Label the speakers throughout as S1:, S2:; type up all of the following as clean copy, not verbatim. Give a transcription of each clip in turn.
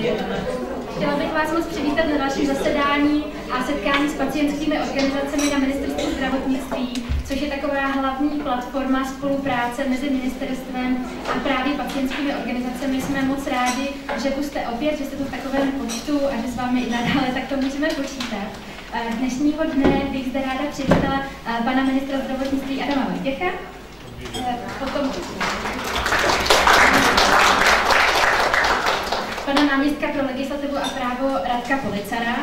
S1: Chtěla bych vás moc přivítat na dalším zasedání a setkání s pacientskými organizacemi na Ministerstvu zdravotnictví, což je taková hlavní platforma spolupráce mezi ministerstvem a právě pacientskými organizacemi. Jsme moc rádi, že tu jste opět, že jste tu v takovém počtu a že s vámi i nadále takto můžeme počítat. Dnešního dne bych zde ráda přivítala pana ministra zdravotnictví Adama Vojtěcha, potom pana náměstka pro legislativu a právo Radka Policara.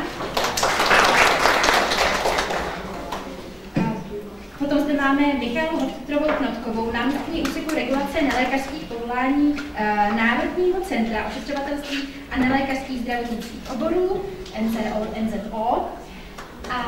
S1: Potom zde máme Michaelu Hoštrovou-Knotkovou, náměstkyni úseku regulace nelékařských povolání Národního centra ošetřovatelství a nelékařských zdravotnických oborů NZO. A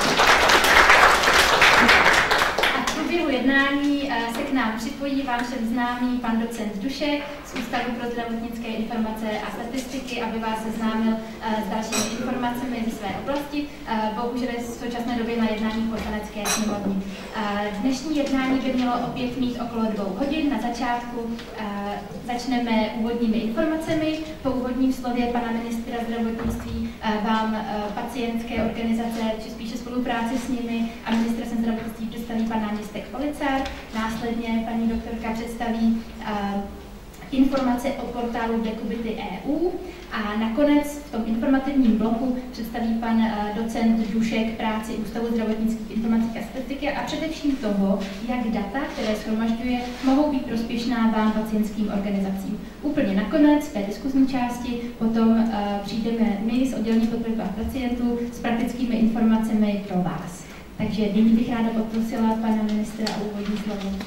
S1: v průběhu jednání se k nám připojí vám všem známý pan docent Dušek z Ústavu pro zdravotnické informace a statistiky, aby vás seznámil s dalšími informacemi ze své oblasti. Bohužel v současné době na jednání Poslanecké sněmovny. Dnešní jednání by mělo opět mít okolo 2 hodin. Na začátku začneme úvodními informacemi. Po úvodním slově pana ministra zdravotnictví vám pacientské organizace, či spíše spolupráci s nimi a ministerstvem zdravotnictví představí pan náměstek Policar. Následně paní doktorka představí informace o portálu Dekubity EU a nakonec v tom informativním bloku představí pan docent Dušek práci Ústavu zdravotnických informací a statistiky a především toho, jak data, které shromažďuje, mohou být prospěšná vám pacientským organizacím. Úplně nakonec, v té diskuzní části, potom přijdeme my z oddělení podpory pacientů s praktickými informacemi pro vás. Takže nyní bych ráda poprosila pana ministra o úvodní slovo.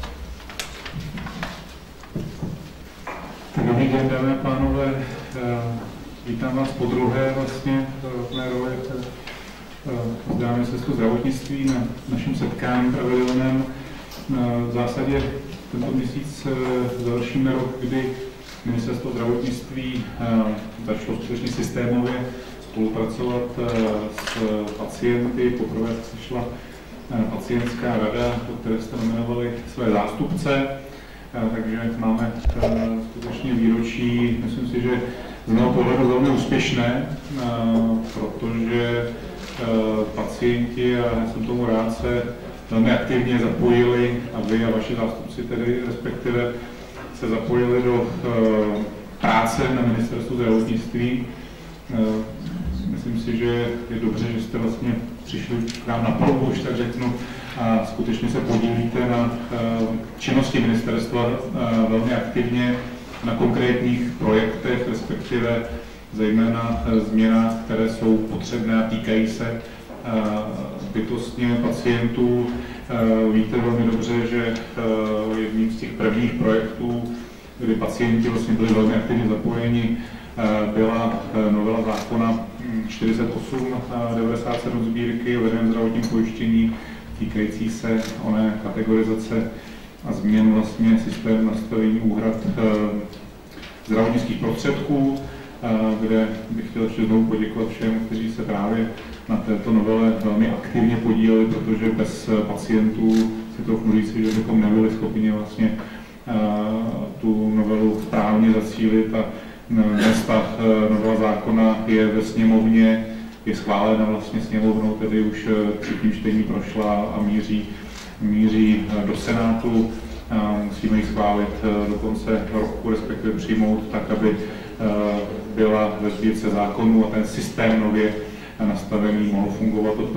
S2: Dobrý den, dámy a pánové. Vítám vás podruhé vlastně v mé roli z Ministerstva zdravotnictví na našem setkání pravidelném. V zásadě tento měsíc završíme rok, kdy Ministerstvo zdravotnictví začalo skutečně systémově spolupracovat s pacienty. Poprvé se sešla pacientská rada, do které jste nominovali své zástupce. Takže máme skutečně výročí, myslím si, že z mého pohledu velmi úspěšné, protože pacienti, a já jsem tomu rád, se velmi aktivně zapojili, a vy a vaši zástupci tedy respektive se zapojili do práce na Ministerstvu zdravotnictví. Myslím si, že je dobře, že jste vlastně přišli k nám na plouhu, už tak řeknu, a skutečně se podílíte na činnosti ministerstva velmi aktivně, na konkrétních projektech, respektive zejména změnách, které jsou potřebné a týkají se bytostně pacientů. Víte velmi dobře, že jedním z těch prvních projektů, kdy pacienti vlastně byli velmi aktivně zapojeni, byla novela zákona 48/97 sbírky o veřejném zdravotním pojištění, týkající se oné kategorizace a změn vlastně systém nastavení úhrad zdravotnických prostředků, kde bych chtěl ještě znovu poděkovat všem, kteří se právě na této novele velmi aktivně podíleli, protože bez pacientů si trochu říci, že bychom nebyli schopni vlastně tu novelu správně zacílit. A dnes ta novela zákona je ve sněmovně, je schválena vlastně sněmovnou, tedy už třetím čtení prošla a míří do Senátu. Musíme ji schválit do konce roku, respektive přijmout tak, aby byla ve sbírce zákonů a ten systém nově nastavený mohl fungovat od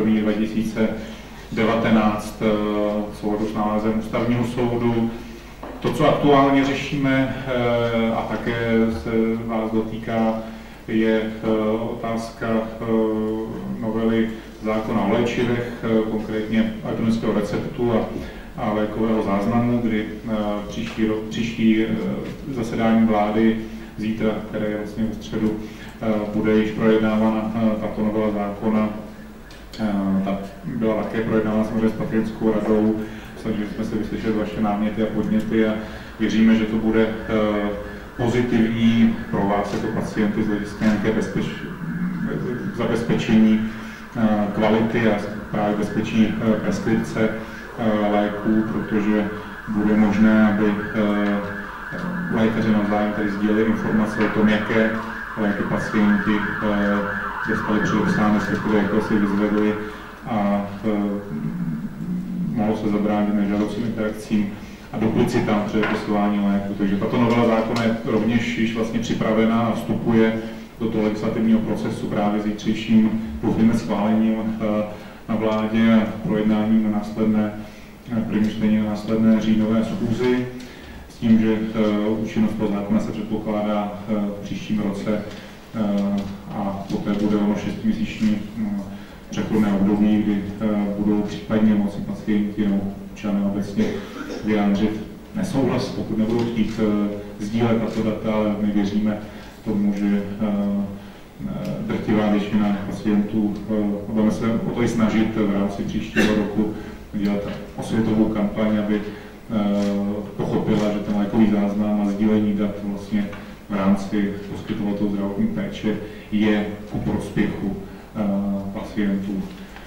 S2: 1.1.2019 v souladu s nálezem Ústavního soudu. To, co aktuálně řešíme a také se vás dotýká, je otázka novely zákona o léčivech, konkrétně elektronického receptu a lékového záznamu, kdy příští zasedání vlády zítra, které je vlastně v středu, bude již projednávána tato novela zákona. Ta byla také projednávána samozřejmě s pacientskou radou. Snažili jsme se vyslyšet vaše náměty a podněty a věříme, že to bude pozitivní pro vás jako pacienty z hlediska nějaké zabezpečení kvality a právě bezpečí preskripce léků, protože bude možné, aby lékaři navzájem tady sdíleli informace o tom, jaké léky pacienti dostali předepsány, respektive jako si vyzvedli a mohlo se zabránit nežádoucím interakcím a duplicitám předepisování léku. Takže tato novela zákona je rovněž již vlastně připravená a vstupuje do toho legislativního procesu právě zítřejším doufejme schválením na vládě a projednáním na následné první čtení na následné říjnové schůzi, s tím, že účinnost toho zákona se předpokládá v příštím roce a poté bude ono 6měsíční přechodné období, kdy budou případně moci pacienti nebo občané obecně vyjádřit nesouhlas, pokud nebudou chtít sdílet tato data, ale my věříme tomu, že drtivá většina pacientů budeme se o to i snažit v rámci příštího roku dělat osvětovou kampaň, aby pochopila, že ten lékový záznam a sdílení dat vlastně v rámci poskytovatelů zdravotní péče je ku prospěchu pacientů.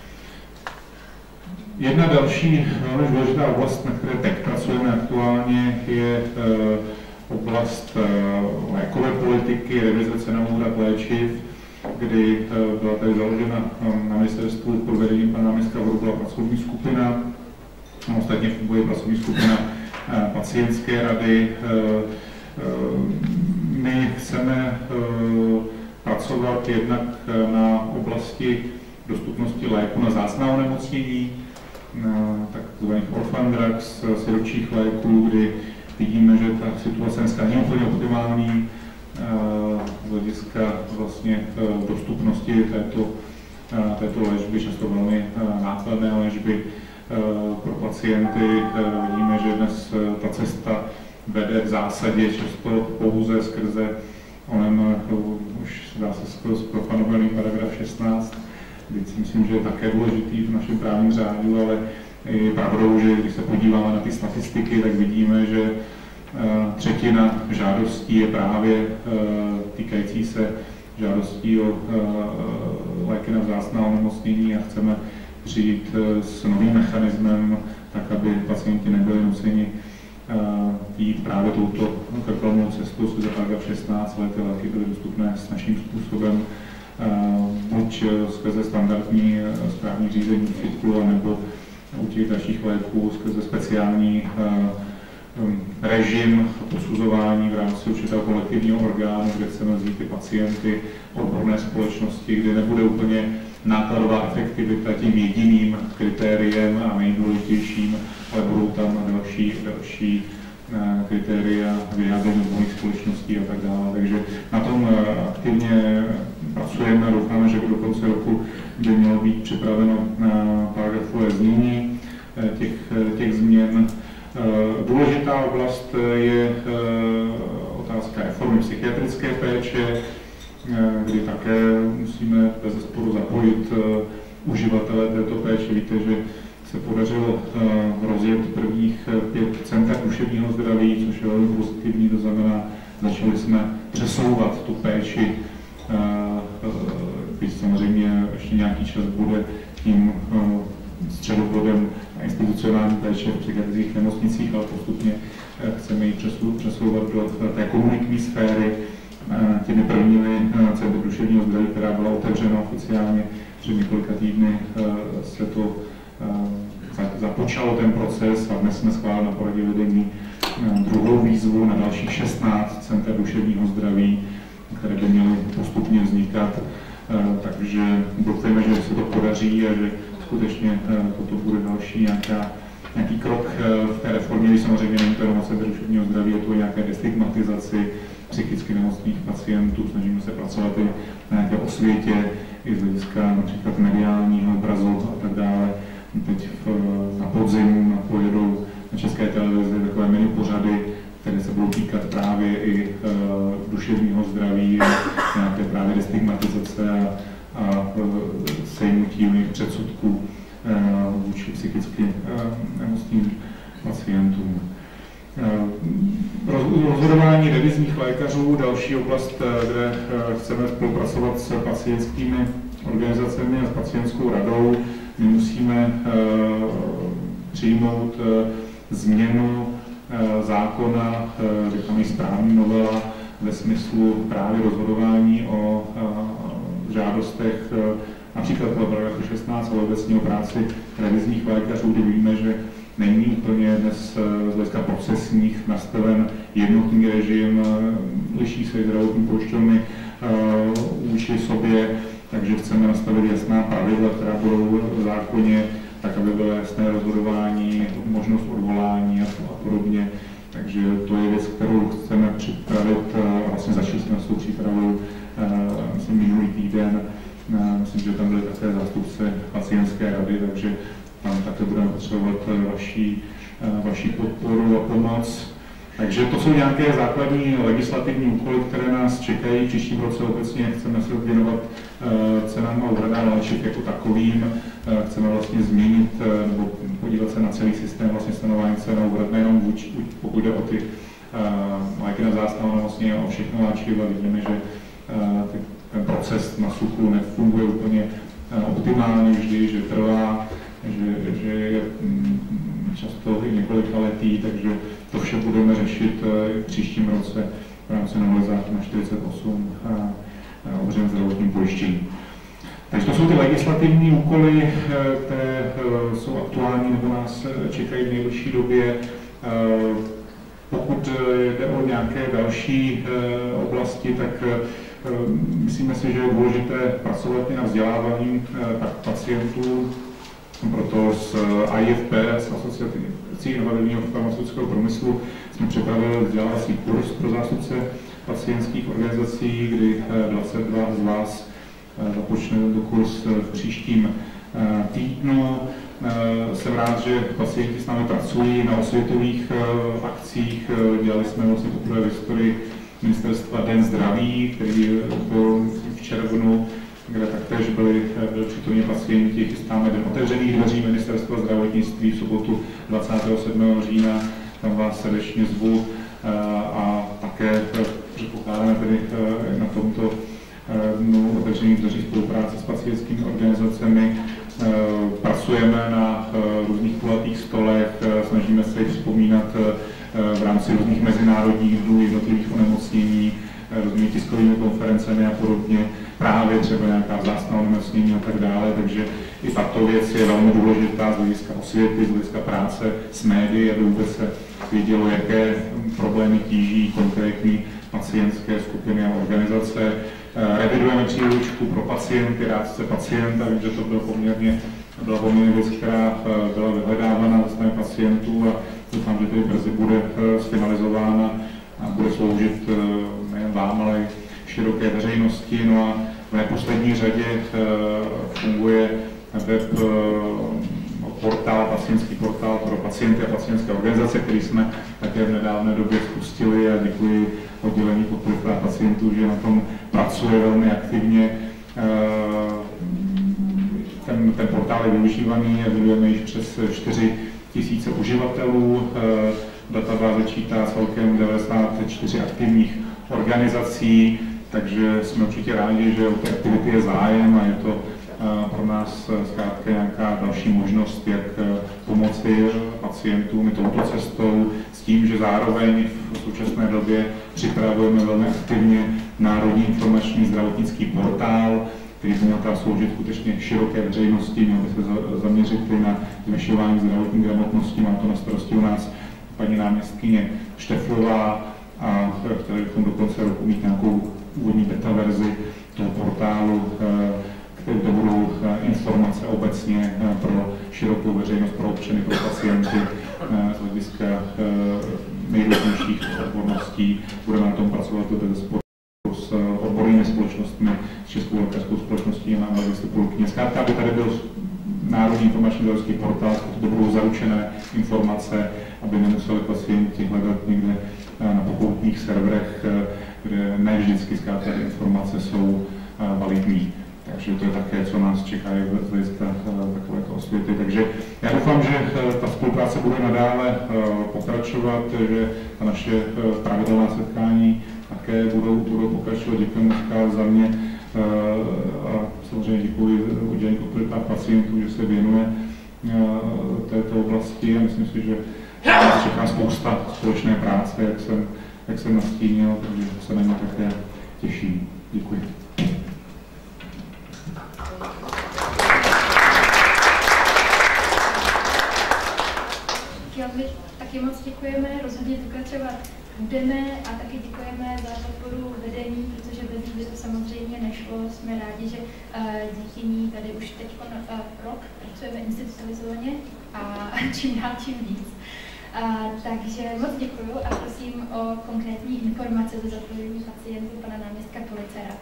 S2: Jedna další velmi důležitá oblast, na které teď pracujeme aktuálně, je oblast lékové politiky, revize cenových úhrad léčiv, kdy byla tady založena na ministerstvu pod vedením pana náměstka Vrubla pracovní skupina. Ostatně funguje pracovní skupina pacientské rady. My chceme pracovat jednak na oblasti dostupnosti léku na vzácná onemocnění, takzvaných orphan drugs, sirotčích léků, kdy vidíme, že ta situace dneska není úplně optimální z hlediska vlastně dostupnosti této léčby, často velmi nákladné léčby pro pacienty. Vidíme, že dnes ta cesta vede v zásadě často pouze skrze onen, už dá se skoro profanovaný paragraf 16, kdy si myslím, že je také důležitý v našem právním řádu, ale je pravdou, že když se podíváme na ty statistiky, tak vidíme, že třetina žádostí je právě týkající se žádostí o léky na vzácná onemocnění a chceme přijít s novým mechanismem, tak aby pacienti nebyli nuceni jít právě touto krkolnou cestou skrze paragraf 16, ale ty léky byly dostupné snažším způsobem, buď skrze standardní správní řízení cyklu, nebo u těch dalších léků skrze speciální režim posuzování v rámci určitého kolektivního orgánu, kde chceme vzít ty pacienty odborné společnosti, kde nebude úplně nákladová efektivita tím jediným kritériem a nejdůležitějším, ale budou tam další kritéria vyjádření odborných společností a tak dále. Takže na tom aktivně pracujeme a doufáme, že do konce roku by mělo být připraveno paragrafové znění těch změn. Důležitá oblast je otázka reformy psychiatrické péče, kdy také musíme bezesporu zapojit uživatele této péče. Víte, že se podařilo rozjet prvních 5 center duševního zdraví, což je velmi pozitivní, to znamená, začali jsme přesouvat tu péči, když samozřejmě ještě nějaký čas bude tím středobodem institucionální péče v psychiatrických nemocnicích, ale postupně chceme ji přesouvat do té komunitní sféry těmi prvními centry duševního zdraví, která byla otevřena oficiálně před několika týdny, se to započalo ten proces a dnes jsme schválili na poradě vedení druhou výzvu na dalších 16 center duševního zdraví, které by měly postupně vznikat. Takže doufejme, že se to podaří a že skutečně toto bude další nějaký krok v té reformě, když samozřejmě není to jenom center duševního zdraví, je to nějaké destigmatizaci psychicky nemocných pacientů, snažíme se pracovat i na nějaké osvětě, i z hlediska například mediálního obrazu a tak dále. Teď na podzim pojedou na České televizi takové mini pořady, které se budou týkat právě i duševního zdraví, nějaké právě destigmatizace a sejmutí jejich předsudků vůči psychicky nemocným pacientům. Rozhodování revizních lékařů, další oblast, kde chceme spolupracovat s pacientskými organizacemi a s pacientskou radou. My musíme přijmout změnu zákona, říkáme správní novela, ve smyslu právě rozhodování oblastech, například paragrafu 16 o obecní o práci revizních lékařů, kdy víme, že není úplně dnes z hlediska procesních nastaven jednotný režim, liší se zdravotní pojišťovny vůči sobě, takže chceme nastavit jasná pravidla, která budou v zákoně, tak aby bylo jasné rozhodování, možnost odvolání a podobně. Takže to je věc, kterou chceme připravit, vlastně začali jsme s tou přípravou myslím, minulý týden. Myslím, že tam byly také zástupce pacientské rady, takže tam také budeme potřebovat vaši podporu a pomoc. Takže to jsou nějaké základní legislativní úkoly, které nás čekají. V příštím roce obecně chceme se věnovat cenám a úhradám léčiv jako takovým. Chceme vlastně změnit nebo podívat se na celý systém vlastně stanování cen a úhrad, nejenom pokud jde o ty léky na zástavu, ale vlastně o všechno léčiva. Vidíme, že ten proces na suchu nefunguje úplně optimálně vždy, že trvá, že je často i několika letý, takže to vše budeme řešit v příštím roce v rámci novely zákona 48 o veřejném zdravotním pojištění. Takže to jsou ty legislativní úkoly, které jsou aktuální nebo nás čekají v nejbližší době. Pokud jde o nějaké další oblasti, tak myslíme si, že je důležité pracovat i na vzdělávání pacientů. Proto s AIFP, s Asociací inovativního farmaceutického průmyslu, jsme připravili vzdělávací kurz pro zástupce pacientských organizací, kdy 22 z vás započne tento kurz v příštím týdnu. Jsem rád, že pacienti s námi pracují na osvětových akcích. Dělali jsme vlastně poprvé v historii ministerstva Den zdraví, který byl v červnu, kde taktéž byli přítomní pacienti. Chystáme Den otevřených dveří ministerstva zdravotnictví v sobotu 27. října. Tam vás srdečně zvu a také předpokládáme tedy na tomto dnu otevřených dveří spolupráce s pacientskými organizacemi. Pracujeme na různých kulatých stolech, snažíme se připomínat v rámci různých mezinárodních dnů jednotlivých onemocnění, různými tiskovými konferencemi a podobně, právě třeba nějaká vzácná onemocnění a tak dále, takže i tato věc je velmi důležitá z hlediska osvěty, z hlediska práce s médií, aby vůbec se vědělo, jaké problémy tíží konkrétní pacientské skupiny a organizace. Revidujeme příručku pro pacienty, rádce pacienta, vím, že to byla poměrně věc, která byla vyhledávána ze strany pacientů a doufám, že tedy brzy bude sfinalizována a bude sloužit nejen vám, ale i široké veřejnosti. No a v neposlední řadě funguje web portál, pacientský portál pro pacienty a pacientské organizace, který jsme také v nedávné době spustili a děkuji oddělení podpory pacientů, že na tom pracuje velmi aktivně. Ten portál je využívaný, evidujeme již přes 4 000 uživatelů. Databáze čítá celkem 94 aktivních organizací, takže jsme určitě rádi, že o té aktivity je zájem a je to pro nás zkrátka nějaká další možnost, jak pomoci pacientům i touto cestou, s tím, že zároveň v současné době připravujeme velmi aktivně Národní informační zdravotnický portál, který by měl sloužit skutečně široké veřejnosti, měl by se zaměřit i na zvyšování zdravotní gramotnosti. Má to na starosti u nás paní náměstkyně Šteflová a chtěli bychom do konce roku mít nějakou úvodní beta verzi toho portálu, kde budou informace obecně pro širokou veřejnost, pro občany, pro pacienty z hlediska nejrůznějších odborností. Budeme na tom pracovat s odbornými společnostmi, s Českou lékařskou společností a máme vystupující. Zkrátka, aby tady byl Národní informační zdravotnický portál, kde budou zaručené informace, aby nemuseli pacienti hledat někde na pokoutních serverech, kde ne vždycky zkrátka informace jsou validní. Takže to je také, co nás čeká z hlediska takovéto osvěty. Takže já doufám, že ta spolupráce bude nadále pokračovat, že ta naše pravidelná setkání také budou pokračovat. Děkuji moc za mě a samozřejmě děkuji oddělení podpory pacientů, že se věnuje této oblasti a myslím si, že nás čeká spousta společné práce, jak jsem nastínil, takže se na ně také těším. Děkuji.
S1: taky moc děkujeme, rozhodně pokračovat budeme a taky děkujeme za podporu vedení, protože bez ní by to samozřejmě nešlo. Jsme rádi, že díky ní tady už teď rok pracujeme institucionalizovaně a čím dál tím víc. Takže moc děkuju a prosím o konkrétní informace ze zapojení pacientů pana náměstka Policera.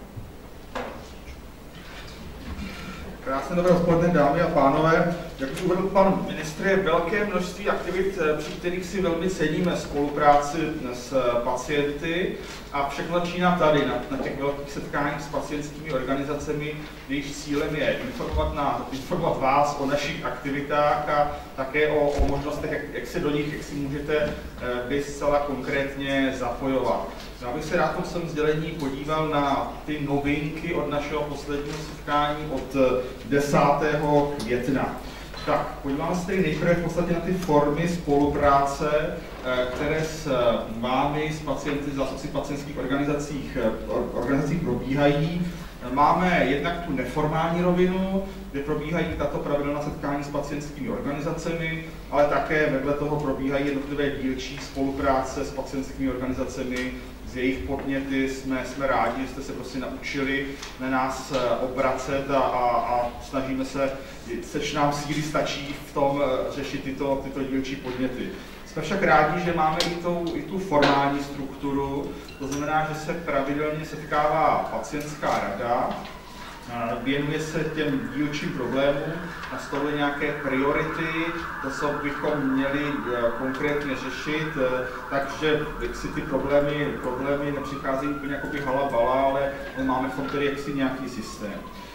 S3: Krásné dobré odpoledne, dámy a pánové. Jak už uvedl pan ministr, je velké množství aktivit, při kterých si velmi ceníme spolupráci s pacienty a všechno začíná tady, na těch velkých setkáních s pacientskými organizacemi, jejichž cílem je informovat vás o našich aktivitách a také o možnostech, jak se do nich, jak si můžete vy zcela konkrétně zapojovat. Já bych se rád v tom sdělení podíval na ty novinky od našeho posledního setkání od 10. května. Tak, podíváme se tedy nejprve v podstatě na ty formy spolupráce, které s vámi, s pacienty, zástupci pacientských organizací probíhají. Máme jednak tu neformální rovinu, kde probíhají tato pravidelná setkání s pacientskými organizacemi, ale také vedle toho probíhají jednotlivé dílčí spolupráce s pacientskými organizacemi. Z jejich podněty jsme rádi, že jste se prostě naučili na nás obracet a snažíme se, seč nám síly stačí v tom řešit tyto dílčí podněty. Jsme však rádi, že máme i tu formální strukturu, to znamená, že se pravidelně setkává pacientská rada, věnuje se těm dílčím problémům, nastavuje nějaké priority, to, co bychom měli konkrétně řešit, takže si ty problémy nepřicházejí úplně jako by halabala, ale máme v tom tedy jaksi nějaký systém.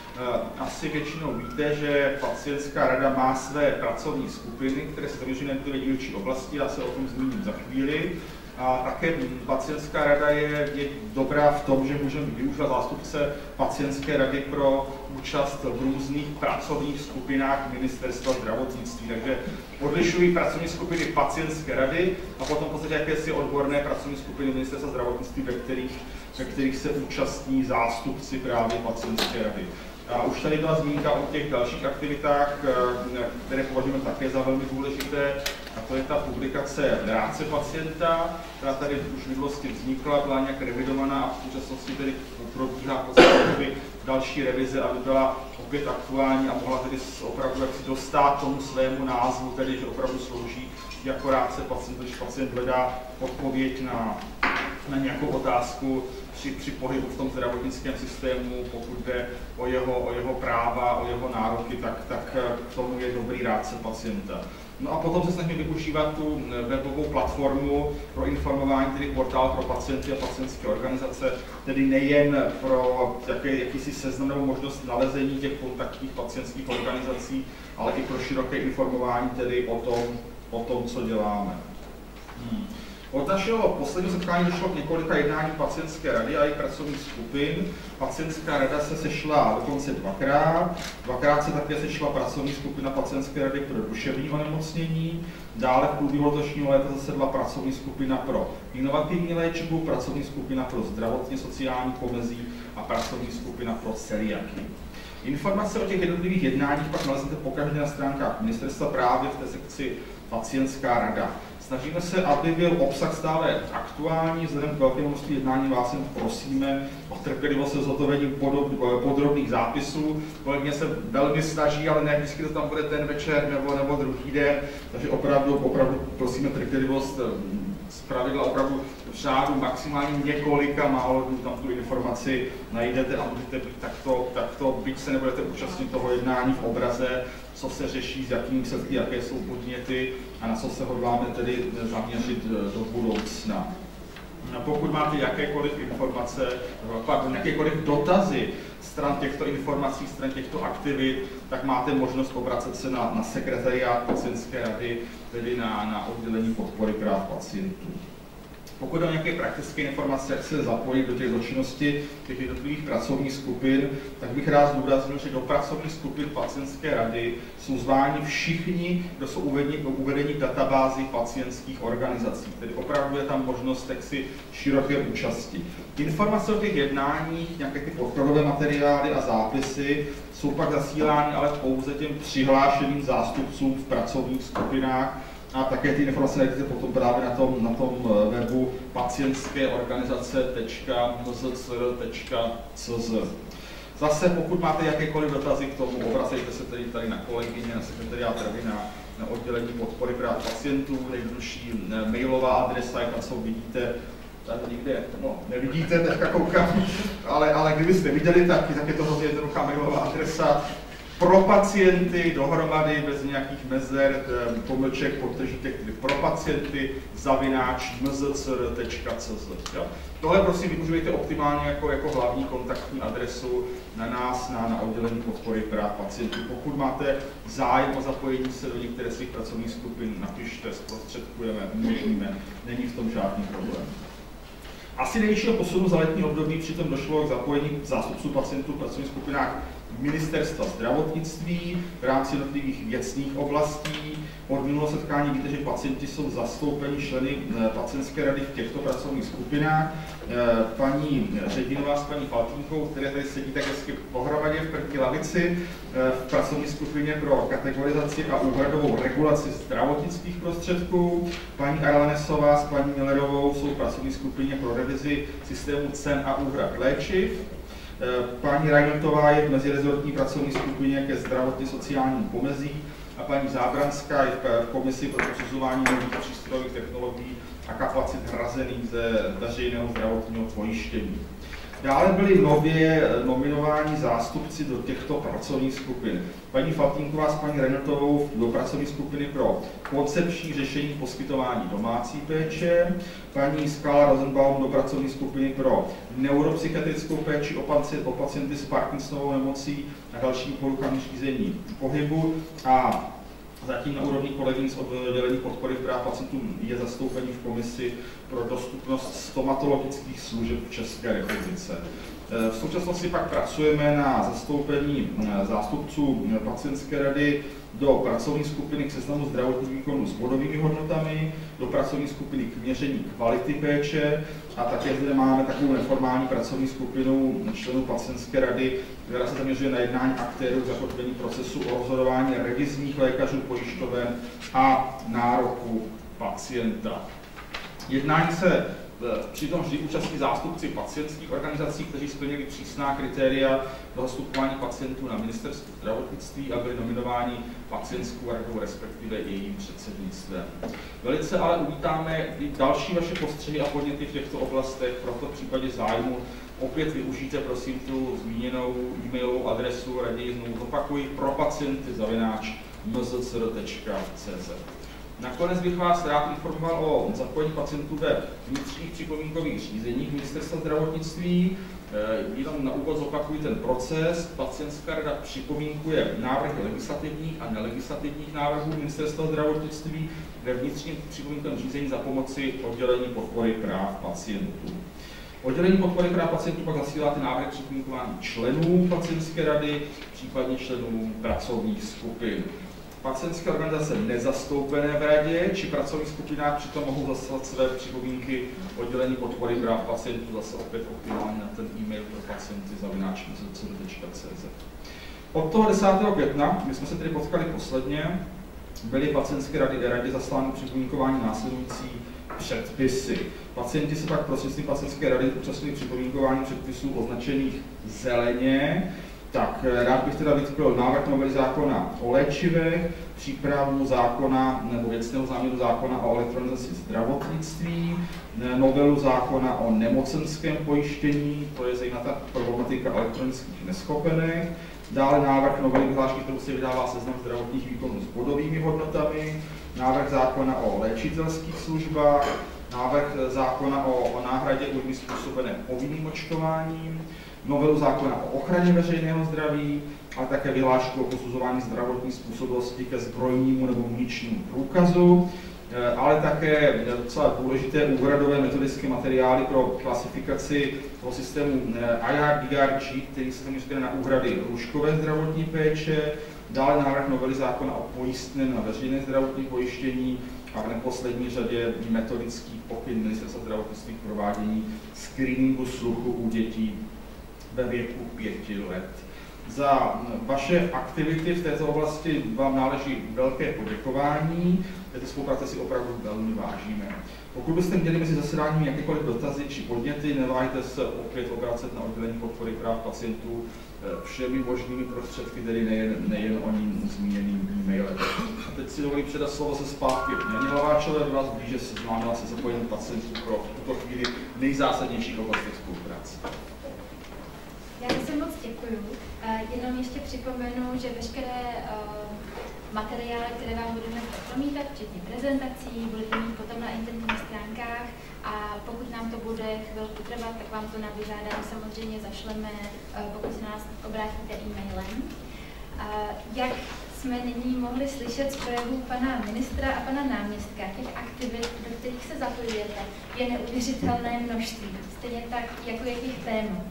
S3: Asi většinou víte, že pacientská rada má své pracovní skupiny, které se zaměřují na jednotlivé dílčí oblasti, já se o tom zmíním za chvíli. A také pacientská rada je dobrá v tom, že můžeme využívat zástupce pacientské rady pro účast v různých pracovních skupinách Ministerstva zdravotnictví. Takže odlišují pracovní skupiny pacientské rady a potom v podstatě jakési odborné pracovní skupiny Ministerstva zdravotnictví, ve kterých se účastní zástupci právě pacientské rady. A už tady byla zmínka o těch dalších aktivitách, které považujeme také za velmi důležité, a to je ta publikace Rádce pacienta, která tady už v minulosti vznikla, byla nějak revidovaná a v současnosti tedy probíhá další revize, aby byla opět aktuální a mohla tedy opravdu jaksi dostat tomu svému názvu, tedy že opravdu slouží jako rádce pacienta, když pacient hledá odpověď na nějakou otázku při pohybu v tom zdravotnickém systému, pokud jde o jeho práva, o jeho nároky, tak k tomu je dobrý rádce pacienta. No a potom se snažíme využívat tu webovou platformu pro informování, tedy portál pro pacienty a pacientské organizace, tedy nejen pro jakýsi seznam nebo možnost nalezení těch kontaktních pacientských organizací, ale i pro široké informování tedy o tom, co děláme. Od našeho posledního setkání došlo k několika jednání pacientské rady a jejich pracovních skupin. Pacientská rada se sešla dokonce dvakrát. Dvakrát se také sešla pracovní skupina pacientské rady pro duševní onemocnění. Dále v průběhu letošního léta zasedla pracovní skupina pro inovativní léčbu, pracovní skupina pro zdravotně sociální pomezí a pracovní skupina pro celiakii. Informace o těch jednotlivých jednáních pak naleznete pokaždé na stránkách ministerstva právě v té sekci Pacientská rada. Snažíme se, aby byl obsah stále aktuální, vzhledem k velkému množství jednání vás jen prosíme o trpělivost se zhotovením podrobných zápisů. Kolegyně se velmi snaží, ale ne vždycky to tam bude ten večer nebo druhý den, takže opravdu prosíme trpělivost. Zpravidla opravdu v řádu maximálně několika málo dnů tam tu informaci najdete a můžete být takto, byť se nebudete účastnit toho jednání v obraze, co se řeší, s jakými výsledky, jaké jsou podněty a na co se hodláme tedy zaměřit do budoucna. Pokud máte jakékoliv informace, jakékoliv dotazy stran těchto informací, stran těchto aktivit, tak máte možnost obracet se na sekretariát pacientské rady, tedy na oddělení podpory práv pacientů. Pokud o nějaké praktické informace, jak se zapojit do těch činnosti těch jednotlivých pracovních skupin, tak bych rád zdůraznil, že do pracovních skupin pacientské rady jsou zváni všichni, kdo jsou uvedeni v databázi pacientských organizací. Tedy opravdu je tam možnost široké účasti. Informace o těch jednáních, nějaké ty podkladové materiály a zápisy jsou pak zasílány ale pouze těm přihlášeným zástupcům v pracovních skupinách, A také ty informace najdete potom právě na tom webu pacientského.mzcr.cz. Zase, pokud máte jakékoliv dotazy k tomu, obracejte se tedy tady na kolegyně, na sekretariát rady, na oddělení podpory práv pacientů, nejbližší mailová adresa je tam, co vidíte, tady někde, no, nevidíte, teďka koukám, ale kdybyste viděli, tak je to hrozně jednoduchá mailová adresa pro pacienty dohromady, bez nějakých mezer, pomlček, podtržítek, tedy pro pacienty @mzcr.cz. Tohle prosím využijte optimálně jako hlavní kontaktní adresu na nás, na oddělení podpory práv pacientů. Pokud máte zájem o zapojení se do některé z těch pracovních skupin, napište, zprostředkujeme, umožníme, není v tom žádný problém. Asi největšího posunu za letní období přitom došlo k zapojení zástupců pacientů v pracovních skupinách Ministerstva zdravotnictví v rámci jednotlivých věcných oblastí. Od minulého setkání víte, že pacienti jsou zastoupeni členy pacientské rady v těchto pracovních skupinách. Paní Ředinová s paní Faltínkou, které tady sedí tak hezky pohromadě v první lavici, v pracovní skupině pro kategorizaci a úhradovou regulaci zdravotnických prostředků. Paní Arlanesová s paní Millerovou jsou v pracovní skupině pro revizi systému cen a úhrad léčiv. Paní Rajnotová je v mezirezortní pracovní skupině ke zdravotně sociálním pomezí a paní Zábranská je v komisi pro posuzování nových přístrojových technologií a kapacit hrazených ze veřejného zdravotního pojištění. Dále byli nově nominováni zástupci do těchto pracovních skupin. Paní Faltínková s paní Rajnotovou do pracovní skupiny pro koncepční řešení poskytování domácí péče, paní Skála Rosenbaum do pracovní skupiny pro neuropsychiatrickou péči o pacienty s Parkinsonovou nemocí a dalšími poruchami řízení pohybu a zatím na úrovni kolegyň z oddělení podpory práv pacientů je zastoupení v komisi pro dostupnost stomatologických služeb v České republice. V současnosti pak pracujeme na zastoupení zástupců pacientské rady do pracovní skupiny k seznamu zdravotních výkonů s bodovými hodnotami, do pracovní skupiny k měření kvality péče a také zde máme takovou neformální pracovní skupinu členů pacientské rady, která se zaměřuje na jednání aktérů k zakotvení procesu o rozhodování revizních lékařů, pojišťoven a nároku pacienta. Jednání se přitom vždy účastní zástupci pacientských organizací, kteří splnili přísná kritéria do zastupování pacientů na ministerstvu zdravotnictví a byli nominováni pacientskou radou, respektive jejím předsednictvem. Velice ale uvítáme i další vaše postřehy a podněty v těchto oblastech, proto v případě zájmu opět využijte prosím tu zmíněnou e-mailovou adresu, raději znovu zopakuji, pro pacienty @mzcr.cz. Nakonec bych vás rád informoval o zapojení pacientů ve vnitřních připomínkových řízeních Ministerstva zdravotnictví. Jenom na úvod zopakuji ten proces. Pacientská rada připomínkuje návrhy legislativních a nelegislativních návrhů Ministerstva zdravotnictví ve vnitřním připomínkovém řízení za pomoci oddělení podpory práv pacientů. Oddělení podpory práv pacientů pak zasílá ty návrhy připomínkování členů pacientské rady, případně členů pracovních skupin. Pacientské organizace nezastoupené v radě či pracovních skupinách přitom mohou zaslat své připomínky oddělení podpory práv pacientů zase opět optimálně na ten e-mail pro pacienty @mzcr.cz. Od toho 10. května, my jsme se tedy potkali posledně, byly pacientské radě zaslány připomínkování následující předpisy. Pacienti se pak prostřednictvím pacientské rady účastnili připomínkování předpisů označených zeleně. Tak rád bych teda vytkl návrh novely zákona o léčivech, přípravu zákona nebo věcného záměru zákona o elektronizaci zdravotnictví, novelu zákona o nemocenském pojištění, to je zejména ta problematika elektronických neschopenek, dále návrh novely vyhlášky, kterou se vydává seznam zdravotních výkonů s bodovými hodnotami, návrh zákona o léčitelských službách, návrh zákona o náhradě újmy způsobené povinným očkováním, novelu zákona o ochraně veřejného zdraví, ale také vyhlášku o posuzování zdravotní způsobilosti ke zbrojnímu nebo muničnímu průkazu, ale také docela důležité úhradové metodické materiály pro klasifikaci toho systému IRDRG, který se zaměřuje na úhrady lůžkové zdravotní péče, dále návrh novely zákona o pojistném na veřejné zdravotní pojištění a v neposlední řadě metodický pokyn Ministerstva zdravotnictví k provádění screeningu sluchu u dětí ve věku 5 let. Za vaše aktivity v této oblasti vám náleží velké poděkování. Této spolupráce si opravdu velmi vážíme. Pokud byste měli mezi zasedáním jakékoliv dotazy či podněty, neváhejte se opět obracet na oddělení podpory práv pacientů všemi možnými prostředky, tedy nejen o ním zmíněným e-mailem. A teď si dovolím předat slovo se zpátky Janě Hlaváčové, do vás blíže seznámila se zapojením pacientů pro tuto chvíli nejzásadnějších oblastech spolupráce.
S1: Já se moc děkuju. Jenom ještě připomenu, že veškeré materiály, které vám budeme promítat, včetně prezentací, budete mít potom na internetových stránkách a pokud nám to bude chvilku trvat, tak vám to na vyžádání samozřejmě zašleme, pokud se nás obrátíte e-mailem. Jak jsme nyní mohli slyšet z projevů pana ministra a pana náměstka, těch aktivit, do kterých se zapojujete, je neuvěřitelné množství, stejně tak, jako je těch témat.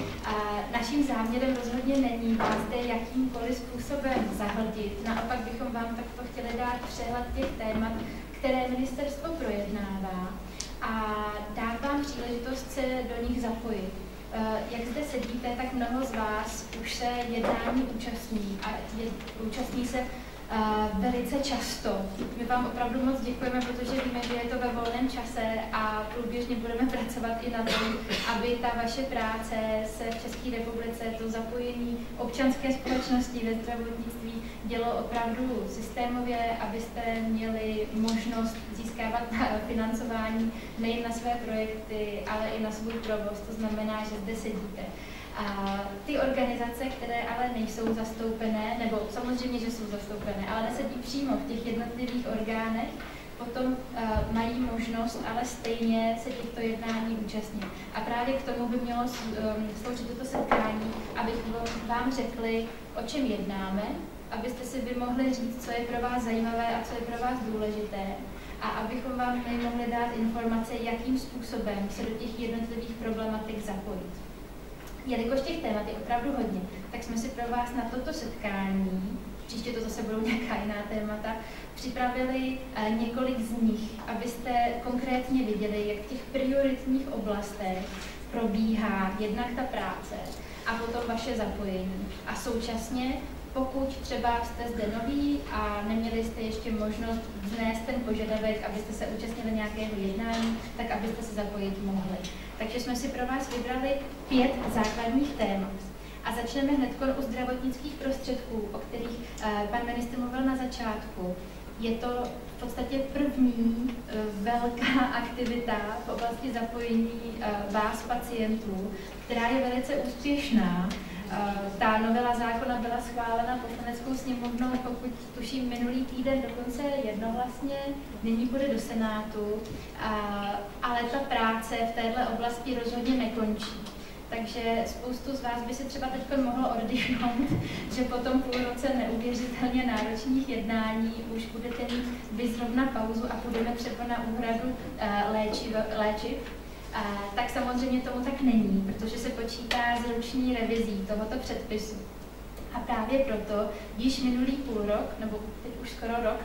S1: Naším záměrem rozhodně není vás zde jakýmkoliv způsobem zahltit, naopak bychom vám takto chtěli dát přehled těch témat, které ministerstvo projednává a dát vám příležitost se do nich zapojit. Jak zde sedíte, tak mnoho z vás už se jednání účastní a účastní se velice často. My vám opravdu moc děkujeme, protože víme, že je to ve volném čase a průběžně budeme pracovat i na tom, aby ta vaše práce se v České republice, to zapojení občanské společnosti ve zdravotnictví dělo opravdu systémově, abyste měli možnost získávat financování nejen na své projekty, ale i na svůj provoz. To znamená, že zde sedíte. A ty organizace, které ale nejsou zastoupené, nebo samozřejmě, že jsou zastoupené, ale nesedí přímo v těch jednotlivých orgánech, potom mají možnost ale stejně se těchto jednání účastnit. A právě k tomu by mělo sloužit toto setkání, abychom vám řekli, o čem jednáme, abyste si vy mohli říct, co je pro vás zajímavé a co je pro vás důležité. A abychom vám mohli dát informace, jakým způsobem se do těch jednotlivých problematik zapojit. Jelikož těch témat je opravdu hodně, tak jsme si pro vás na toto setkání, příště to zase budou nějaká jiná témata, připravili několik z nich, abyste konkrétně viděli, jak v těch prioritních oblastech probíhá jednak ta práce a potom vaše zapojení. A současně, pokud třeba jste zde noví a neměli jste ještě možnost vznést ten požadavek, abyste se účastnili nějakého jednání, tak abyste se zapojit mohli. Takže jsme si pro vás vybrali 5 základních témat. A začneme hned u zdravotnických prostředků, o kterých pan ministr mluvil na začátku. Je to v podstatě první velká aktivita v oblasti zapojení vás, pacientů, která je velice úspěšná. Ta novela zákona byla schválena Poslaneckou sněmovnou, pokud tuším minulý týden dokonce jednohlasně, nyní bude do Senátu, ale ta práce v této oblasti rozhodně nekončí. Takže spoustu z vás by si třeba teď mohlo oddychnout, že po tom půlroce neuvěřitelně náročných jednání už budete mít vy zrovna pauzu a půjdeme třeba na úhradu léčiv. Tak samozřejmě tomu tak není, protože se počítá s roční revizí tohoto předpisu. A právě proto již minulý půlrok, nebo teď už skoro rok,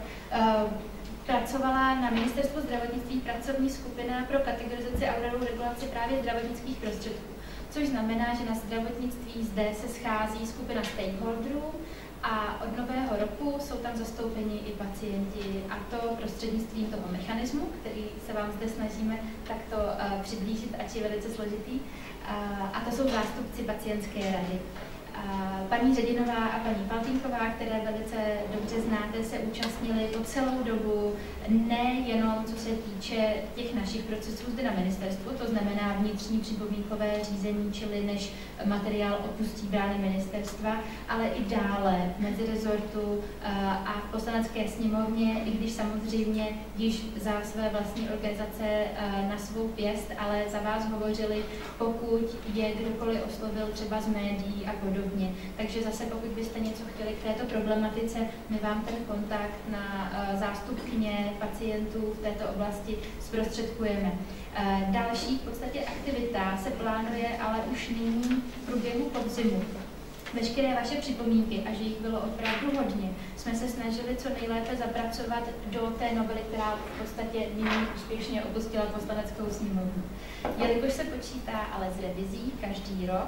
S1: pracovala na Ministerstvu zdravotnictví pracovní skupina pro kategorizaci a úhradovou regulaci právě zdravotnických prostředků. Což znamená, že na zdravotnictví zde se schází skupina stakeholderů a od nového roku jsou tam zastoupeni i pacienti, a to prostřednictvím toho mechanismu, který se vám zde snažíme takto přiblížit, ač je velice složitý, a to jsou zástupci pacientské rady. Paní Ředinová a paní Faltýnková, které velice dobře znáte, se účastnili po celou dobu, nejenom co se týče těch našich procesů zde na ministerstvu, to znamená vnitřní připomínkové řízení, čili než materiál opustí brány ministerstva, ale i dále v mezirezortu a v Poslanecké sněmovně, i když samozřejmě již za své vlastní organizace na svou pěst, ale za vás hovořili, pokud je kdokoliv oslovil třeba z médií a podobně. Takže zase, pokud byste něco chtěli k této problematice, my vám ten kontakt na zástupkyně pacientů v této oblasti zprostředkujeme. Další v podstatě aktivita se plánuje ale už nyní v průběhu podzimu. Veškeré vaše připomínky, a že jich bylo opravdu hodně, jsme se snažili co nejlépe zapracovat do té novely, která v podstatě nyní úspěšně opustila Poslaneckou sněmovnu. Jelikož se počítá ale s revizí každý rok,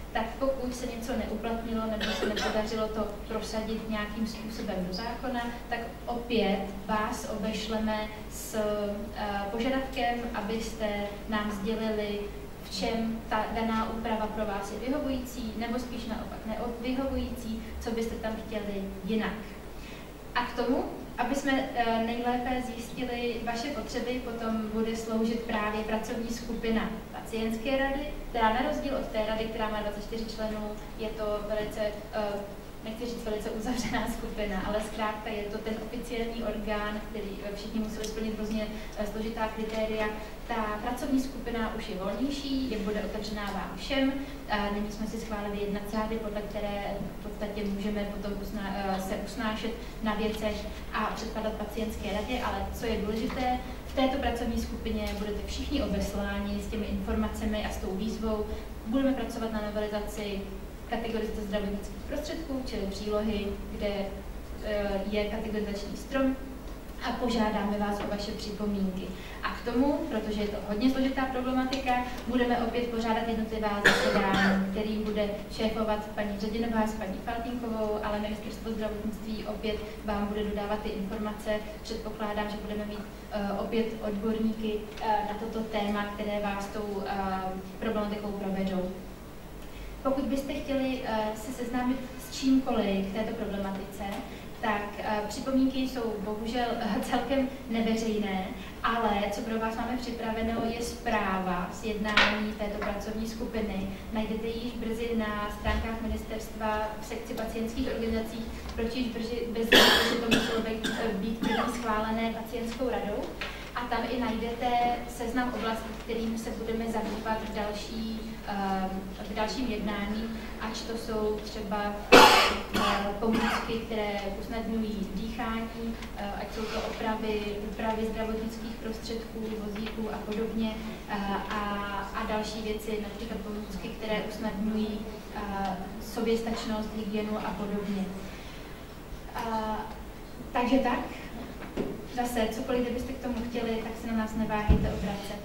S1: tak pokud se něco neuplatnilo nebo se nepodařilo to prosadit nějakým způsobem do zákona, tak opět vás obešleme s požadavkem, abyste nám sdělili, v čem ta daná úprava pro vás je vyhovující, nebo spíš naopak nevyhovující, co byste tam chtěli jinak. A k tomu, aby jsme nejlépe zjistili vaše potřeby, potom bude sloužit právě pracovní skupina pacientské rady, která na rozdíl od té rady, která má 24 členů, je to velice, nechci říct velice uzavřená skupina, ale zkrátka je to ten oficiální orgán, který všichni museli splnit různě složitá kritéria. Ta pracovní skupina už je volnější, je bude otevřená vám všem. Nyní jsme si schválili jednací, podle které v podstatě můžeme potom se usnášet na věcech a předkládat pacientské radě, ale co je důležité, v této pracovní skupině budete všichni obesláni s těmi informacemi a s tou výzvou. Budeme pracovat na novelizaci kategorizace zdravotnických prostředků, čili přílohy, kde je kategorizační strom, a požádáme vás o vaše připomínky. A k tomu, protože je to hodně složitá problematika, budeme opět pořádat jednotlivá zasedání, kterým bude šéfovat paní Řadinová s paní Faltínkovou, ale Ministerstvo zdravotnictví opět vám bude dodávat ty informace. Předpokládám, že budeme mít opět odborníky na toto téma, které vás tou problematikou provedou. Pokud byste chtěli se seznámit s čímkoliv k této problematice, tak připomínky jsou bohužel celkem neveřejné, ale co pro vás máme připraveno, je zpráva z jednání této pracovní skupiny. Najdete ji již brzy na stránkách ministerstva v sekci pacientských organizací, proč již brzy to muselo být první schválené pacientskou radou. A tam i najdete seznam oblastí, kterými se budeme zabývat v dalším jednání, ať to jsou třeba pomůcky, které usnadňují dýchání, ať jsou to úpravy zdravotnických prostředků, vozíků a podobně, a další věci, například pomůcky, které usnadňují soběstačnost, hygienu a podobně. Takže tak. Zase, cokoliv, kdybyste k tomu chtěli, tak se na nás neváhejte obracet.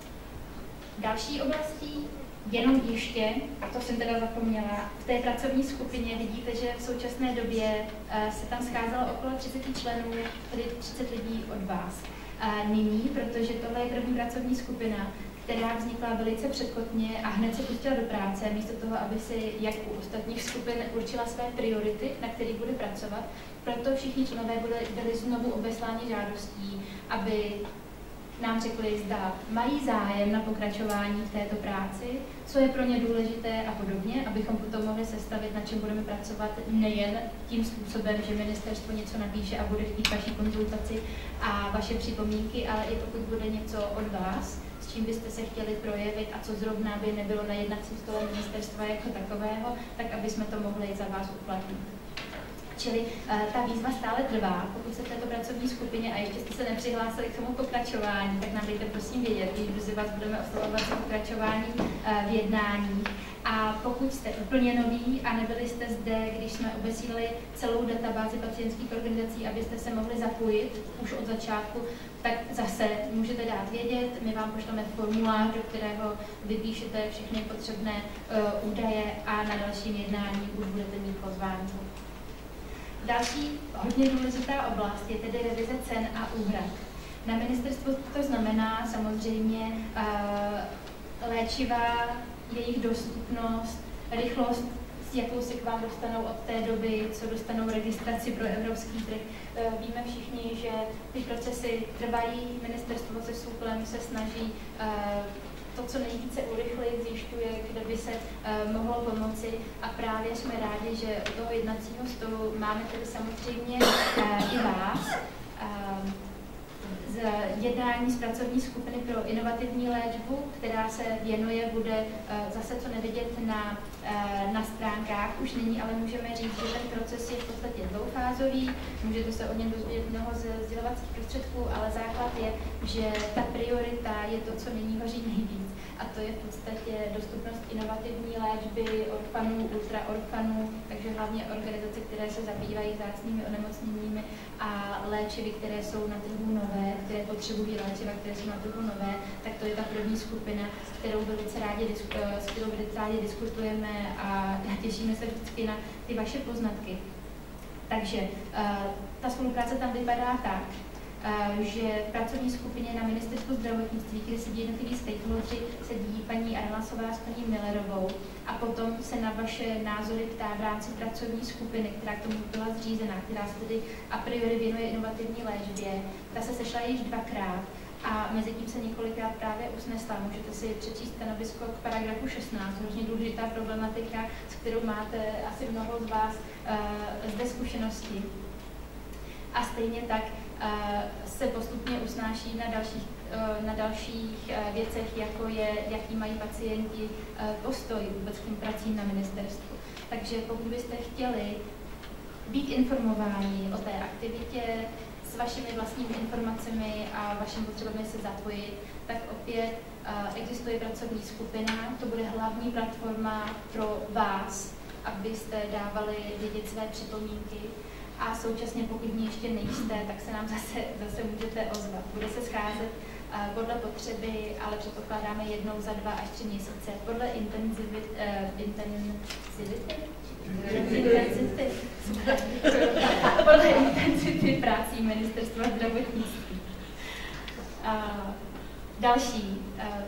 S1: Další oblastí, jenom ještě, a to jsem teda zapomněla, v té pracovní skupině vidíte, že v současné době se tam scházelo okolo 30 členů, tedy 30 lidí od vás. Nyní, protože tohle je první pracovní skupina, která vznikla velice předkotně a hned se pustila do práce, místo toho, aby si, jak u ostatních skupin, určila své priority, na kterých bude pracovat. Proto všichni členové byli znovu obesláni žádostí, aby nám řekli, zda mají zájem na pokračování v této práci, co je pro ně důležité a podobně, abychom potom mohli sestavit, na čem budeme pracovat, nejen tím způsobem, že ministerstvo něco napíše a bude chtít vaši konzultaci a vaše připomínky, ale i pokud bude něco od vás, s čím byste se chtěli projevit a co zrovna by nebylo na jednacím stole ministerstva jako takového, tak aby jsme to mohli za vás uplatnit. Čili ta výzva stále trvá. Pokud se v této pracovní skupině a ještě jste se nepřihlásili k tomu pokračování, tak nám dejte prosím vědět, když brzy vás budeme oslovovat za pokračování v jednání. A pokud jste úplně noví a nebyli jste zde, když jsme obesílali celou databázi pacientských organizací, abyste se mohli zapojit už od začátku, tak zase můžete dát vědět, my vám pošleme formulář, do kterého vypíšete všechny potřebné údaje a na dalším jednání už budete mít pozvánku. Další hodně důležitá oblast je tedy revize cen a úhrad. Na ministerstvu to znamená samozřejmě léčiva, jejich dostupnost, rychlost, s jakou se k vám dostanou od té doby, co dostanou registraci pro evropský trh. Víme všichni, že ty procesy trvají, ministerstvo se SÚKLem se snaží to, co nejvíce urychlit, zjišťuje, kde by se mohlo pomoci, a právě jsme rádi, že u toho jednacího stolu máme tedy samozřejmě i vás. Z jednání z pracovní skupiny pro inovativní léčbu, která se věnuje, bude zase co nevidět na stránkách strach už není, ale můžeme říct, že ten proces je v podstatě dvoufázový, můžete se o něm dozvědět mnoho z sdělovacích prostředků, ale základ je, že ta priorita je to, co nyní hoří nejvíc. A to je v podstatě dostupnost inovativní léčby, orphanů, ultraorphanů, takže hlavně organizace, které se zabývají vzácnými onemocněními a léčivy, které jsou na trhu nové, které potřebují léčiva, které jsou na trhu nové, tak to je ta první skupina, s kterou velice rádi diskutujeme a těšíme se vždycky na ty vaše poznatky. Takže ta spolupráce tam vypadá tak, že v pracovní skupině na Ministerstvu zdravotnictví, kde sedí jednotliví stakeholdři, sedí paní Arnlasová s paní Millerovou a potom se na vaše názory ptá v rámci pracovní skupiny, která k tomu byla zřízena, která se tedy a priori věnuje inovativní léčbě. Ta se sešla již 2krát a mezi tím se několikrát právě usnesla. Můžete si přečíst stanovisko k paragrafu 16, hrozně důležitá problematika, s kterou máte asi mnoho z vás zde zkušenosti. A stejně tak se postupně usnáší na dalších věcech, jako je, jaký mají pacienti postoj vůbec k těm pracím na ministerstvu. Takže pokud byste chtěli být informováni o té aktivitě s vašimi vlastními informacemi a vašimi potřebami se zapojit, tak opět existuje pracovní skupina, to bude hlavní platforma pro vás, abyste dávali vědět své připomínky. A současně, pokud ní ještě nejste, tak se nám zase můžete ozvat. Bude se scházet podle potřeby, ale předpokládáme jednou za 2 až 3 měsíce. Podle intenzity prací Ministerstva zdravotnictví. Další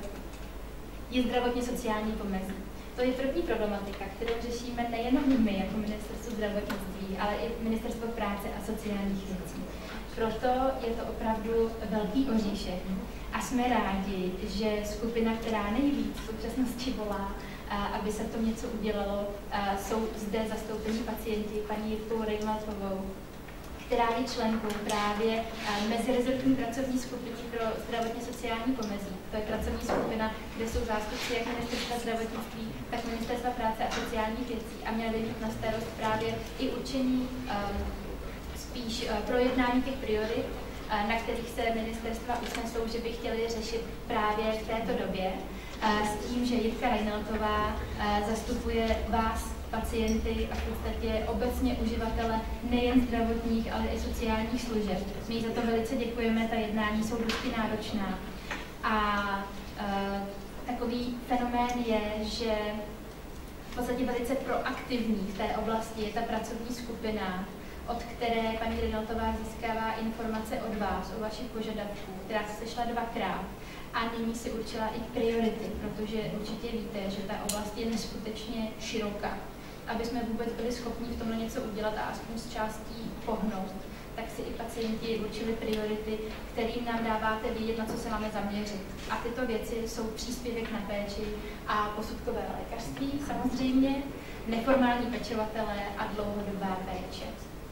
S1: je zdravotně sociální pomezí. To je první problematika, kterou řešíme nejenom my jako Ministerstvo zdravotnictví, ale i Ministerstvo práce a sociálních věcí. Proto je to opravdu velký oříšek a jsme rádi, že skupina, která nejvíc v současnosti volá, aby se v tom něco udělalo, jsou zde zastoupení pacienti paní Jirkou Rejmatovou, která je členkou právě mezirezortní pracovní skupiny pro zdravotně sociální pomezí. To je pracovní skupina, kde jsou zástupci jak Ministerstva zdravotnictví, tak Ministerstva práce a sociálních věcí a měli mít na starost právě i určení spíš projednání těch priorit, na kterých se ministerstva usnesou, že by chtěli řešit právě v této době, s tím, že Jitka Reineltová zastupuje vás, pacienty a v podstatě obecně uživatele nejen zdravotních, ale i sociálních služeb. My za to velice děkujeme, ta jednání jsou dosti náročná. A takový fenomén je, že v podstatě velice proaktivní v té oblasti je ta pracovní skupina, od které paní Reineltová získává informace od vás, o vašich požadavků, která se sešla 2krát. A nyní si určila i priority, protože určitě víte, že ta oblast je neskutečně široká. Aby jsme vůbec byli schopni v tomhle něco udělat a aspoň z částí pohnout, tak si i pacienti určili priority, kterým nám dáváte vědět, na co se máme zaměřit. A tyto věci jsou příspěvek na péči a posudkové lékařství, samozřejmě, neformální pečovatelé a dlouhodobá péče.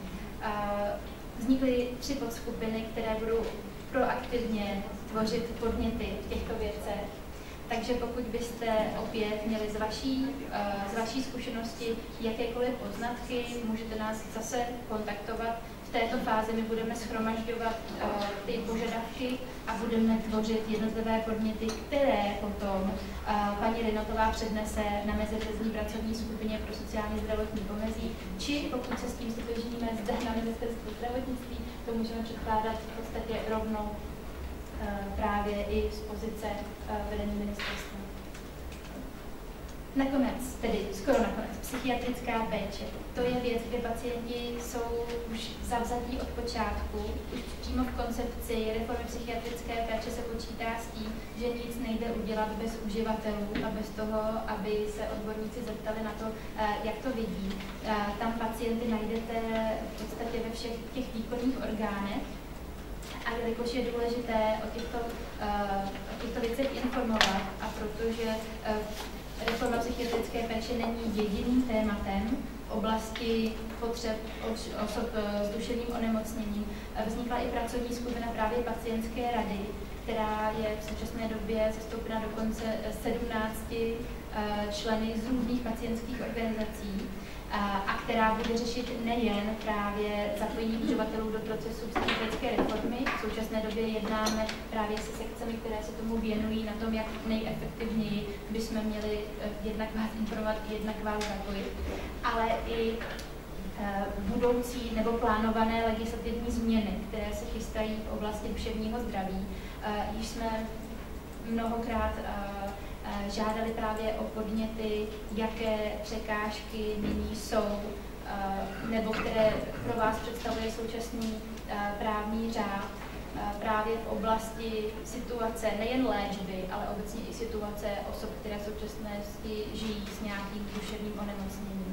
S1: Vznikly 3 podskupiny, které budou proaktivně tvořit podněty v těchto věcech. Takže pokud byste opět měli z vaší zkušenosti jakékoliv poznatky, můžete nás zase kontaktovat. V této fázi my budeme shromažďovat ty požadavky a budeme tvořit jednotlivé podněty, které potom paní Reineltová přednese na mezirezortní pracovní skupině pro sociálně zdravotní pomezí, či pokud se s tím stotožníme zde na Ministerstvu zdravotnictví, to můžeme předkládat v podstatě rovnou právě i z pozice vedení ministerstva. Nakonec, tedy skoro nakonec, psychiatrická péče. To je věc, kde pacienti jsou už zavzatí od počátku. Už přímo v koncepci reformy psychiatrické péče se počítá s tím, že nic nejde udělat bez uživatelů a bez toho, aby se odborníci zeptali na to, jak to vidí. Tam pacienty najdete v podstatě ve všech těch výkonných orgánech. A jelikož je důležité o těchto věcech informovat, a protože reforma psychiatrické péče není jediným tématem v oblasti potřeb osob s duševním onemocněním, vznikla i pracovní skupina právě pacientské rady, která je v současné době zastoupena dokonce 17 členy z různých pacientských organizací. a která bude řešit nejen právě zapojení uživatelů do procesu psychiatrické reformy. V současné době jednáme právě se sekcemi, které se tomu věnují na tom, jak nejefektivněji bychom měli jednak vás informovat, jednak vás zapojit, ale i budoucí nebo plánované legislativní změny, které se chystají v oblasti duševního zdraví. Již jsme mnohokrát žádali právě o podněty, jaké překážky nyní jsou, nebo které pro vás představuje současný právní řád právě v oblasti situace nejen léčby, ale obecně i situace osob, které v současnosti žijí s nějakým duševním onemocněním.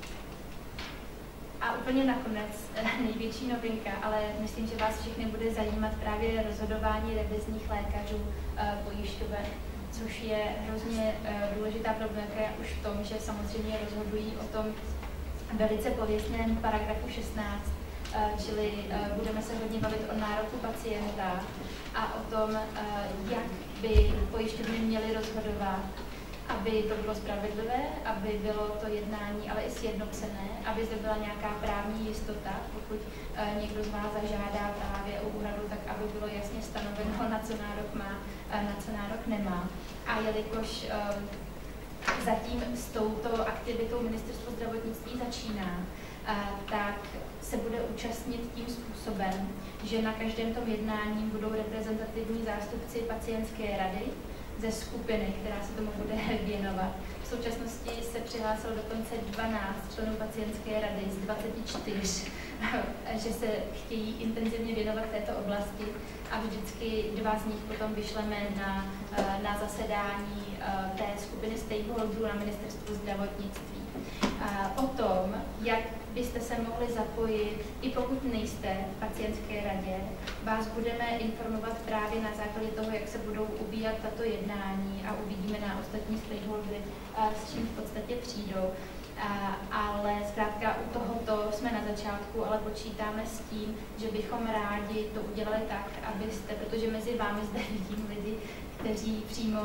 S1: A úplně nakonec největší novinka, ale myslím, že vás všechny bude zajímat právě rozhodování revizních lékařů pojišťoven, což je hrozně důležitá problematika už v tom, že samozřejmě rozhodují o tom velice pověstném paragrafu 16, čili budeme se hodně bavit o nároku pacienta a o tom, jak by pojišťovny měly rozhodovat, aby to bylo spravedlivé, aby bylo to jednání ale i sjednocené, aby zde byla nějaká právní jistota, pokud někdo z vás zažádá právě o úhradu, tak aby bylo jasně stanoveno, na co nárok má, na co nárok nemá. A jelikož zatím s touto aktivitou Ministerstvo zdravotnictví začíná, tak se bude účastnit tím způsobem, že na každém tom jednání budou reprezentativní zástupci pacientské rady ze skupiny, která se tomu bude věnovat. V současnosti se přihlásilo dokonce 12 členů pacientské rady z 24, že se chtějí intenzivně věnovat této oblasti a vždycky 2 z nich potom vyšleme na zasedání té skupiny stakeholderů na Ministerstvu zdravotnictví. O tom, jak byste se mohli zapojit, i pokud nejste v pacientské radě, vás budeme informovat právě na základě toho, jak se budou ubírat tato jednání a uvidíme na ostatní stakeholdery, s čím v podstatě přijdou. Ale zkrátka u tohoto jsme na začátku, ale počítáme s tím, že bychom rádi to udělali tak, abyste, protože mezi vámi zde vidím lidi, kteří přímo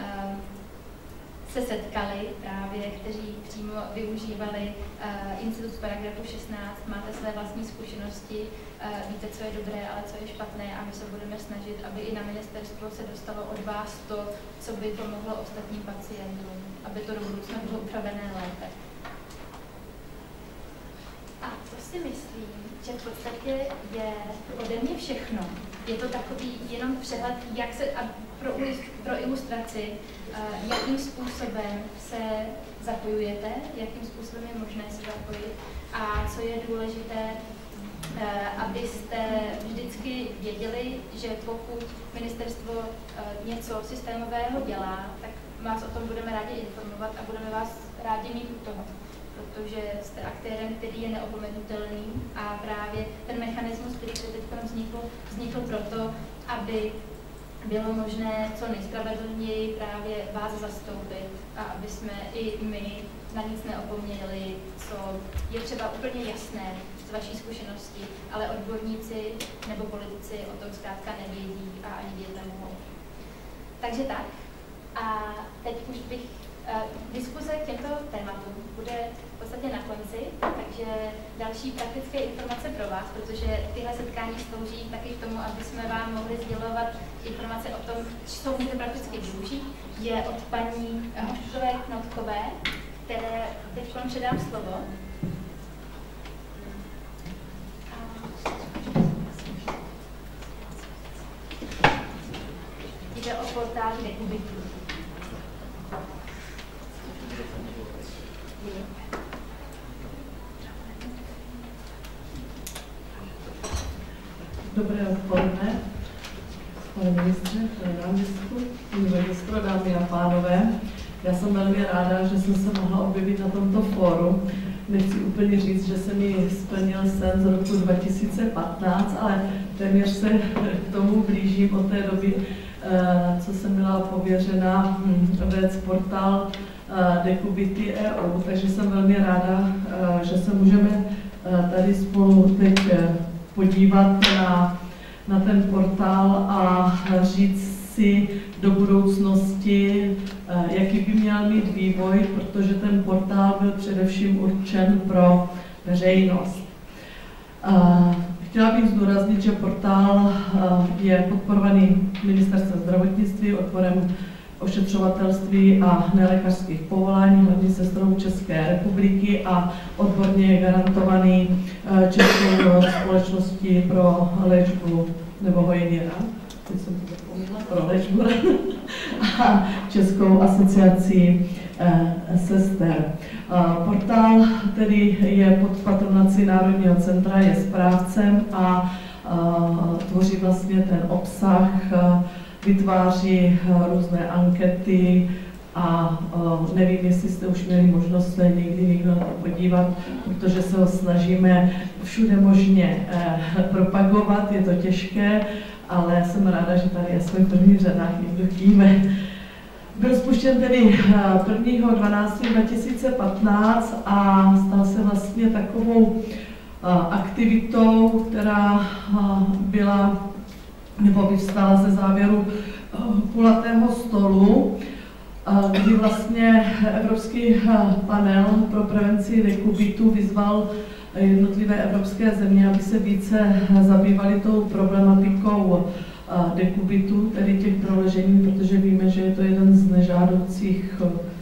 S1: se setkali právě, kteří přímo využívali institut z paragrafu 16, máte své vlastní zkušenosti, víte, co je dobré, ale co je špatné a my se budeme snažit, aby i na ministerstvo se dostalo od vás to, co by pomohlo ostatním pacientům, aby to do budoucna bylo upravené lépe. A to si myslím, že v podstatě je ode mě všechno. Je to takový jenom přehled, jak se, pro ilustraci, jakým způsobem se zapojujete, jakým způsobem je možné se zapojit a co je důležité, abyste vždycky věděli, že pokud ministerstvo něco systémového dělá, tak vás o tom budeme rádi informovat a budeme vás rádi mít u toho, protože jste aktérem, který je neopomenutelný a právě ten mechanismus, který se teď vznikl proto, aby bylo možné co nejspravedlněji právě vás zastoupit a aby jsme i my na nic neopomněli, co je třeba úplně jasné z vaší zkušenosti, ale odborníci nebo politici o tom zkrátka nevědí a ani vědět nemohou. Takže tak. A teď už bych diskuze k těmto tématům bude v podstatě na konci, takže další praktické informace pro vás, protože tyhle setkání slouží taky k tomu, aby jsme vám mohli sdělovat informace o tom, co můžete prakticky využít, je od paní Hoštové Knotkové, které teď vám předám slovo. Jde o portál Dekubitu.
S4: Dobré odpoledne, pane ministře, pane náměstku, ministro, dámy a pánové. Já jsem velmi ráda, že jsem se mohla objevit na tomto fóru. Nechci úplně říct, že se mi splnil sen z roku 2015, ale téměř se k tomu blížím od té doby, co jsem byla pověřena vést portál Dekubity EU, takže jsem velmi ráda, že se můžeme tady spolu teď podívat na ten portál a říct si do budoucnosti, jaký by měl mít vývoj, protože ten portál byl především určen pro veřejnost. Chtěla bych zdůraznit, že portál je podporovaný Ministerstvem zdravotnictví, odborem ošetřovatelství a nelékařských povolání, hlavní sestrou České republiky a odborně je garantovaný Českou společností pro léčbu nebo hojení ran, pro léčbu ran a Českou asociací sester. Portál tedy je pod patronací Národního centra, je správcem a tvoří vlastně ten obsah, vytváří různé ankety a nevím, jestli jste už měli možnost se někdy na to podívat, protože se ho snažíme všude možně propagovat, je to těžké, ale jsem ráda, že tady jsme v prvních řadách někdo kýve. Byl spuštěn tedy 1.12.2015 a stal se vlastně takovou aktivitou, která byla nebo vyvstala ze závěru kulatého stolu, kdy vlastně Evropský panel pro prevenci dekubitu vyzval jednotlivé evropské země, aby se více zabývaly tou problematikou dekubitu, tedy těch proležení, protože víme, že je to jeden z nežádoucích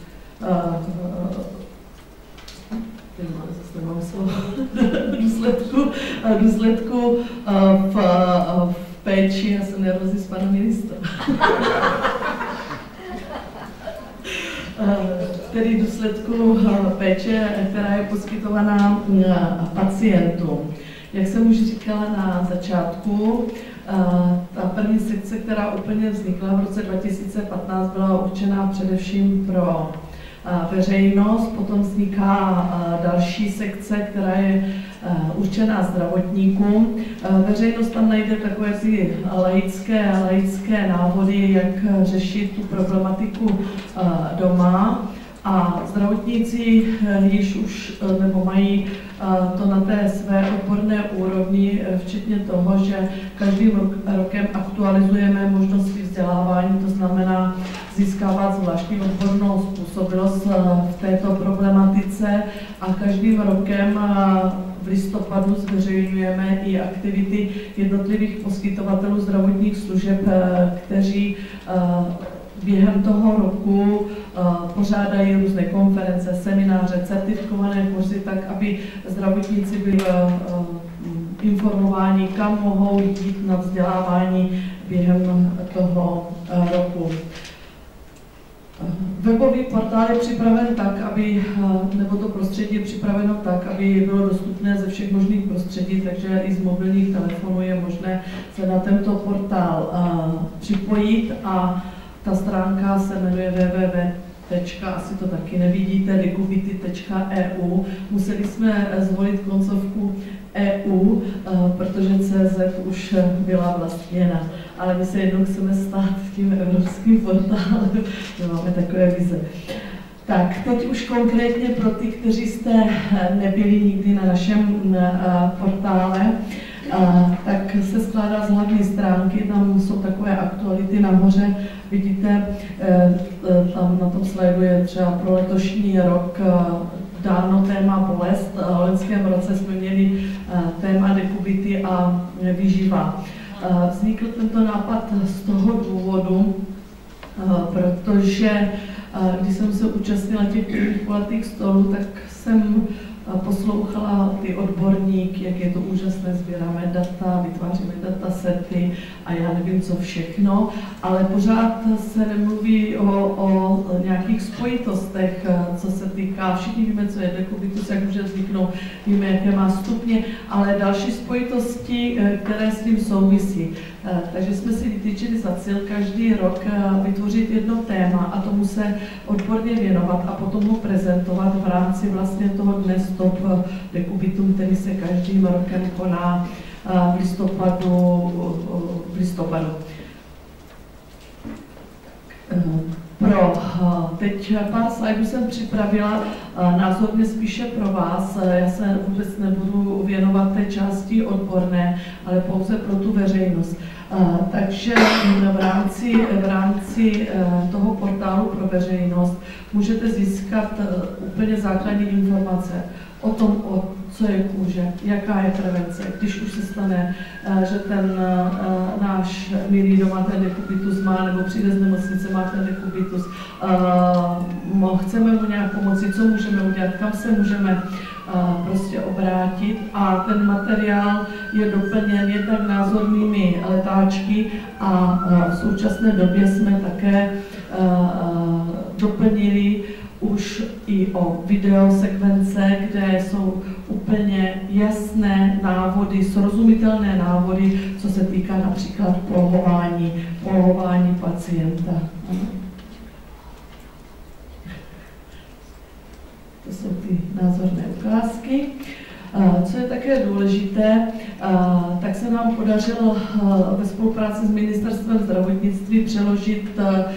S4: důsledku v péči, já jsem nervózní z pana ministra. Tedy důsledku péče, která je poskytovaná pacientům. Jak jsem už říkala na začátku, ta první sekce, která úplně vznikla v roce 2015, byla určená především pro veřejnost, potom vzniká další sekce, která je určená zdravotníkům. Veřejnost tam najde takové ty laické návody, jak řešit tu problematiku doma. A zdravotníci již už nebo mají to na té své odborné úrovni, včetně toho, že každým rokem aktualizujeme možnosti vzdělávání, to znamená získávat zvláštní odbornou způsobilost v této problematice a každým rokem v listopadu zveřejňujeme i aktivity jednotlivých poskytovatelů zdravotních služeb, kteří během toho roku pořádají různé konference, semináře, certifikované kurzy, tak aby zdravotníci byli informováni, kam mohou jít na vzdělávání během toho roku. Webový portál je připraven tak, aby, nebo to prostředí je připraveno tak, aby bylo dostupné ze všech možných prostředí, takže i z mobilních telefonů je možné se na tento portál připojit a ta stránka se jmenuje asi to taky nevidíte, dekubity.eu. Museli jsme zvolit koncovku EU, protože CZ už byla vlastněna. Ale my se jednou chceme stát tím evropským portálem, že máme takové vize. Tak, teď už konkrétně pro ty, kteří jste nebyli nikdy na našem portále, tak se skládá z hlavní stránky, tam jsou takové aktuality nahoře, vidíte, tam na tom slajdu je třeba pro letošní rok dáno téma bolest. V loňském roce jsme měli téma dekubity a výživa. Vznikl tento nápad z toho důvodu, protože když jsem se účastnila těch prvních kulatých stolů, tak jsem poslouchala ty odborníky, jak je to úžasné, sbíráme data, vytváříme datasety a já nevím co všechno, ale pořád se nemluví o nějakých spojitostech, co se týká, všichni víme, co je dekubitus, jak může vzniknout, víme, jaké má stupně, ale další spojitosti, které s tím souvisí. Takže jsme si vytyčili za cíl každý rok vytvořit jedno téma a tomu se odborně věnovat a potom ho prezentovat v rámci vlastně toho dne Stop dekubitum, který se každým rokem koná v listopadu. Teď pár slajdů jsem připravila názorně spíše pro vás. Já se vůbec nebudu věnovat té části odborné, ale pouze pro tu veřejnost. Takže v rámci toho portálu pro veřejnost můžete získat úplně základní informace o tom, co je kůže, jaká je prevence, když už se stane, že ten náš milý doma ten dekubitus má, nebo přijde z nemocnice, má ten dekubitus, chceme mu nějak pomoci, co můžeme udělat, kam se můžeme prostě obrátit, a ten materiál je doplněn jednak názornými letáčky a v současné době jsme také doplnili už i o videosekvence, kde jsou úplně jasné návody, srozumitelné návody, co se týká například polohování pacienta. To jsou ty názorné ukázky. Co je také důležité, tak se nám podařilo ve spolupráci s Ministerstvem zdravotnictví přeložit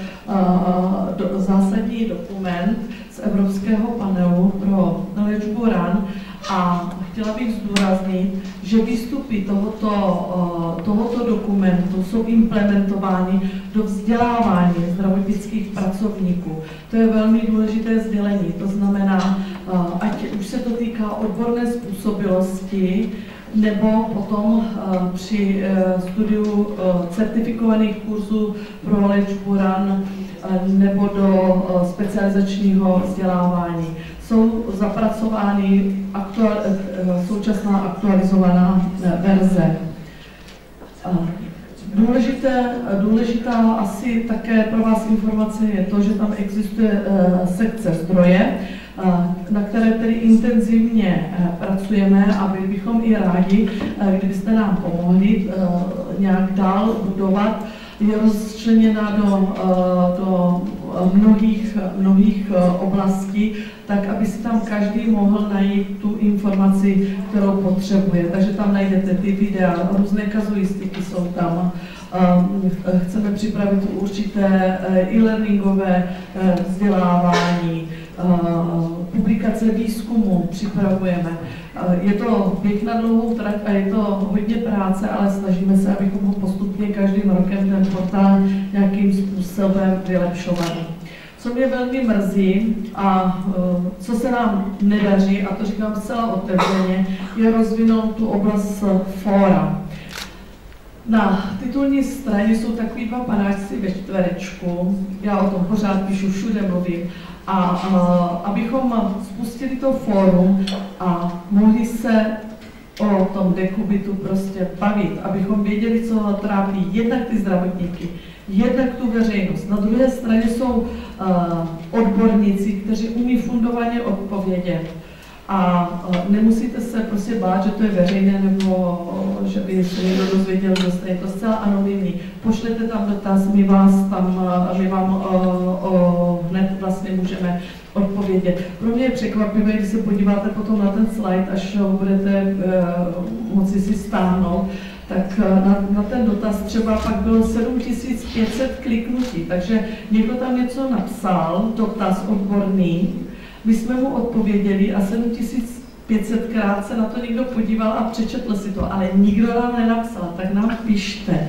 S4: zásadní dokument z Evropského panelu pro léčbu ran, a chtěla bych zdůraznit, že výstupy tohoto dokumentu jsou implementovány do vzdělávání zdravotnických pracovníků. To je velmi důležité sdělení, to znamená, ať už se to týká odborné způsobilosti, nebo potom při studiu certifikovaných kurzů pro léčbu ran nebo do specializačního vzdělávání. Jsou zapracovány současná aktualizovaná verze. Důležitá asi také pro vás informace je to, že tam existuje sekce zdroje, na které tedy intenzivně pracujeme, a byli bychom i rádi, kdybyste nám pomohli nějak dál budovat. Je rozčleněna do mnohých oblastí, tak aby si tam každý mohl najít tu informaci, kterou potřebuje. Takže tam najdete ty videa, různé kazuistiky jsou tam. Chceme připravit určité e-learningové vzdělávání, publikace výzkumu připravujeme. Je to běh na dlouhou trať a je to hodně práce, ale snažíme se, abychom ho postupně každým rokem ten portál nějakým způsobem vylepšovali. Co mě velmi mrzí a co se nám nedaří, a to říkám zcela otevřeně, je rozvinout tu oblast fóra. Na titulní straně jsou takový dva panáčci ve čtverečku, já o tom pořád píšu, všude mluvím, a abychom spustili to fórum a mohli se o tom dekubitu prostě bavit, abychom věděli, co trápí jednak ty zdravotníky, jednak tu veřejnost. Na druhé straně jsou odborníci, kteří umí fundovaně odpovědět. A nemusíte se prostě bát, že to je veřejné, nebo že by se někdo dozvěděl, že je to zcela anonymní. Pošlete tam dotaz, my vám hned vlastně můžeme odpovědět. Pro mě je překvapivé, když se podíváte potom na ten slide, až ho budete moci si stáhnout, tak na ten dotaz třeba pak bylo 7500 kliknutí, takže někdo tam něco napsal, dotaz odborný, my jsme mu odpověděli a 7500krát se na to někdo podíval a přečetl si to, ale nikdo nám nenapsal, tak nám pište.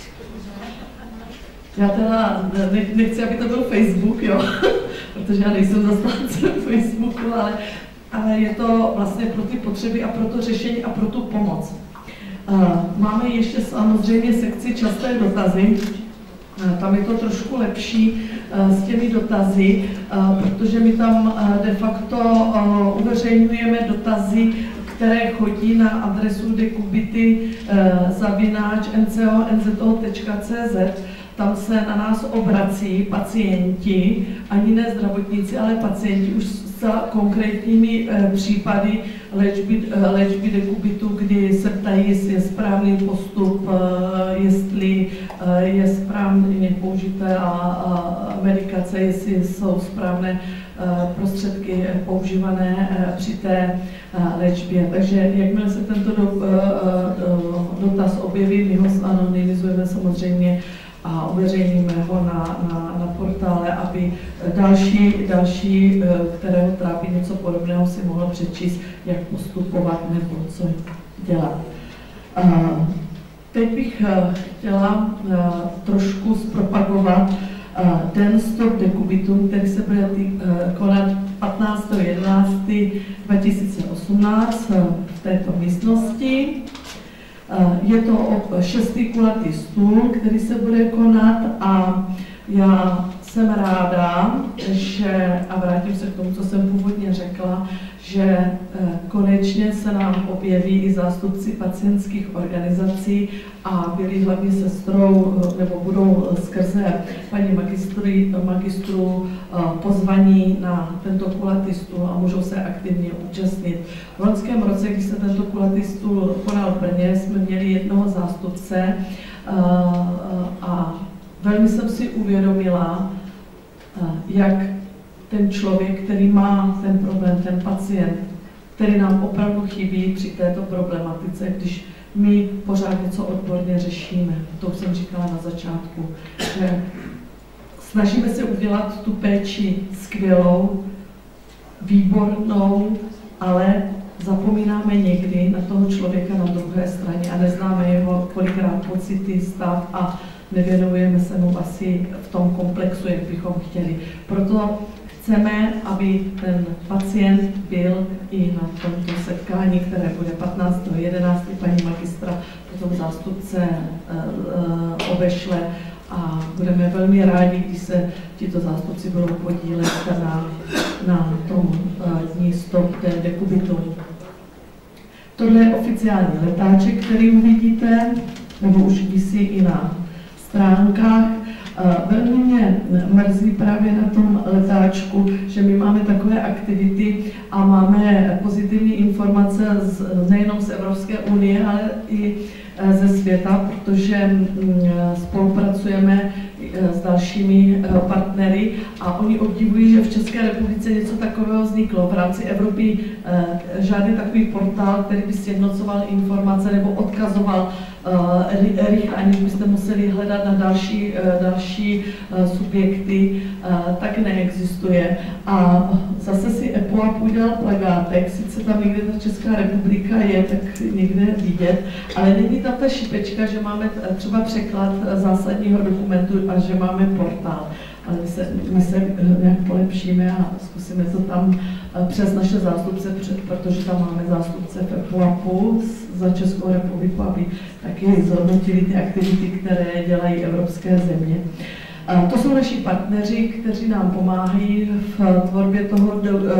S4: Já teda nechci, aby to byl Facebook, jo, protože já nejsem zastáncem Facebooku, ale je to vlastně pro ty potřeby a pro to řešení a pro tu pomoc. Máme ještě samozřejmě sekci časté dotazy. Tam je to trošku lepší s těmi dotazy, protože my tam de facto uveřejňujeme dotazy, které chodí na adresu dekubity@nco.nzo.cz. Tam se na nás obrací pacienti, ani ne zdravotníci, ale pacienti už s konkrétními případy léčby dekubitu, kdy se ptají, jestli je správný postup, jestli je správně použité a medikace, jestli jsou správné prostředky používané při té léčbě. Takže jakmile se tento dotaz objeví, my ho anonymizujeme samozřejmě a uveřejníme ho na portále, aby další, kterého trápí něco podobného, si mohl přečíst, jak postupovat nebo co dělat. Teď bych chtěla trošku zpropagovat Den Stop Decubitům, který se bude konat 15.11.2018 v této místnosti. Je to 6. kulatý stůl, který se bude konat a já jsem ráda, že, a vrátím se k tomu, co jsem původně řekla, že konečně se nám objeví i zástupci pacientských organizací a byli hlavně sestrou, nebo budou skrze paní magistru pozvaní na tento kulatý stůl a můžou se aktivně účastnit. V loňském roce, když se tento kulatý stůl konal v Brně, jsme měli jednoho zástupce a velmi jsem si uvědomila, jak ten člověk, který má ten problém, ten pacient, který nám opravdu chybí při této problematice, když my pořád něco odborně řešíme. To už jsem říkala na začátku, že snažíme se udělat tu péči skvělou, výbornou, ale zapomínáme někdy na toho člověka na druhé straně a neznáme jeho kolikrát pocity, stav a nevěnujeme se mu asi v tom komplexu, jak bychom chtěli. Proto chceme, aby ten pacient byl i na tomto setkání, které bude 15.11. paní magistra, potom zástupce obešle a budeme velmi rádi, když se tito zástupci budou podílet na tom dní Stop Decubitům. Tohle je oficiální letáček, který uvidíte, nebo už visí i na stránkách. Velmi mě mrzí právě na tom letáčku, že my máme takové aktivity a máme pozitivní informace nejenom z Evropské unie, ale i ze světa, protože spolupracujeme s dalšími partnery a oni obdivují, že v České republice něco takového vzniklo. V rámci Evropy žádný takový portál, který by sjednocoval informace nebo odkazoval rychle, aniž byste museli hledat na další subjekty, tak neexistuje. A zase si EPOAP udělal plagátek, sice tam někde ta Česká republika je, tak někde vidět, ale není tam ta šipečka, že máme třeba překlad zásadního dokumentu a že máme portál. Ale my se nějak polepšíme a zkusíme to tam přes naše zástupce, protože tam máme zástupce v EPOAPu za Českou republiku, aby taky zhodnotili ty aktivity, které dělají evropské země. To jsou naši partneři, kteří nám pomáhají v tvorbě toho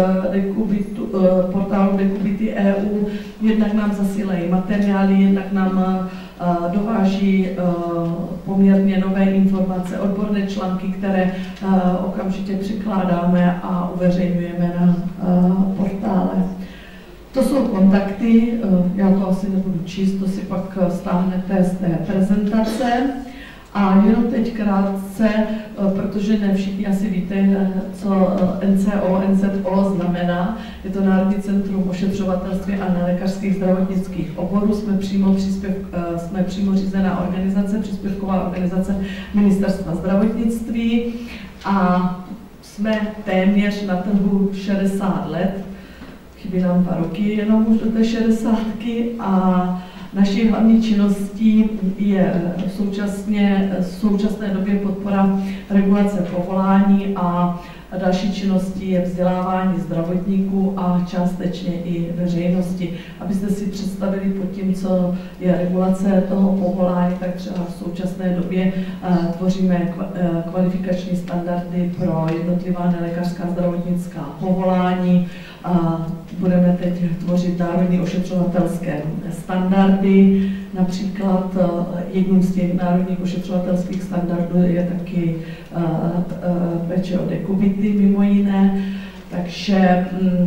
S4: portálu Decubity EU. Jednak nám zasílají materiály, jednak nám dováží poměrně nové informace, odborné články, které okamžitě překládáme a uveřejňujeme na portále. To jsou kontakty, já to asi nebudu číst, to si pak stáhnete z té prezentace. A jenom teď krátce, protože ne všichni asi víte, co NCO znamená. Je to Národní centrum ošetřovatelství a nelékařských zdravotnických oborů. Jsme přímo řízená organizace, příspěvková organizace Ministerstva zdravotnictví a jsme téměř na trhu 60 let. Chybí nám 2 roky jenom už do té 60 a naší hlavní činností je v současné době podpora regulace povolání a další činností je vzdělávání zdravotníků a částečně i veřejnosti. Abyste si představili pod tím, co je regulace toho povolání, tak třeba v současné době tvoříme kvalifikační standardy pro jednotlivá nelékařská zdravotnická povolání. Budeme teď tvořit národní ošetřovatelské standardy. Například jedním z těch národních ošetřovatelských standardů je taky péče o dekubity mimo jiné. Takže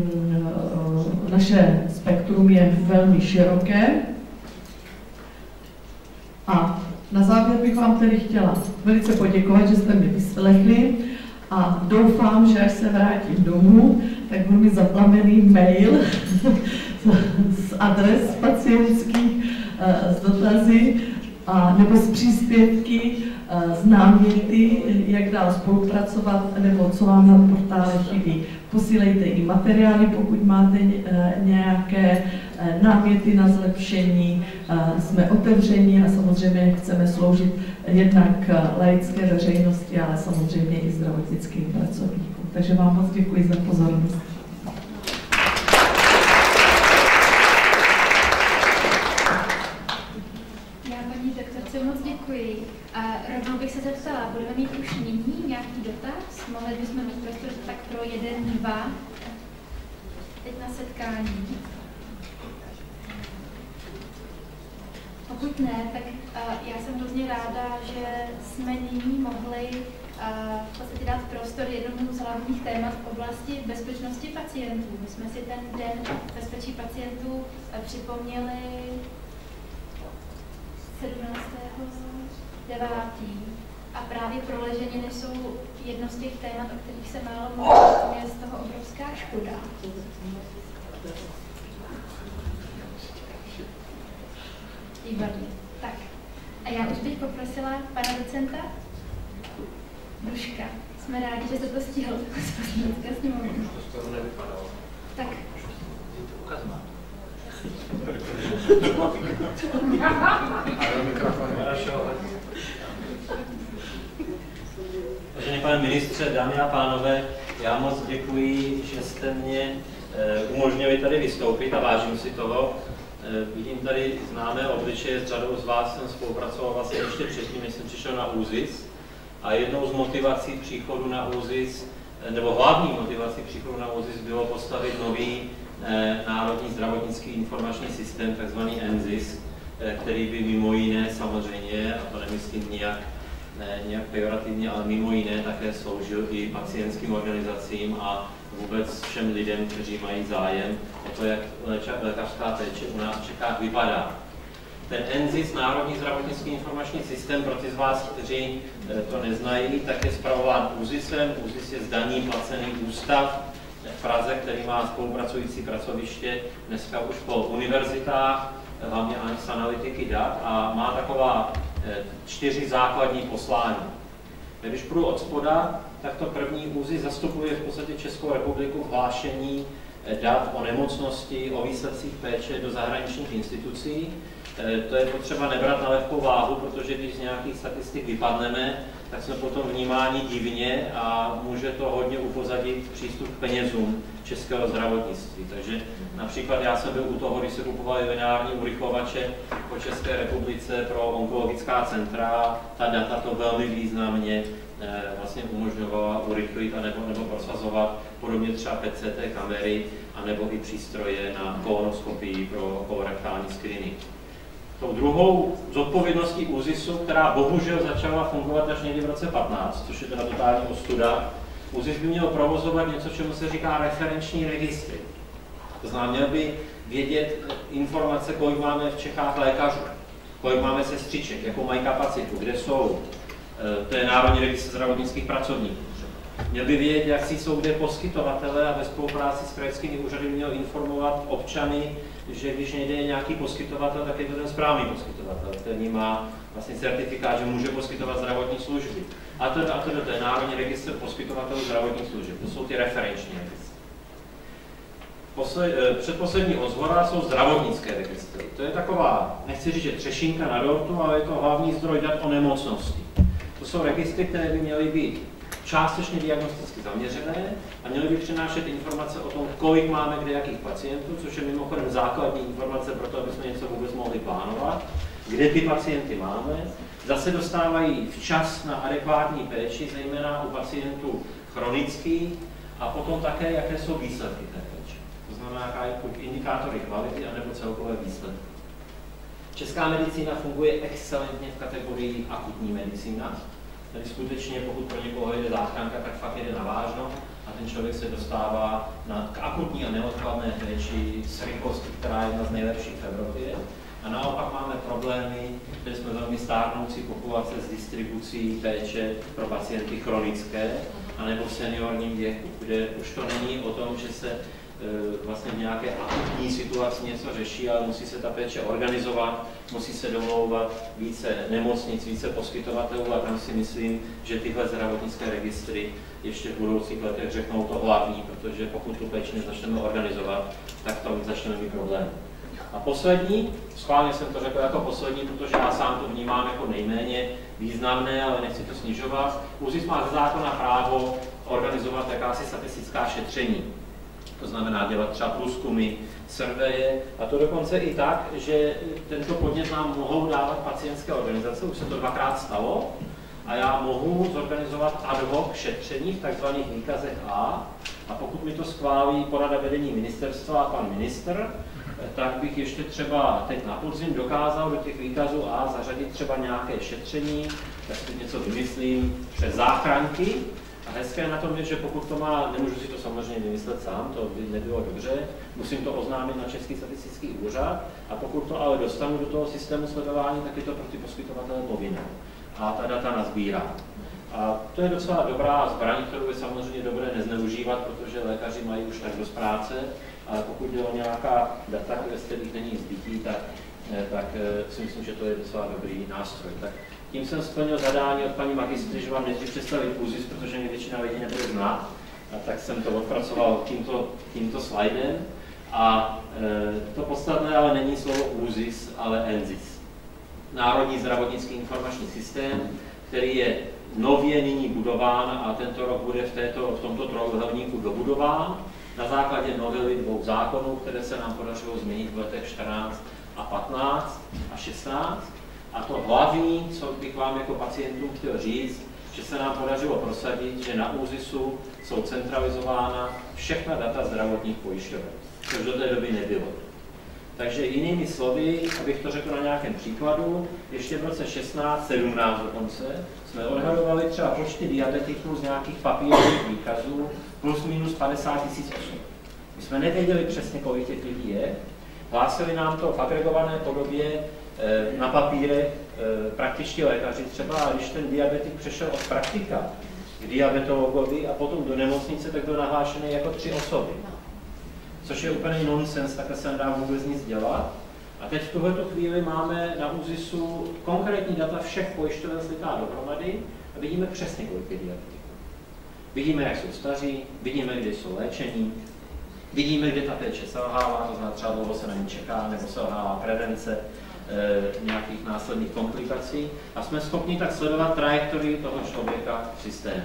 S4: naše spektrum je velmi široké. A na závěr bych vám tedy chtěla velice poděkovat, že jste mě vyslechli. A doufám, že až se vrátím domů, tak budu mít zaplamený mail z adres pacientských, z dotazy nebo z příspěvky s náměty, jak dál spolupracovat, nebo co vám na portále chybí. Posílejte i materiály, pokud máte nějaké náměty na zlepšení. Jsme otevření a samozřejmě chceme sloužit jednak laické veřejnosti, ale samozřejmě i zdravotnickým pracovníkům. Takže vám moc děkuji za pozornost.
S1: Já paní doktorce moc děkuji. A rovnou bych se zeptala, budeme mít už nyní nějaký dotaz? Mohli bychom mít prostor tak pro 1, 2 teď na setkání. Pokud ne, tak já jsem hrozně ráda, že jsme nyní mohli v podstatě dát prostor jednomu z hlavních témat v oblasti bezpečnosti pacientů. My jsme si ten den bezpečí pacientů připomněli 17.9. A právě proleženiny jsou jedno z těch témat, o kterých se málo mluví, je z toho obrovská škoda. Výborně. Tak. A já už bych poprosila pana docenta Duška. Jsme rádi, že se to stihl z Poslanecké sněmovny.
S5: To nevypadalo.
S1: Tak.
S5: Ukaz má. Vážený pane ministře, dámy a pánové, já moc děkuji, že jste mě umožnili tady vystoupit a vážím si toho. Vidím tady známé obličeje, s řadou z vás jsem spolupracoval vlastně ještě předtím, než jsem přišel na ÚZIS. A jednou z motivací příchodu na ÚZIS, nebo hlavní motivací příchodu na ÚZIS bylo postavit nový Národní zdravotnický informační systém, takzvaný NZIS, který by mimo jiné samozřejmě, a to nemyslím nějak pejorativně, ale mimo jiné také sloužil i pacientským organizacím a vůbec všem lidem, kteří mají zájem o to, jak lékařská péče u nás v Čechách vypadá. Ten NZIS, Národní zdravotnický informační systém, pro ty z vás, kteří to neznají, tak je spravován ÚZISem. ÚZIS je zdaní placený ústav v Praze, který má spolupracující pracoviště dneska už po univerzitách, hlavně z analytiky dat, a má taková 4 základní poslání. Když půjdu od spoda, tak to první ÚZIS zastupuje v podstatě Českou republiku v hlášení dat o nemocnosti, o výsledcích péče do zahraničních institucí. To je potřeba nebrat na lehkou váhu, protože když z nějakých statistik vypadneme, tak jsme potom vnímáni divně a může to hodně upozadit přístup k penězům českého zdravotnictví. Takže například já jsem byl u toho, když se kupovaly lineární urychlovače po České republice pro onkologická centra, ta data to velmi významně vlastně umožňovala urychlit nebo prosazovat, podobně třeba PET-CT kamery, anebo i přístroje na kolonoskopii pro kolorektální screening. Tou druhou zodpovědností ÚZISu, která bohužel začala fungovat až někdy v roce 15, což je teda totální ostuda, ÚZIS by měl provozovat něco, čemu se říká referenční registry. To znamená, měl by vědět informace, kolik máme v Čechách lékařů, kolik máme sestřiček, jakou mají kapacitu, kde jsou. To je Národní registr zdravotnických pracovníků. Měl by vědět, jak si jsou kde poskytovatele, a ve spolupráci s krajskými úřady měl informovat občany, že když nejde nějaký poskytovatel, tak je to ten správný poskytovatel, který má vlastně certifikát, že může poskytovat zdravotní služby. A to je Národní registr poskytovatelů zdravotních služeb. To jsou ty referenční registry. Předposlední odzvora jsou zdravotnické registry. To je taková, nechci říct, že třešinka na dortu, ale je to hlavní zdroj dat o nemocnosti. To jsou registry, které by měly být částečně diagnosticky zaměřené a měly by přinášet informace o tom, kolik máme kde jakých pacientů, což je mimochodem základní informace pro to, aby jsme něco vůbec mohli plánovat, kde ty pacienty máme. Zase dostávají včas na adekvátní péči, zejména u pacientů chronických, a potom také, jaké jsou výsledky té péče. To znamená, jaká je buď indikátory kvality, anebo celkové výsledky. Česká medicína funguje excelentně v kategorii akutní medicína. Tady skutečně, pokud pro někoho jde záchranka, tak fakt jde na vážno a ten člověk se dostává k akutní a neodkladné péči s rychlostí, která je jedna z nejlepších v Evropě. A naopak máme problémy, kde jsme velmi stárnoucí populace s distribucí péče pro pacienty chronické anebo v seniorním věku, kde už to není o tom, že se vlastně v nějaké akutní situaci něco řeší, ale musí se ta péče organizovat, musí se domlouvat více nemocnic, více poskytovatelů a tam si myslím, že tyhle zdravotnické registry ještě v budoucích letech řeknou to hlavní, protože pokud tu péči nezačneme organizovat, tak tam začneme mít problém. A poslední, schválně jsem to řekl jako poslední, protože já sám to vnímám jako nejméně významné, ale nechci to snižovat. ÚZIS má ze zákona právo organizovat jakási statistická šetření. To znamená dělat třeba průzkumy, surveje a to dokonce i tak, že tento podnět nám mohou dávat pacientské organizace, už se to 2krát stalo, a já mohu zorganizovat ad hoc šetření v tzv. Výkazech A a pokud mi to schválí porada vedení ministerstva a pan ministr, tak bych ještě třeba teď na podzim dokázal do těch výkazů A zařadit třeba nějaké šetření, tak si něco vymyslím přes záchranky. A hezké na tom je, že pokud to má, nemůžu si to samozřejmě vymyslet sám, to by nebylo dobře, musím to oznámit na Český statistický úřad a pokud to ale dostanu do toho systému sledování, tak je to pro ty poskytovatele povinné. A ta data nazbírá. A to je docela dobrá zbraň, kterou je samozřejmě dobré nezneužívat, protože lékaři mají už tak dost práce, ale pokud jde o nějaká data, z kterých není zbytí, tak si myslím, že to je docela dobrý nástroj. Tak tím jsem splnil zadání od paní magistry, že vám nejdřív představit ÚZIS, protože mě většina lidí nebude znát, a tak jsem to odpracoval tímto slajdem. A to podstatné ale není slovo ÚZIS, ale NZIS. Národní zdravotnický informační systém, který je nově nyní budován a tento rok bude v tomto trojúhelníku dobudován na základě novely 2 zákonů, které se nám podařilo změnit v letech 14 a 15 a 16. A to hlavní, co bych vám jako pacientům chtěl říct, že se nám podařilo prosadit, že na ÚZISu jsou centralizována všechna data zdravotních pojišťoven, což do té doby nebylo. Takže jinými slovy, abych to řekl na nějakém příkladu, ještě v roce 16, 17 dokonce, jsme odhadovali třeba počty diabetiků z nějakých papírových výkazů plus minus 50 000 osob. My jsme nevěděli přesně, kolik těch lidí je. Hlásili nám to v agregované podobě na papírech praktičtí lékaři třeba, a když ten diabetik přešel od praktika k diabetologovi a potom do nemocnice, tak byl nahlášený jako 3 osoby. Což je úplně nonsens, takhle se nedá vůbec nic dělat. A teď v tuhleto chvíli máme na ÚZISu konkrétní data všech pojišťoven slitá dohromady a vidíme přesně, kolik je diabetiků. Vidíme, jak jsou staří, vidíme, kde jsou léčení, vidíme, kde ta péče selhává, to znamená třeba dlouho se na ní čeká, nebo selhává prevence nějakých následných komplikací a jsme schopni tak sledovat trajektorii toho člověka v systému.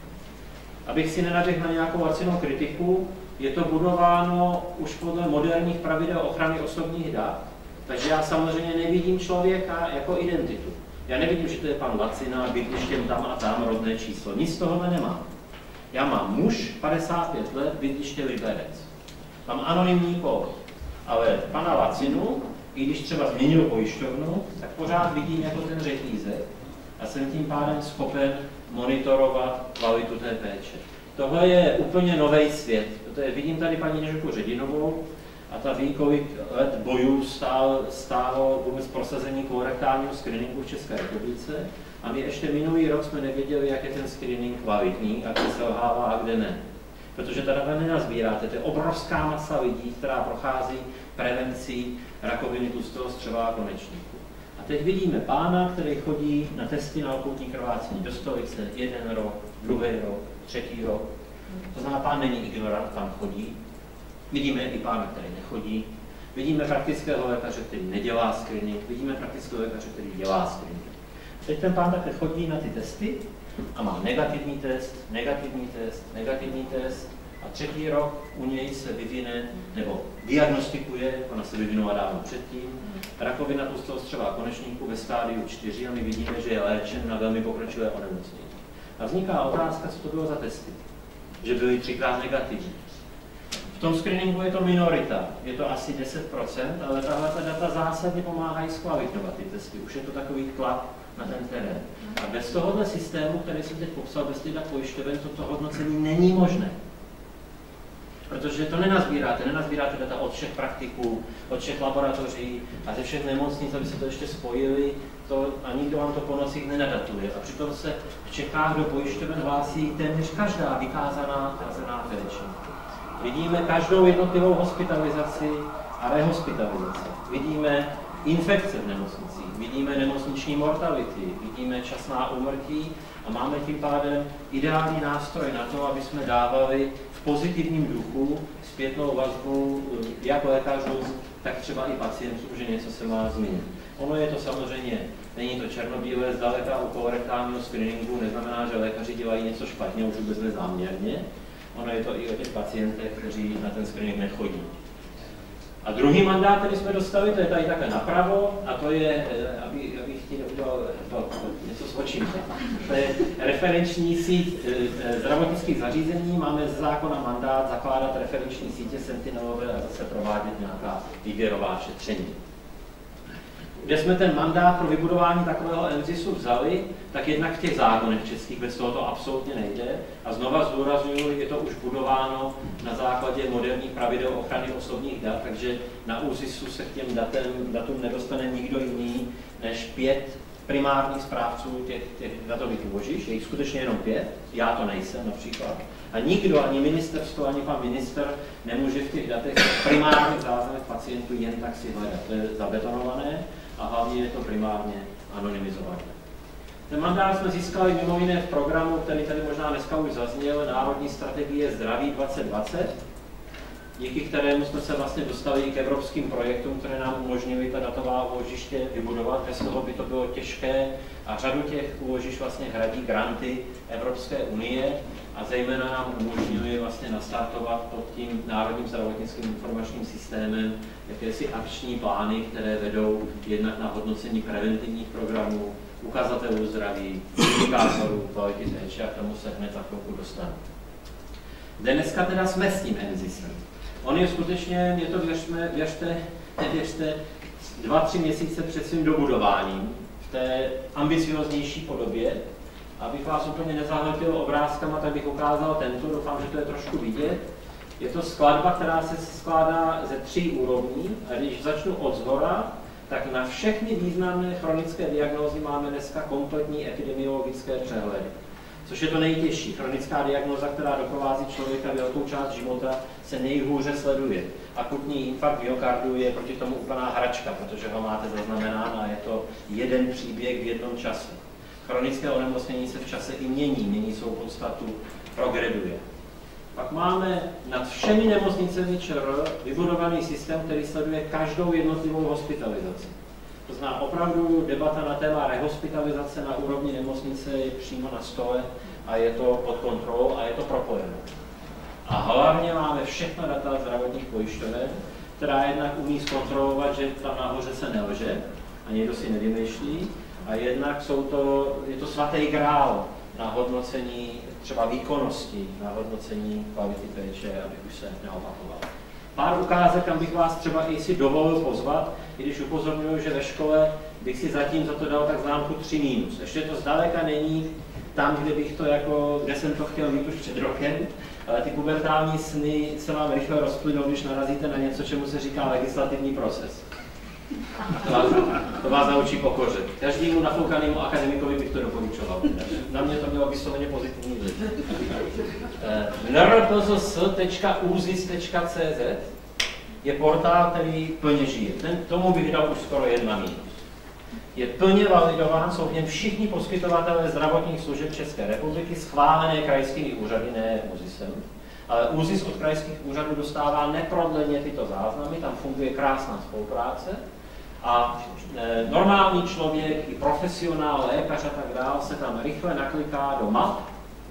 S5: Abych si nenaběhl na nějakou lacinou kritiku, je to budováno už podle moderních pravidel ochrany osobních dat, takže já samozřejmě nevidím člověka jako identitu. Já nevidím, že to je pan Lacina, bydlištěm tam a tam, rodné číslo. Nic z tohohle nemám. Já mám muž, 55 let, bydliště Liberec. Mám anonymní kód, ale pana Lacinu, i když třeba změnil pojišťovnu, tak pořád vidím jako ten řetízek a jsem tím pádem schopen monitorovat kvalitu té péče. Tohle je úplně nový svět. Vidím tady paní Nežuku Ředinovou a ta ví, kolik let bojů stálo vůbec prosazení kolorektálního screeningu v České republice. A my ještě minulý rok jsme nevěděli, jak je ten screening kvalitní a kde selhává a kde ne. Protože ta data nenazbíráte. To je obrovská masa lidí, která prochází prevencí rakoviny tlustého střeva a konečníku. A teď vidíme pána, který chodí na testy na akutní krvácení do stolice 1 rok, 2. rok, 3. rok. To znamená, pán není ignorant, tam chodí. Vidíme i pána, který nechodí. Vidíme praktického lékaře, který nedělá screening. Vidíme praktického lékaře, který dělá screening. Teď ten pán takhle chodí na ty testy a má negativní test, negativní test, negativní test a 3. rok u něj se vyvine, nebo diagnostikuje, ona se vyvinula dávno předtím, rakovina tlustého střeva a konečníku ve stádiu 4 a my vidíme, že je léčen na velmi pokročilé onemocnění. A vzniká otázka, co to bylo za testy. Že byly 3krát negativní. V tom screeningu je to minorita, je to asi 10%, ale tahle data zásadně pomáhají zkvalitňovat ty testy. Už je to takový tlak na ten terén. A bez tohohle systému, který jsem teď popsal, bez těch dat pojišťoven, toto hodnocení není možné. Protože to nenazbíráte data od všech praktiků, od všech laboratoří a ze všech nemocnic, aby se to ještě spojili, a nikdo vám to po nocích nenadatuje. A přitom se v Čechách do pojišťoven hlásí téměř každá vykázaná péče. Vidíme každou jednotlivou hospitalizaci a rehospitalizaci. Vidíme infekce v nemocnicích, vidíme nemocniční mortality, vidíme časná úmrtí a máme tím pádem ideální nástroj na to, aby jsme dávali v pozitivním duchu zpětnou vazbu jak lékařům, tak třeba i pacientům, že něco se má změnit. Ono je to samozřejmě, není to černobílé, zdaleka u kolorektálního screeningu neznamená, že lékaři dělají něco špatně, už vůbec nezáměrně. Ono je to i o těch pacientech, kteří na ten screening nechodí. A druhý mandát, který jsme dostali, to je tady takhle napravo, a to je, abych ti udělal něco s očím. To je referenční síť zdravotnických zařízení. Máme ze zákona mandát zakládat referenční sítě sentinelové a zase provádět nějaká výběrová šetření. Kde jsme ten mandát pro vybudování takového NZISu vzali, tak jednak v těch zákonech českých bez toho to absolutně nejde. A znova zdůraznuju, je to už budováno na základě moderních pravidel ochrany osobních dat, takže na ÚZISu se k těm datům nedostane nikdo jiný než 5 primárních správců těch datových úložišť. Je jich skutečně jenom 5, já to nejsem například. A nikdo, ani ministerstvo, ani pan minister nemůže v těch datech primárních záznamech pacientů jen tak si hledat. To je zabetonované a hlavně je to primárně anonymizované. Ten mandát jsme získali mimo jiné v programu, který tady možná dneska už zazněl, Národní strategie Zdraví 2020, díky kterému jsme se vlastně dostali i k evropským projektům, které nám umožnily ta datová úložiště vybudovat. Bez toho by to bylo těžké a řadu těch úložišť vlastně hradí granty Evropské unie a zejména nám umožňuje vlastně nastartovat pod tím Národním zdravotnickým informačním systémem jakési akční plány, které vedou jednak na hodnocení preventivních programů, ukazatelů zdraví, indikátorů kvality péče a k tomu se hned za chvilku dostanu. Dneska teda jsme s tím NZISem. On je skutečně, mě to věřte, 2-3 měsíce před svým dobudováním v té ambicioznější podobě. Abych vás úplně nezahletil obrázkama, tak bych ukázal tento, doufám, že to je trošku vidět. Je to skladba, která se skládá ze 3 úrovní a když začnu od zhora, tak na všechny významné chronické diagnózy máme dneska kompletní epidemiologické přehledy. Což je to nejtěžší. Chronická diagnóza, která doprovází člověka velkou část života, se nejhůře sleduje. Akutní infarkt myokardu je proti tomu úplná hračka, protože ho máte zaznamenán a je to jeden příběh v jednom čase. Chronické onemocnění se v čase i mění svou podstatu, progreduje. Pak máme nad všemi nemocnicemi ČR vybudovaný systém, který sleduje každou jednotlivou hospitalizaci. To znamená, opravdu debata na téma rehospitalizace na úrovni nemocnice je přímo na stole a je to pod kontrolou a je to propojeno. A hlavně máme všechna data zdravotních pojišťoven, která jednak umí zkontrolovat, že tam nahoře se nelže a někdo si nevymýšlí, a jednak je to svatý grál na hodnocení třeba výkonnosti, na hodnocení kvality péče, abych už se neopakoval. Pár ukázek, kam bych vás třeba i si dovolil pozvat, i když upozorňuji, že ve škole bych si zatím za to dal tak známku 3-. Ještě to zdaleka není tam, kde jsem to chtěl mít už před rokem, ale ty pubertální sny se vám rychle rozplynou, když narazíte na něco, čemu se říká legislativní proces. To vás naučí pokoře. Každému nafoukanému akademikovi bych to doporučoval. Na mě to mělo vysloveně pozitivní vliv. nrpzs.uzis.cz je portál, který plně žije. Tomu bych dal už skoro 1-. Je plně validován, jsou v něm všichni poskytovatelé zdravotních služeb České republiky, schválené krajskými úřady, ne ÚZISem. Ale ÚZIS od krajských úřadů dostává neprodleně tyto záznamy, tam funguje krásná spolupráce. A normální člověk, i profesionál, lékař a tak dále se tam rychle nakliká do map,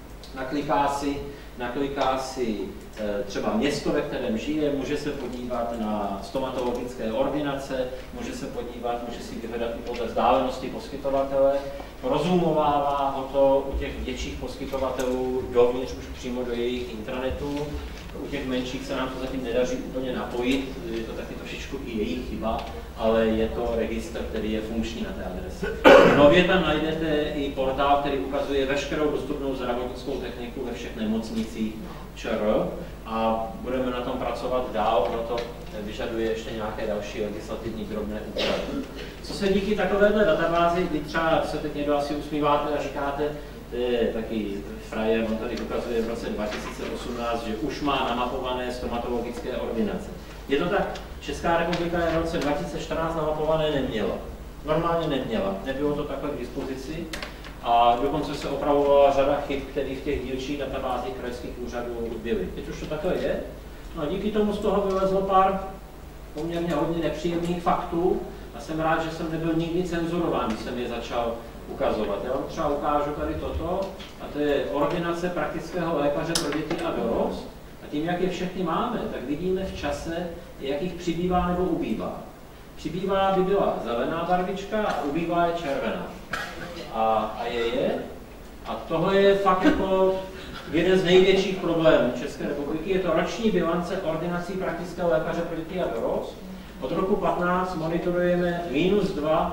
S5: nakliká si třeba město, ve kterém žije, může se podívat na stomatologické ordinace, může si vyhledat i podle vzdálenosti poskytovatele, rozumovává ho to u těch větších poskytovatelů dovnitř už přímo do jejich intranetů. U těch menších se nám to zatím nedaří úplně napojit, je to taky trošičku i jejich chyba, ale je to registr, který je funkční na té adrese. Nově tam najdete i portál, který ukazuje veškerou dostupnou zdravotnickou techniku ve všech nemocnicích ČR a budeme na tom pracovat dál, proto vyžaduje ještě nějaké další legislativní drobné úpravy. Co se díky takovéhle databázi, kdy třeba se teď někdo asi usmíváte a říkáte, to je taky frajer, on tady ukazuje v roce 2018, že už má namapované stomatologické ordinace. Je to tak, Česká republika je v roce 2014 namapované neměla. Normálně neměla, nebylo to takhle k dispozici a dokonce se opravovala řada chyb, které v těch dílčích databázích krajských úřadů byly. Teď už to takhle je. No a díky tomu z toho vylezlo pár poměrně hodně nepříjemných faktů a jsem rád, že jsem nebyl nikdy cenzurován, když jsem je začal ukazovat. Já vám třeba ukážu tady toto, a to je ordinace praktického lékaře pro děti a dorost. A tím, jak je všechny máme, tak vidíme v čase, jak jich přibývá nebo ubývá. Přibývá by byla zelená barvička a ubývá je červená. A je. A tohle je fakt jako jeden z největších problémů České republiky. Je to roční bilance ordinací praktického lékaře pro děti a dorost. Od roku 15 monitorujeme -2,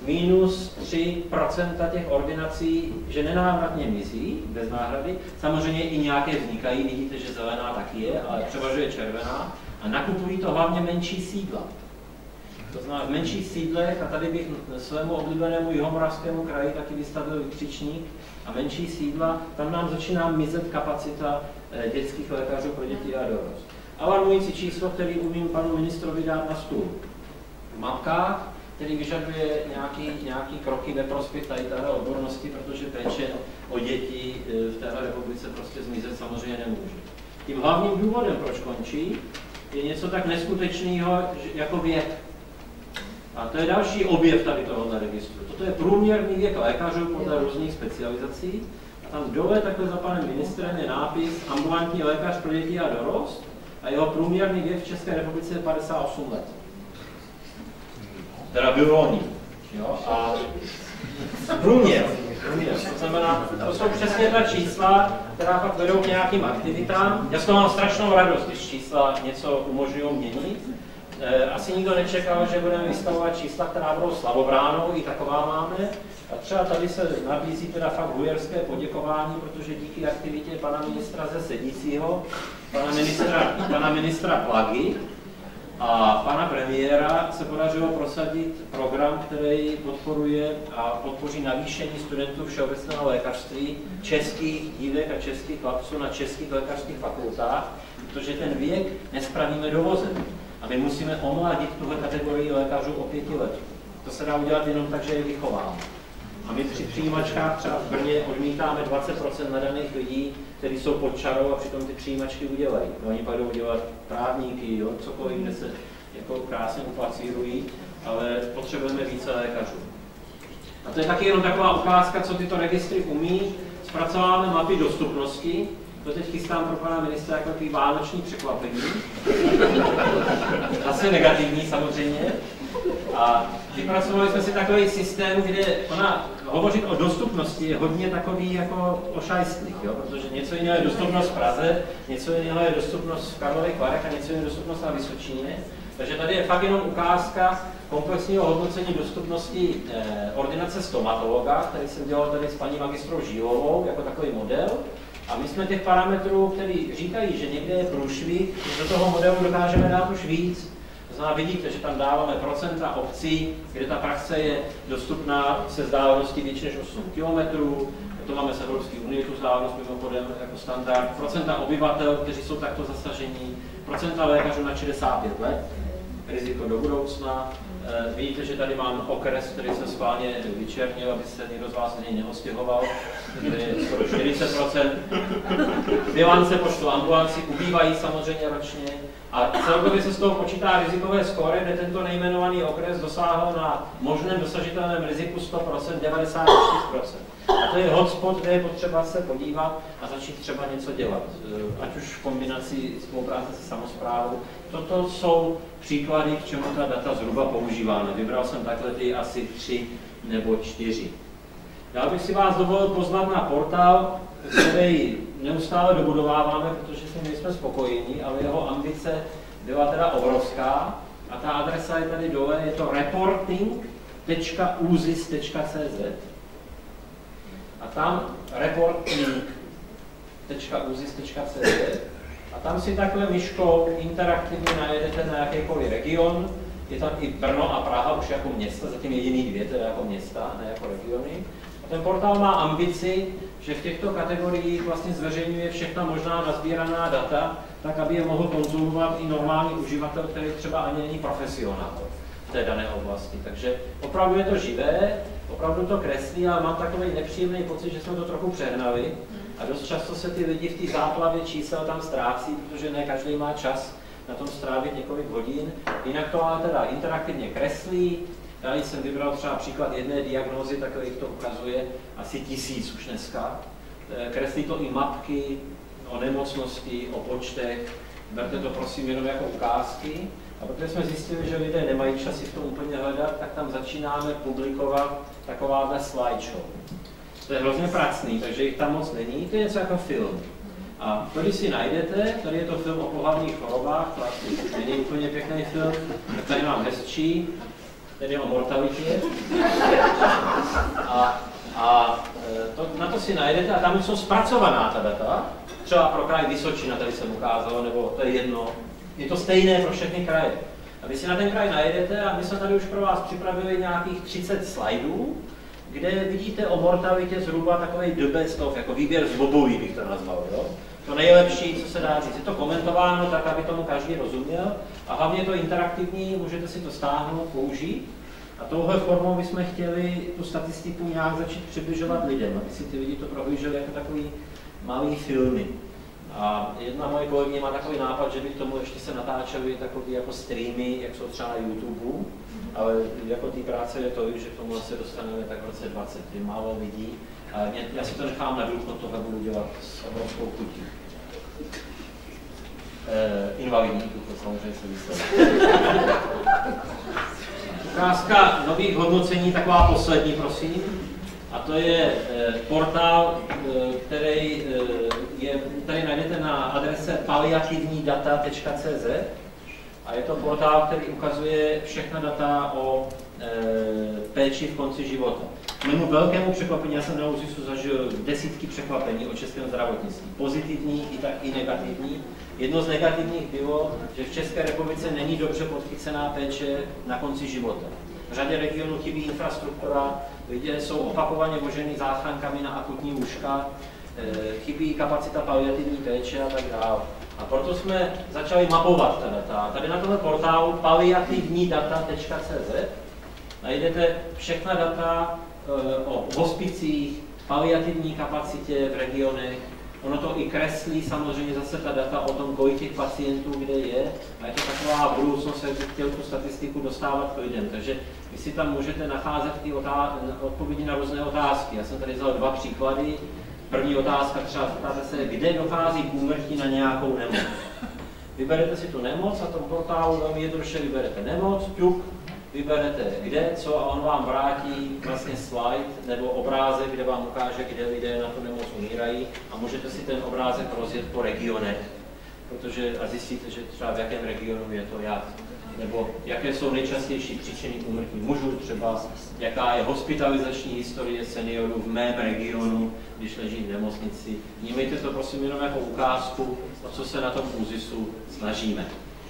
S5: -3% těch ordinací, že nenávratně mizí, bez náhrady. Samozřejmě i nějaké vznikají, vidíte, že zelená taky je, ale převažuje červená. A nakupují to hlavně menší sídla. To znamená v menších sídlech, a tady bych svému oblíbenému Jihomoravskému kraji taky vystavil vykřičník, a menší sídla, tam nám začíná mizet kapacita dětských lékařů pro děti a dorost. Alarmující číslo, který umím panu ministrovi dát na stůl. V mapkách, který vyžaduje nějaký kroky ve prospěch tady téhle odbornosti, protože péče o děti v téhle republice prostě zmizet samozřejmě nemůže. Tím hlavním důvodem, proč končí, je něco tak neskutečného jako věk. A to je další objev tady tohoto registru. Toto je průměrný věk lékařů podle různých specializací. A tam dole takhle za panem ministrem je nápis ambulantní lékař pro děti a dorost a jeho průměrný věk v České republice je 58 let. Teda byl loni. A průměr. To znamená, to jsou přesně ta čísla, která pak vedou k nějakým aktivitám. Já z toho mám strašnou radost, když čísla něco umožňují měnit. Asi nikdo nečekal, že budeme vystavovat čísla, která budou slavobránou, i taková máme. A třeba tady se nabízí teda fakt hujerské poděkování, protože díky aktivitě pana ministra ze sedícího, pana ministra Plagy a pana premiéra se podařilo prosadit program, který podporuje a podpoří navýšení studentů všeobecného lékařství, českých dívek a českých chlapců na českých lékařských fakultách, protože ten věk nespravíme dovozem. A my musíme omladit tuhle kategorii lékařů o 5 let. To se dá udělat jenom tak, že je vychováme. A my při přijímačkách třeba v Brně odmítáme 20% nadaných lidí, kteří jsou pod čarou a přitom ty přijímačky udělají. Oni pak jdou dělat právníky, jo, cokoliv, kde se jako krásně uplacírují, ale potřebujeme více lékařů. A to je taky jenom taková ukázka, co tyto registry umí. Zpracováváme mapy dostupnosti. To teď chystám pro pana ministra jako takový vánoční překvapení. Zase negativní samozřejmě. A vypracovali jsme si takový systém, kde hovořit o dostupnosti je hodně takový jako ošajstlých, protože něco jiného je dostupnost v Praze, něco jiného je dostupnost v Karlových Varech a něco jiného je dostupnost na Vysočině. Takže tady je fakt jenom ukázka komplexního hodnocení dostupnosti ordinace stomatologa, který jsem dělal tady s paní magistrou Žílovou jako takový model. A my jsme těch parametrů, který říkají, že někde je průšvih, do toho modelu dokážeme dát už víc. To znamená, vidíte, že tam dáváme procenta obcí, kde ta praxe je dostupná se vzdáleností víc než 8 km. To máme z Evropské unie, tu vzdálenost mimochodem jako standard. Procenta obyvatel, kteří jsou takto zasažení. Procenta lékařů na 65 let. Riziko do budoucna. Vidíte, že tady mám okres, který jsem schválně vyčernil, aby se někdo z vás z něj neostěhoval, kde je skoro 40%. Bilance počtu ambulancí ubývají samozřejmě ročně a celkově se z toho počítá rizikové skóre, kde tento nejmenovaný okres dosáhl na možném dosažitelném riziku 100%, 96%. A to je hotspot, kde je potřeba se podívat a začít třeba něco dělat, ať už v kombinaci spolupráce se samosprávou. Toto jsou příklady, k čemu ta data zhruba používáme. Vybral jsem takhle ty asi 3 nebo 4. Já bych si vás dovolil pozvat na portál, který neustále dobudováváme, protože s ním nejsme spokojení, ale jeho ambice byla teda obrovská. A ta adresa je tady dole, je to reporting.uzis.cz. A tam reporting.uzis.cz a tam si takhle myškou interaktivně najedete na jakýkoliv region. Je tam i Brno a Praha už jako města, zatím jediný 2, teda jako města, ne jako regiony. Ten portál má ambici, že v těchto kategoriích vlastně zveřejňuje všechna možná nazbíraná data, tak aby je mohl konzumovat i normální uživatel, který třeba ani není profesionál v té dané oblasti. Takže opravdu je to živé, opravdu to kreslí, ale mám takový nepříjemný pocit, že jsme to trochu přehnali a dost často se ty lidi v té záplavě čísel tam ztrácí, protože ne každý má čas na tom strávit několik hodin. Jinak to ale teda interaktivně kreslí. Já jsem vybral třeba příklad jedné diagnózy, takových to ukazuje asi 1000 už dneska. Kreslí to i mapky o nemocnosti, o počtech. Berte to prosím jenom jako ukázky. A protože jsme zjistili, že lidé nemají čas si v tom úplně hledat, tak tam začínáme publikovat takováhle slideshow. To je hrozně pracný, takže jich tam moc není. To je něco jako film. A tady si najdete, tady je to film o pohlavních chorobách, to není úplně pěkný film, tady mám hezčí, tady je o mortalitě. Na to si najdete a tam už jsou zpracovaná ta data, třeba pro kraj Vysočina, tady jsem ukázal, nebo to je jedno. Je to stejné pro všechny kraje. A vy si na ten kraj najdete a my jsme tady už pro vás připravili nějakých 30 slajdů, kde vidíte o mortalitě zhruba takový the best of, jako výběr z obojí bych to nazval, jo? To nejlepší, co se dá říct. Je to komentováno tak, aby tomu každý rozuměl a hlavně je to interaktivní, můžete si to stáhnout, použít. A touhle formou bychom chtěli tu statistiku nějak začít přibližovat lidem, aby si ty lidi to prohlíželi jako takový malý filmy. A jedna moje kolegyně má takový nápad, že by k tomu ještě se natáčely takové jako streamy, jak jsou třeba na YouTube, ale jako té práce je to, že k tomu se dostaneme tak v roce 20, kdy málo lidí. A já si to nechám na duch, no tohle budu dělat s obrovskou chutí. Invalidní duch, samozřejmě se vysvětlí. Ukázka nových hodnocení, taková poslední, prosím. A to je portál, který tady najdete na adrese paliativnidata.cz a je to portál, který ukazuje všechna data o péči v konci života. K mému velkému překvapení, já jsem na ÚZISu zažil desítky překvapení o českém zdravotnictví, pozitivní i tak i negativní. Jedno z negativních bylo, že v České republice není dobře podchycená péče na konci života. V řadě regionů chybí infrastruktura, lidé jsou opakovaně voženi záchrankami na akutní lůžka, chybí kapacita paliativní péče a tak dále. A proto jsme začali mapovat ta data. Tady na tomhle portálu paliativnidata.cz najdete všechna data o hospicích, paliativní kapacitě v regionech. Ono to i kreslí samozřejmě zase ta data o tom, kolik těch pacientů kde je. A je to taková budoucnost, jak bych chtěl tu statistiku dostávat k lidem. Takže vy si tam můžete nacházet i odpovědi na různé otázky. Já jsem tady vzal 2 příklady. První otázka třeba ptáte se, kde dochází k úmrtí na nějakou nemoc. Vyberete si tu nemoc a tom portálu velmi jednoduše vyberete nemoc, ťuk, vyberete kde, co a on vám vrátí vlastně slide nebo obrázek, kde vám ukáže, kde lidé na tu nemoc umírají a můžete si ten obrázek rozjet po regionech, protože a zjistíte, že třeba v jakém regionu je to jak, nebo jaké jsou nejčastější příčiny úmrtí mužů, třeba jaká je hospitalizační historie seniorů v mém regionu, když leží v nemocnici. Vnímejte to prosím jenom jako ukázku, o co se na tom ÚZISu snažíme.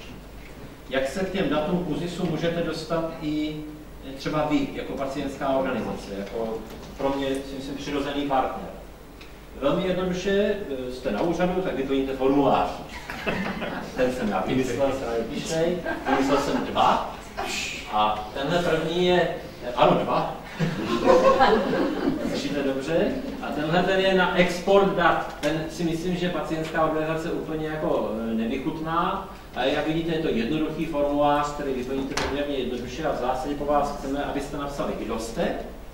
S5: Jak se k těm datům ÚZISu můžete dostat i třeba vy, jako pacientská organizace, jako pro mě, si myslím, přirozený partner. Velmi jednoduše jste na úřadu, tak vyplníte formulář. Ten jsem já vymyslel, jsem pišnej, vymyslel jsem 2. A tenhle první je, ano 2. Slyšíte dobře? A tenhle ten je na export dat. Ten si myslím, že pacientská organizace úplně jako nevychutná. A jak vidíte, je to jednoduchý formulář, který vyplníte poměrně jednoduše a v zásadě po vás chceme, abyste napsali, kdo jste,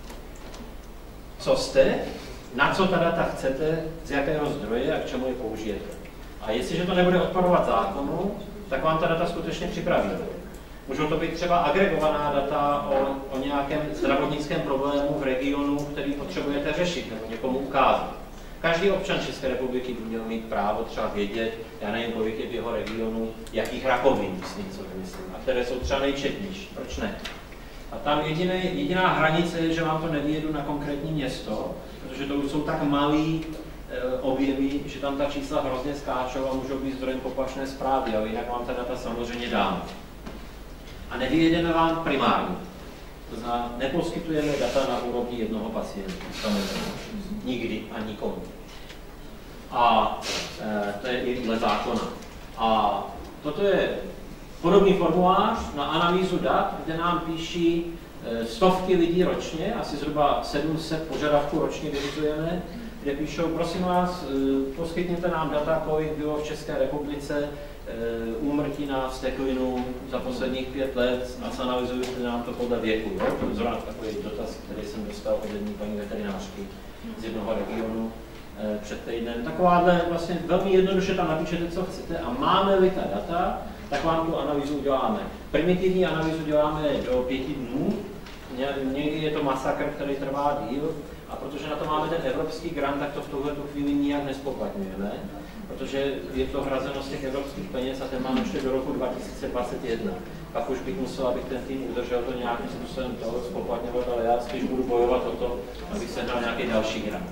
S5: co jste, na co ta data chcete, z jakého zdroje a k čemu je použijete. A jestliže to nebude odporovat zákonu, tak vám ta data skutečně připravíme. Můžou to být třeba agregovaná data o nějakém zdravotnickém problému v regionu, který potřebujete řešit nebo někomu ukázat. Každý občan České republiky by měl mít právo třeba vědět, já nevím, kolik je v jeho regionu, jakých rakovin, myslím, co vymyslím, a které jsou třeba nejčetnější. Proč ne? A tam jediná hranice je, že vám to nevyjedu na konkrétní město, protože to už jsou tak malý objevy, že tam ta čísla hrozně skáčou a můžou být zdrojem poplašné zprávy, ale jinak vám ta data samozřejmě dám. A nevyjedeme vám primárně. To znamená, neposkytujeme data na úrovni jednoho pacienta, samozřejmě. Nikdy a nikomu. A to je i dle zákona. A toto je podobný formulář na analýzu dat, kde nám píší stovky lidí ročně, asi zhruba 700 požadavků ročně vyřizujeme, kde píšou, prosím vás, poskytněte nám data, kolik bylo v České republice úmrtí na vzteklinu za posledních 5 let a zanalyzujete nám to podle věku. Jo? To je zrovna takový dotaz, který jsem dostal od jedné paní veterinářky z jednoho regionu před týdnem. Takováhle vlastně velmi jednoduše tam napíšete, co chcete a máme-li ta data, tak vám tu analýzu uděláme. Primitivní analýzu děláme do 5 dnů, někdy je to masakr, který trvá díl, a protože na to máme ten evropský grant, tak to v tuhle chvíli nijak nespoplatňujeme, protože je to hrazeno z těch evropských peněz a ten máme ještě do roku 2021. Pak už bych musel, abych ten tým udržel to nějakým způsobem toho spoplatňovat, ale já spíš budu bojovat o to, abych se dal nějaký další grant.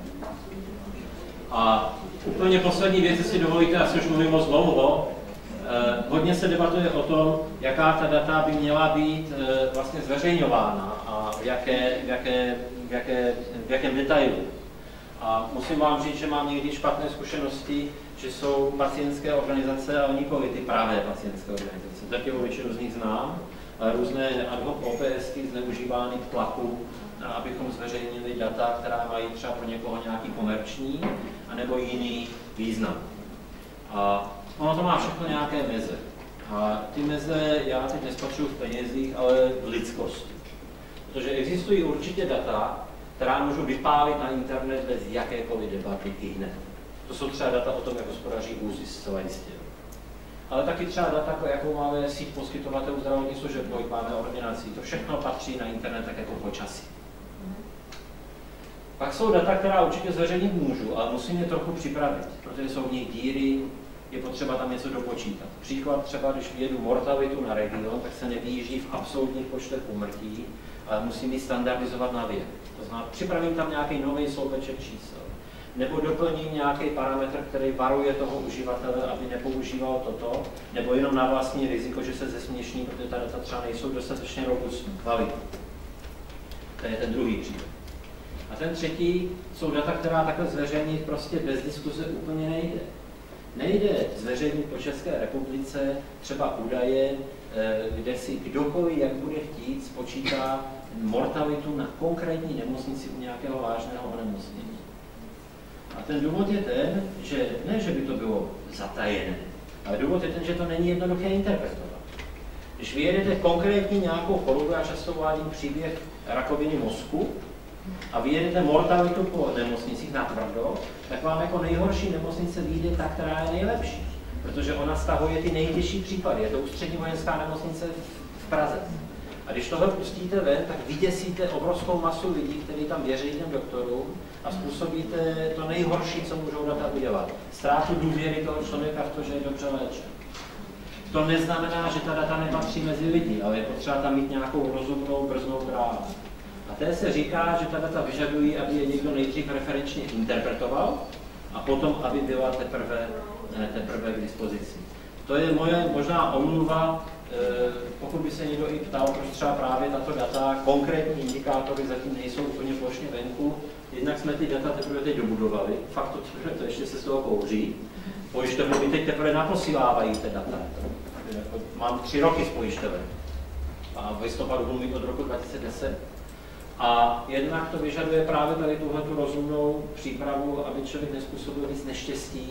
S5: A úplně poslední věc, jestli dovolíte, asi už mluvím moc dlouho, hodně se debatuje o tom, jaká ta data by měla být vlastně zveřejňována a v jakém detailu. A musím vám říct, že mám někdy špatné zkušenosti, že jsou pacientské organizace, ale nikoli ty právě pacientské organizace. Drtivou většinu z nich znám, ale různé ad hoc OPSky zneužívány k tlaku, abychom zveřejnili data, která mají třeba pro někoho nějaký komerční anebo jiný význam. A ono to má všechno nějaké meze. A ty meze já teď nespatřuju v penězích, ale v lidskosti. Protože existují určitě data, která můžu vypálit na internet bez jakékoliv debaty i hned. To jsou třeba data o tom, jak hospodaří ÚZIS, zcela jistě. Ale taky třeba data, jakou máme síť poskytovatelů zdravotních služeb, kolik máme ordinací. To všechno patří na internet tak jako počasí. Pak jsou data, která určitě zveřejnit můžu, ale musím je trochu připravit, protože jsou v nich díry, je potřeba tam něco dopočítat. Příklad třeba, když vyjedu mortalitu na region, tak se nevyjíždí v absolutních počtech úmrtí, ale musím ji standardizovat na věk. To znamená, připravím tam nějaký nový sloupeček čísel. Nebo doplním nějaký parametr, který varuje toho uživatele, aby nepoužíval toto, nebo jenom na vlastní riziko, že se zesměšní, protože ta data třeba nejsou dostatečně robustní, kvalitní. To je ten druhý příklad. A ten třetí jsou data, která takhle zveřejnit prostě bez diskuze úplně nejde. Nejde zveřejnit po České republice třeba údaje, kde si kdokoliv, jak bude chtít, spočítá mortalitu na konkrétní nemocnici u nějakého vážného onemocnění. A ten důvod je ten, že ne, že by to bylo zatajené, ale důvod je ten, že to není jednoduché interpretovat. Když vyjedete konkrétní nějakou chorobu, já často uvádím příběh rakoviny mozku, a vyjedete mortalitu po nemocnicích natvrdo, tak vám jako nejhorší nemocnice vyjde ta, která je nejlepší. Protože ona stahuje ty nejtěžší případy. Je to ústřední vojenská nemocnice v Praze. A když tohle pustíte ven, tak vyděsíte obrovskou masu lidí, kteří tam věří těm doktorům a způsobíte to nejhorší, co můžou data udělat. Ztrátu důvěry toho člověka v to, že je dobře léčen. To neznamená, že ta data nepatří mezi lidi, ale je potřeba tam mít nějakou rozumnou, brznou právu. A té se říká, že ta data vyžadují, aby je někdo nejdřív referenčně interpretoval a potom, aby byla teprve k dispozici. To je moje možná omluva, pokud by se někdo i ptal, proč třeba právě tato data, konkrétní indikátory zatím nejsou úplně plošně venku. Jednak jsme ty data teprve teď dobudovali, fakt to ještě se z toho kouří. Pojišťovny mi teď teprve naposílávají ty data. Mám 3 roky s pojišťovem a v listopadu budu mít od roku 2010. A jednak to vyžaduje právě tady tuhletu rozumnou přípravu, aby člověk nezpůsobil víc neštěstí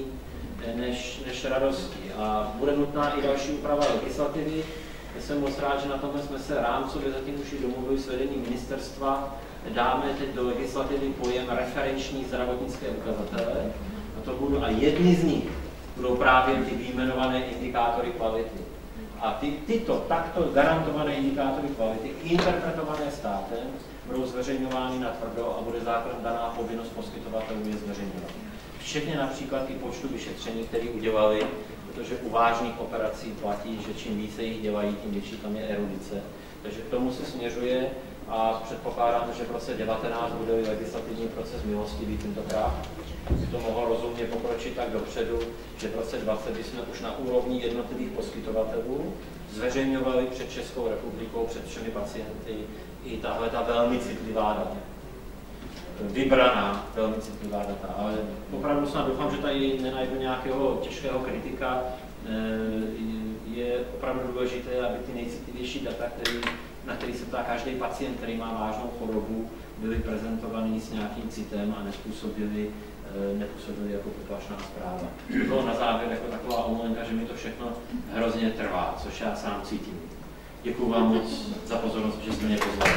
S5: než radosti. A bude nutná i další úprava legislativy. Já jsem moc rád, že na tomhle jsme se rámcově zatím už i domluvili s vedením ministerstva. Dáme teď do legislativy pojem referenční zdravotnické ukazatele. A jedni z nich budou právě ty vyjmenované indikátory kvality. A tyto takto garantované indikátory kvality, interpretované státem, budou zveřejňovány natvrdo a bude zákonem daná povinnost poskytovatelů je zveřejňovat. Včetně například i počtu vyšetření, které udělali, protože u vážných operací platí, že čím více jich dělají, tím větší tam je erudice. Takže k tomu se směřuje a předpokládám, že v roce 2019 bude legislativní proces milostivý tentokrát. By to mohlo rozumně pokročit tak dopředu, že v roce 2020 bychom už na úrovni jednotlivých poskytovatelů zveřejňovali před Českou republikou, před všemi pacienty i tahle ta velmi citlivá data. Vybraná velmi citlivá data, ale opravdu snad doufám, že tady nenajdu nějakého těžkého kritika. Je opravdu důležité, aby ty nejcitlivější data, na který se ptá každý pacient, který má vážnou chorobu, byly prezentovaný s nějakým citem a nepůsobily jako poplašná zpráva. To bylo na závěr jako taková omluvenka, že mi to všechno hrozně trvá, což já sám cítím. Děkuji vám moc za pozornost, že jste mě pozvali.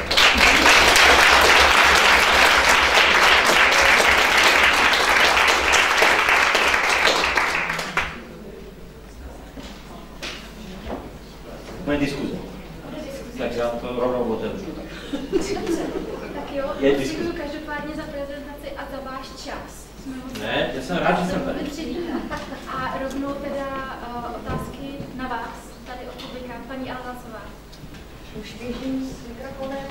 S5: Moje diskuze. Tak já to rovnou otevřu.
S1: Tak jo, děkuji každopádně za prezentaci a za váš čas.
S5: Ne, já jsem rád, že jsem tady.
S1: A rovnou teda otázky na vás, tady od publika, paní Alvasová.
S6: Už běžím s mikrofonem.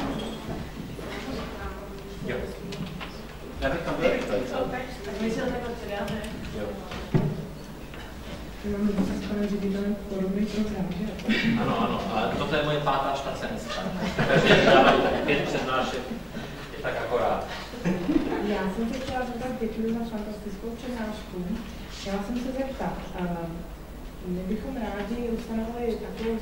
S5: Jo. Já bych tam byl.
S6: Tak my se takhle předáme.
S5: Jo.
S4: Máme zase s panem ředitelem podobný program, že?
S5: Ano, a toto je moje 5. štace dneska. Takže dávají 5 přednášek, je tak akorát.
S6: Já jsem se chtěla zeptat, děkuji za fantastickou přednášku. Chtěla jsem se zeptat, my bychom rádi ustanovili takovou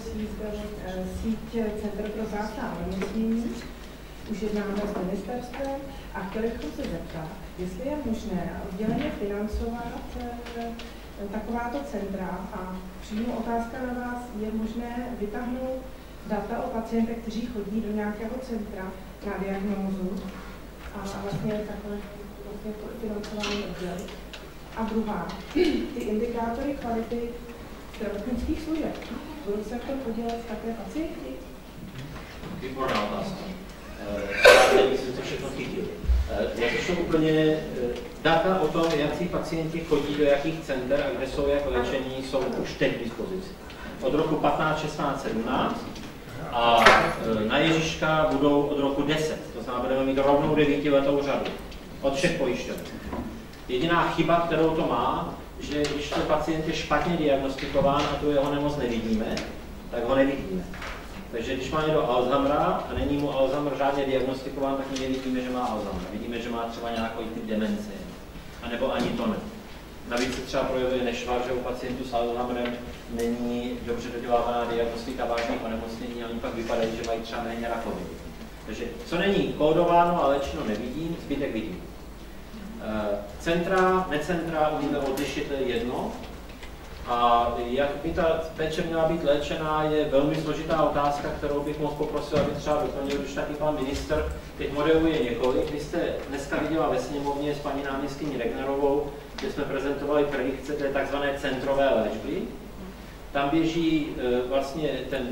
S6: síť Centra pro zásah onemocnění. Už jednáme s ministerstvem a chtěli bychom se zeptat, jestli je možné odděleně financovat takováto centra a přímo otázka na vás, je možné vytáhnout data o pacientech, kteří chodí do nějakého centra na diagnózu a vlastně takové financování oddělit. A druhá, ty indikátory kvality zdravotnických služeb. Budou se v tom podílet také pacienti?
S5: Výborná otázka. Já myslím, to všechno chytil. Jak jsou úplně data o tom, jaký pacienti chodí do jakých center a kde jsou jak léčení, jsou už teď k dispozici. Od roku 15, 16, 17 a na Ježíška budou od roku 10. To znamená, budeme mít rovnou 9letou řadu od všech pojišťoven. Jediná chyba, kterou to má, že když ten pacient je špatně diagnostikován a tu jeho nemoc nevidíme, tak ho nevidíme. Takže když má někdo Alzheimera a není mu Alzheimer řádně diagnostikován, tak my nevidíme, že má Alzheimer. Vidíme, že má třeba nějaký typ demence. A nebo ani to ne. Navíc se třeba projevuje nešvar, že u pacientů s Alzheimerem není dobře dodělávaná diagnostika vážných onemocnění a oni pak vypadají, že mají třeba méně rakoviny. Takže co není kódováno a léčeno nevidím, zbytek vidím. Centra, necentra umíme odlišit, to je jedno. A jak by ta péče měla být léčená, je velmi složitá otázka, kterou bych mohl poprosil, aby třeba doplnil, když taky pan ministr, těch modelů je několik. Vy jste dneska viděla ve sněmovně s paní náměstkyní Regnerovou, kde jsme prezentovali predikce té takzvané centrové léčby. Tam běží vlastně ten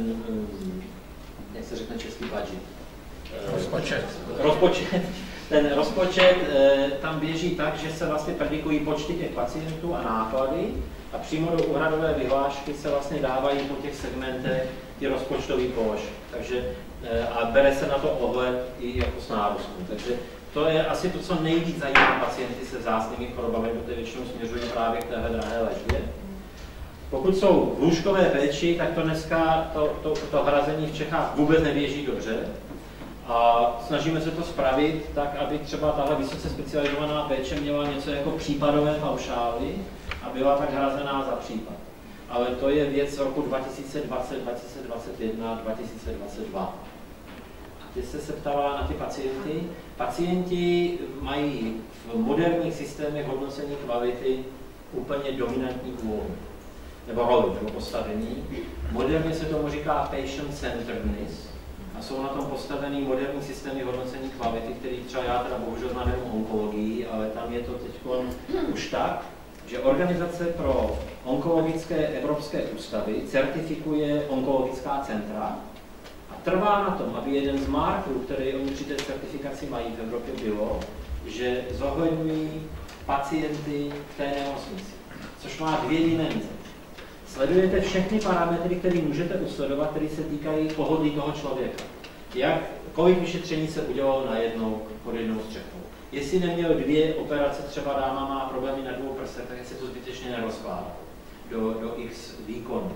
S5: jak se řekne český budget? Rozpočet. Ten rozpočet tam běží tak, že se vlastně predikují počty těch pacientů a náklady a přímo do úhradové vyhlášky se vlastně dávají po těch segmentech ty rozpočtové položky. Takže a bere se na to ohled i jako s nárůstem. Takže to je asi to, co nejvíc zajímá pacienty se vzácnými chorobami, protože většinou směřují právě k téhle drahé léčbě. Pokud jsou v lůžkové péči, tak to dneska to hrazení v Čechách vůbec neběží dobře. A snažíme se to spravit tak, aby třeba tahle vysoce specializovaná péče měla něco jako případové paušály a byla tak hrazená za případ. Ale to je věc z roku 2020, 2021, 2022. A ty jste se ptala na ty pacienty. Pacienti mají v moderních systémech hodnocení kvality úplně dominantní úlohu, nebo roli, nebo postavení. Moderně se tomu říká patient-centeredness. A jsou na tom postavený moderní systémy hodnocení kvality, který třeba já teda bohužel znám jenom onkologii, ale tam je to teď už tak, že Organizace pro onkologické evropské ústavy certifikuje onkologická centra a trvá na tom, aby jeden z markerů, který oni při té certifikaci mají v Evropě, bylo, že zohledňují pacienty v té nemocnici, což má dvě dimenze. Sledujete všechny parametry, které můžete usledovat, které se týkají pohodlí toho člověka. Kolik vyšetření se udělalo najednou pod jednou střechou. Jestli neměl 2 operace, třeba dáma má problémy na 2 prstech, tak se to zbytečně nerozkládá do x výkonu.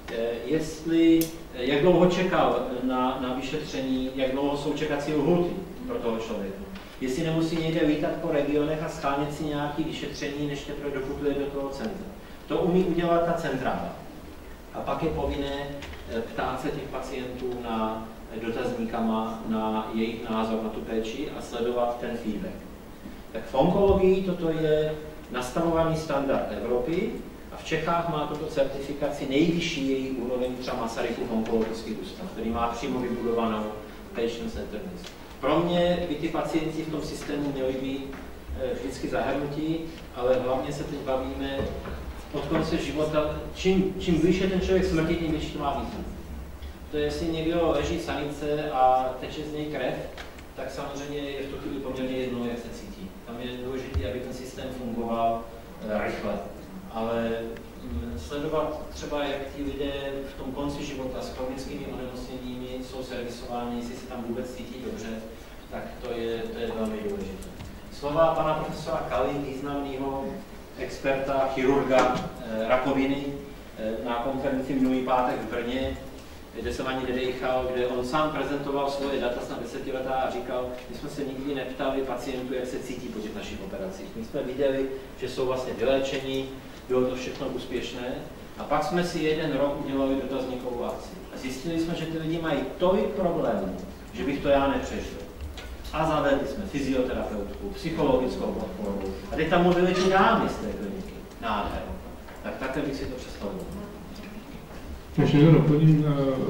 S5: Jak dlouho čekal na vyšetření, jak dlouho jsou čekací lhůty pro toho člověka. Jestli nemusí někde lítat po regionech a schánět si nějaké vyšetření, než teprve doputuje do toho centra. To umí udělat ta centrála. A pak je povinné ptát se těch pacientů na dotazníkama na jejich názor na tu péči a sledovat ten feedback. Tak v onkologii toto je nastavovaný standard Evropy a v Čechách má tuto certifikaci nejvyšší její úroveň třeba Masarykův onkologický ústav, který má přímo vybudovanou patient centeredness. Pro mě by ty pacienti v tom systému měli být vždycky zahrnutí, ale hlavně se teď bavíme od konce života, čím blíž je ten člověk smrti, tím větší to má význam. To je, jestli někdo leží v sanice a teče z něj krev, tak samozřejmě je v tu chvíli poměrně jedno, jak se cítí. Tam je důležité, aby ten systém fungoval rychle. Ale sledovat třeba, jak ti lidé v tom konci života s chronickými onemocněními jsou servisováni, jestli se tam vůbec cítí dobře, tak to je velmi důležité. Slova pana profesora Kaly, významného experta, chirurga rakoviny, na konferenci minulý pátek v Brně, kde jsem ani nedejchal, kde on sám prezentoval svoje data na 10 letá a říkal, my jsme se nikdy neptali pacientů, jak se cítí po těch našich operacích. My jsme viděli, že jsou vlastně vyléčení, bylo to všechno úspěšné a pak jsme si 1 rok udělali dotazníkovou akci. A zjistili jsme, že ty lidi mají tolik problémů, že bych to já nepřežil. A zavedli jsme fyzioterapeutku, psychologickou podporu a teď tam mluvili ti dámy z té kliniky. Nádher. Tak takhle bych si to představil.
S2: Ještě doplním,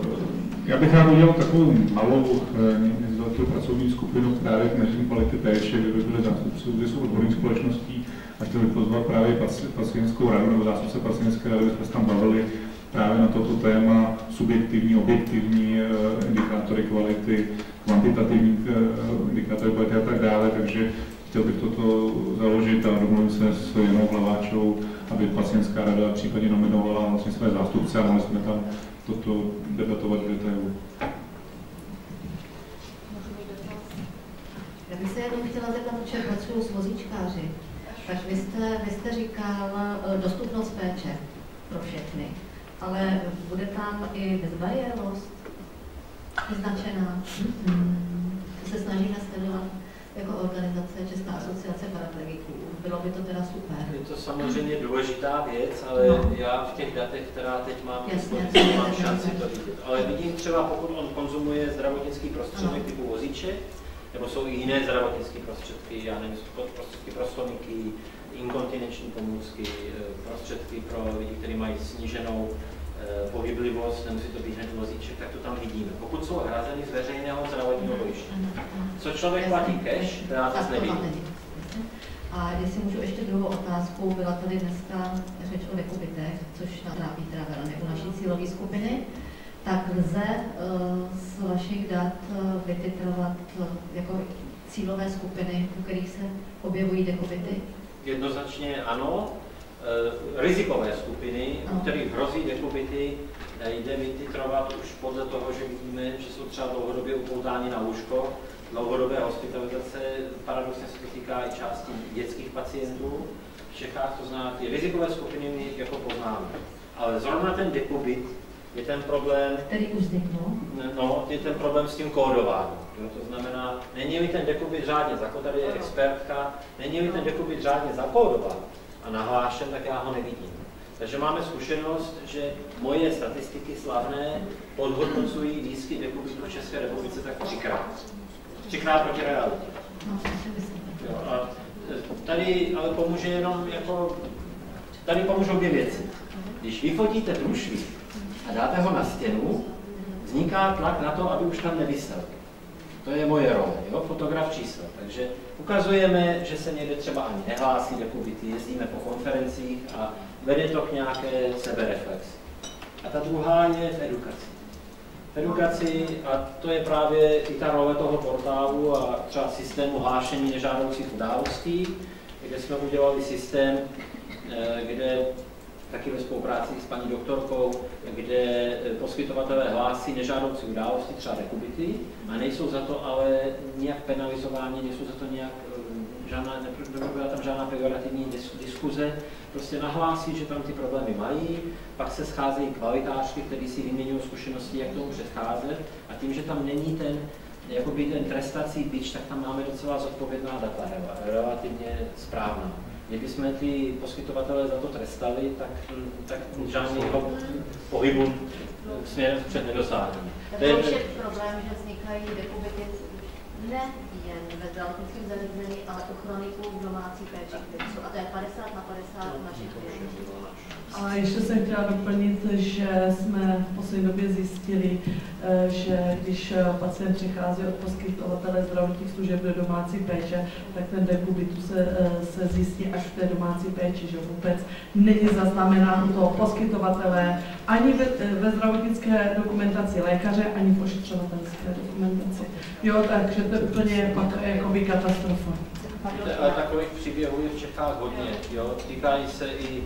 S2: já bych rád udělal takovou malou velkou pracovní skupinu právě k měření kvality péče, kde by byly zástupci odborných společností a chtěli pozvat právě pacientskou radu nebo zástupce pacientské rady, jsme se tam bavili právě na toto téma subjektivní, objektivní indikátory kvality, kvantitativní indikátory kvality a tak dále, takže chtěl bych toto založit a domluvit se s Janou Hlaváčou, aby pacientská rada případně nominovala vlastně své zástupce a mohli jsme tam toto debatovat v detailu.
S7: Já bych se jenom chtěla zeptat, protože pracuju s vozíčkáři. Tak vy jste říkal dostupnost péče pro všechny, ale bude tam i bezbariérovost vyznačená? To se snažíme sledovat jako organizace Česká asociace paraplegiků. Bylo by to teda super.
S5: Je to samozřejmě důležitá věc, ale já v těch datech, která teď mám, mám šanci to vidět. Ale vidím třeba, pokud on konzumuje zdravotnický prostředek typu vozíček, nebo jsou i jiné zdravotnické prostředky, já nevím, prostředky pro stoniky, inkontinenční pomůcky, prostředky pro lidi, kteří mají sníženou pohyblivost, nemusí to být hned vozíček, tak to tam vidíme. Pokud jsou hrazeny z veřejného zdravotního pojištění. Co člověk platí cash, to já to nevidím.
S7: A jestli můžu ještě druhou otázku, byla tady dneska řeč o dekubitech, což trápí teda velmi u naší cílové skupiny, tak lze z vašich dat vytitrovat jako cílové skupiny, u kterých se objevují dekubity?
S5: Jednoznačně ano. Rizikové skupiny, u kterých hrozí dekubity, jde vytitrovat už podle toho, že vidíme, že jsou třeba dlouhodobě upoutáni na lůžko, dlouhodobé hospitalizace, paradoxně se to týká i části dětských pacientů. V Čechách to znamená, ty rizikové skupiny my jako poznáme. Ale zrovna ten dekubit je ten problém,
S7: který už vzniknul?
S5: No, je ten problém s tím kódováním. To znamená, není-li ten dekubit řádně tady je expertka, není-li ten dekubit řádně zakódován a nahlášen, tak já ho nevidím. Takže máme zkušenost, že moje statistiky slavné podhodnocují výskyt dekubitu v České republice tak 3krát. 3krát proti realitě. A tady ale pomůže jenom jako, tady pomůžou 2 věci. Když vyfotíte průšvih a dáte ho na stěnu, vzniká tlak na to, aby už tam nevysel. To je moje role, jo? Fotograf čísla. Takže ukazujeme, že se někde třeba ani nehlásí dekubity, jezdíme po konferencích a vede to k nějaké sebereflexi. A ta druhá je v edukaci. V edukaci, a to je právě i ta role toho portálu a třeba systému hlášení nežádoucích událostí, kde jsme udělali systém, kde taky ve spolupráci s paní doktorkou, kde poskytovatelé hlásí nežádoucí události, třeba dekubity, a nejsou za to ale nějak penalizováni, nejsou za to nějak nebyla tam žádná pejorativní diskuze, prostě nahlásí, že tam ty problémy mají, pak se scházejí kvalitářky, kteří si vyměňují zkušenosti, jak tomu předcházet, a tím, že tam není ten trestací bič, tak tam máme docela zodpovědná data, relativně správná. Kdybychom ty poskytovatele za to trestali, tak žádného pohybu směrem vpřed nedosáhneme.
S7: To je problém, že vznikají dekubity ne jen ve zdravotnickém zařízení, ale u chroniků v domácí péči, a to je 50/50 našich klientů.
S4: A ještě jsem chtěla doplnit, že jsme v poslední době zjistili, že když pacient přichází od poskytovatele zdravotních služeb do domácí péče, tak ten dekubitus se zjistí až v té domácí péči, že vůbec není zaznamenán u toho poskytovatele ani ve zdravotnické dokumentaci lékaře, ani v ošetřovatelské dokumentaci. Jo, takže to je úplně pak jakoby katastrofa.
S5: Ale takových příběhů je v Čechách hodně, jo? Týkají se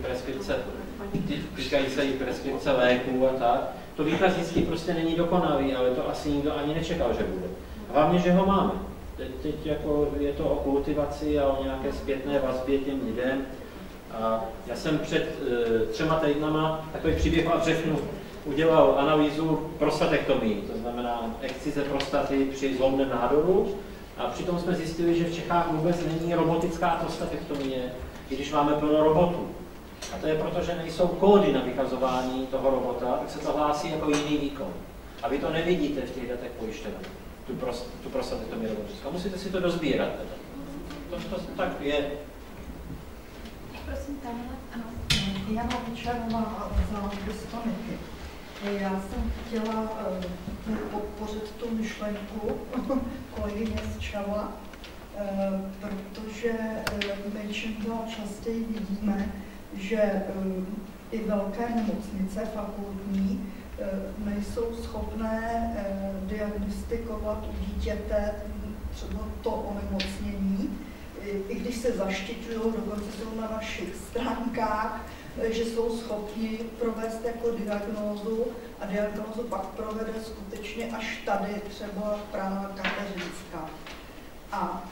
S5: i preskripce léků a tak. To výkaznictví prostě není dokonalý, ale to asi nikdo ani nečekal, že bude. Hlavně, že ho máme. Teď jako je to o kultivaci a o nějaké zpětné vazbě těm lidem. A já jsem před 3 týdnama, takový příběh vám řeknu, udělal analýzu prostatektomii, to znamená excize prostaty při zlomném nádoru. A přitom jsme zjistili, že v Čechách vůbec není robotická prostatektomie, i když máme plno robotů. A to je proto, že nejsou kódy na vykazování toho robota, tak se to hlásí jako jiný výkon. A vy to nevidíte v těch datech pojišťoven, tu prostatektomii robotickou. Musíte si to dozbírat. To tak je.
S1: Prosím, Tamila. Ano.
S8: Jana Vyčarová za Distonity. Já jsem chtěla podpořit tu myšlenku kolegyně z Čava, protože my čím dál častěji vidíme, že i velké nemocnice fakultní nejsou schopné diagnostikovat u dítěte třeba to onemocnění, i když se zaštiťují, dokonce jsou na našich stránkách, že jsou schopni provést jako diagnózu a diagnózu pak provede skutečně až tady, třeba Praha Kateřinská. A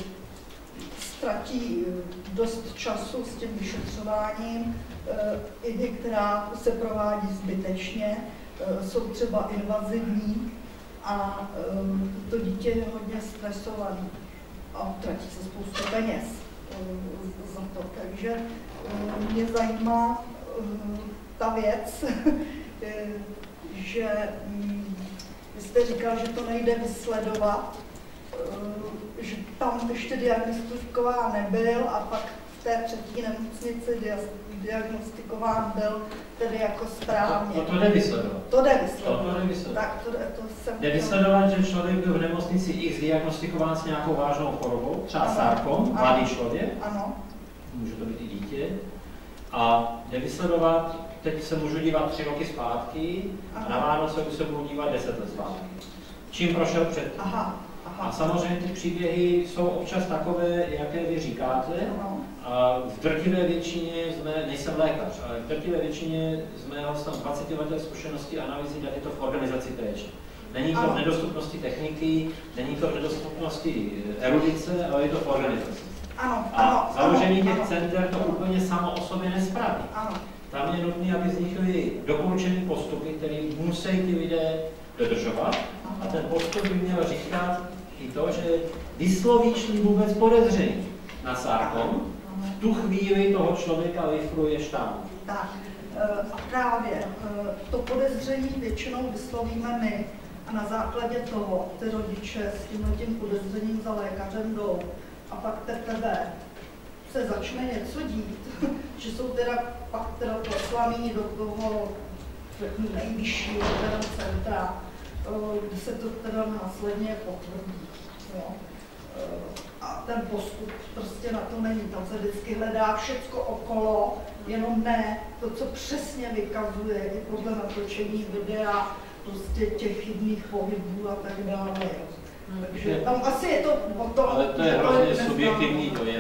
S8: ztratí dost času s tím vyšetřováním, i některá se provádí zbytečně, jsou třeba invazivní a to dítě je hodně stresované a tratí se spoustu peněz za to. Takže mě zajímá ta věc, že vy jste říkal, že to nejde vysledovat, že tam ještě diagnostikován nebyl a pak v té třetí nemocnici diagnostikován byl tedy jako správně.
S5: To jde vysledovat.
S8: To jde vysledovat.
S5: Tak
S8: to jsem
S5: jde vysledovat, že člověk byl v nemocnici X diagnostikován s nějakou vážnou chorobou, třeba sarkom, mladý člověk.
S8: Ano.
S5: Může to být i dítě. A jde vysledovat, teď se můžu dívat 3 roky zpátky, a na Vánoce se budu dívat 10 let zpátky. Čím prošel předtím. A samozřejmě ty příběhy jsou občas takové, jaké vy říkáte. A v drtivé většině, nejsem lékař, ale v drtivé většině z mého 20 leté zkušenosti analýzy je to v organizaci péče. Není to v nedostupnosti techniky, není to v nedostupnosti erudice, ale je to v organizaci. A založení těch center to úplně samo o sobě nespraví. Tam je nutné, aby vznikly doporučené postupy, které musí ty lidé dodržovat. A ten postup by měl říkat i to, že vyslovíš-li vůbec podezření na sarkom, v tu chvíli toho člověka lifruje štáb.
S8: Tak, a právě to podezření většinou vyslovíme my a na základě toho ty rodiče s tím podezřením za lékařem jdou. A pak teprve se začne něco dít, že jsou teda pak poslaní do toho nejvyššího centra, kde se to teda následně potvrdí. Jo. A ten postup prostě na to není, tam se vždycky hledá všecko okolo, jenom ne to, co přesně vykazuje, i podle natočení videa, prostě těch chybných pohybů a tak dále. Takže tam asi je to o tom,
S5: ale to je hrozně subjektivní dojem.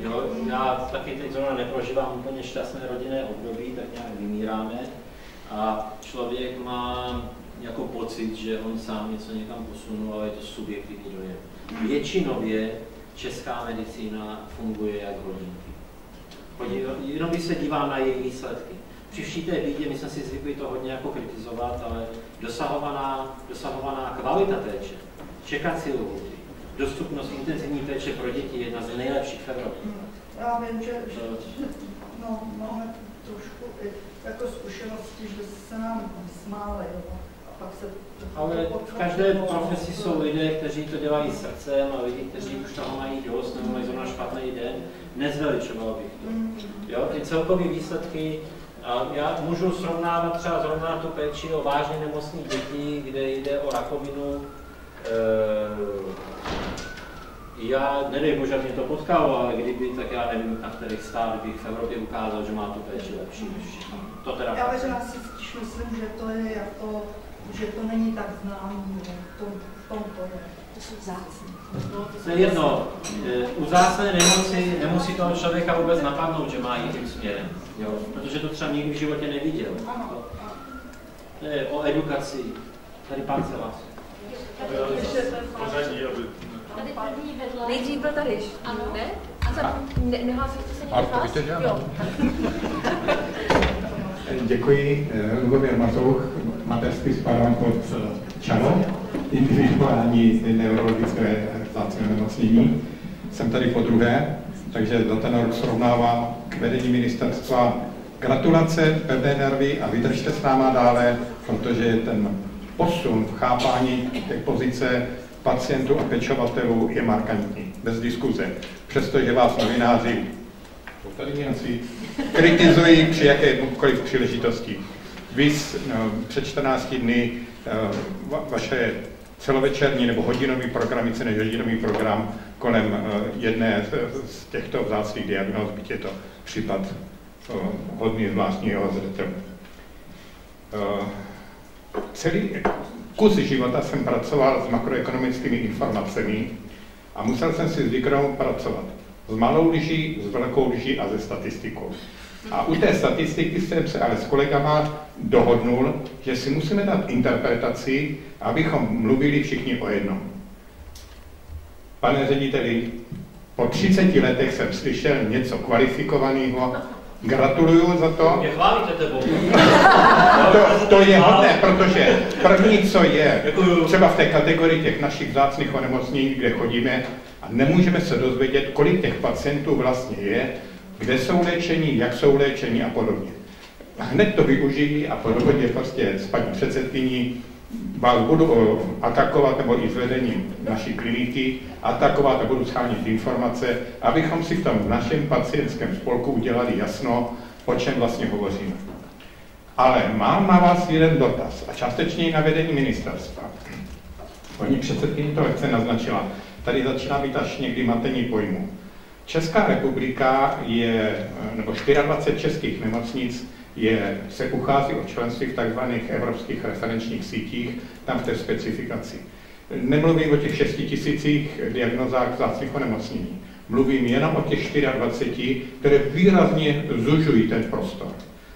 S5: Jo, já taky teď zrovna neprožívám úplně šťastné rodinné období, tak nějak vymíráme a člověk má jako pocit, že on sám něco někam posunul, ale je to subjektivní dojem. Většinově česká medicína funguje jak hodinky. Jenom když se dívám na její výsledky. Při vší té bídě, my jsme si zvykli to hodně jako kritizovat, ale dosahovaná kvalita péče, čekací lhůty, dostupnost intenzivní péče pro děti je jedna z nejlepších v Evropě.
S8: Já vím, že no, máme trošku i jako zkušenosti, že se nám smáli, jo. A pak se
S5: ale v každé profesi jsou lidé, kteří to dělají srdcem a lidi, kteří už toho mají dost nebo mají zrovna špatný den. Nezveličoval bych to. Jo, ty celkové výsledky, já můžu srovnávat třeba zrovna tu péči o vážně nemocných dětí, kde jde o rakovinu. Já, nedej bože, mě to potkalo, ale kdyby, tak já nevím, na kterých stát bych v Evropě ukázal, že má tu péči lepší než všechno. To teda
S8: já si spíš myslím, že to je jako, že to není tak známý, v tom to je.
S6: To jsou vzácné.
S5: To je jedno, u vzácné nemoci nemusí toho člověka vůbec napadnout, že má jít tím směrem, jo? Protože to třeba nikdy v životě neviděl. To je o edukaci. Tady pán se vás.
S6: Nejdřív byl tady, ano? Ne? Nehlásil jste se někdo vás? Jo.
S9: Děkuji. Lubomír Mazouch, mateřský spadám pod ČANO, individuální neurologické vzácné nemocnění. Jsem tady podruhé, takže za ten rok srovnávám k vedení ministerstva. Gratulace, pevné nervy a vydržte s náma dále, protože ten posun v chápání té pozice pacientů a pečovatelů je markantní, bez diskuze. Přestože vás novináři kritizují při jakékoliv příležitosti. Vy před 14 dny vaše celovečerní nebo hodinový program, více než hodinový program kolem jedné z těchto vzácných diagnóz, byť je to případ hodně zvláštního zřetele. Celý kus života jsem pracoval s makroekonomickými informacemi a musel jsem si zvyknout pracovat s malou lží, s velkou lží a se statistikou. A u té statistiky jsem se ale s kolegama dohodnul, že si musíme dát interpretaci, abychom mluvili všichni o jednom. Pane řediteli, po 30 letech jsem slyšel něco kvalifikovaného. Gratuluju za to.
S5: Mě chválíte tebou.
S9: To je hodné, protože první, co je, třeba v té kategorii těch našich vzácných onemocnění, kde chodíme, a nemůžeme se dozvědět, kolik těch pacientů vlastně je, kde jsou léčení, jak jsou léčení a podobně. Hned to využijí a po dohodě prostě s paní předsedkyní vás budu atakovat, nebo i s vedením naší kliniky, atakovat a budu schánět informace, abychom si v tom našem pacientském spolku udělali jasno, o čem vlastně hovoříme. Ale mám na vás jeden dotaz a částečně i na vedení ministerstva. Paní předsedkyně to lehce naznačila. Tady začíná být až někdy matení pojmu. Česká republika je, nebo 24 českých nemocnic se uchází o členství v tzv. Evropských referenčních sítích, tam v té specifikaci. Nemluvím o těch 6 000 diagnozách vzácných onemocnění. Mluvím jenom o těch 24, které výrazně zužují ten prostor.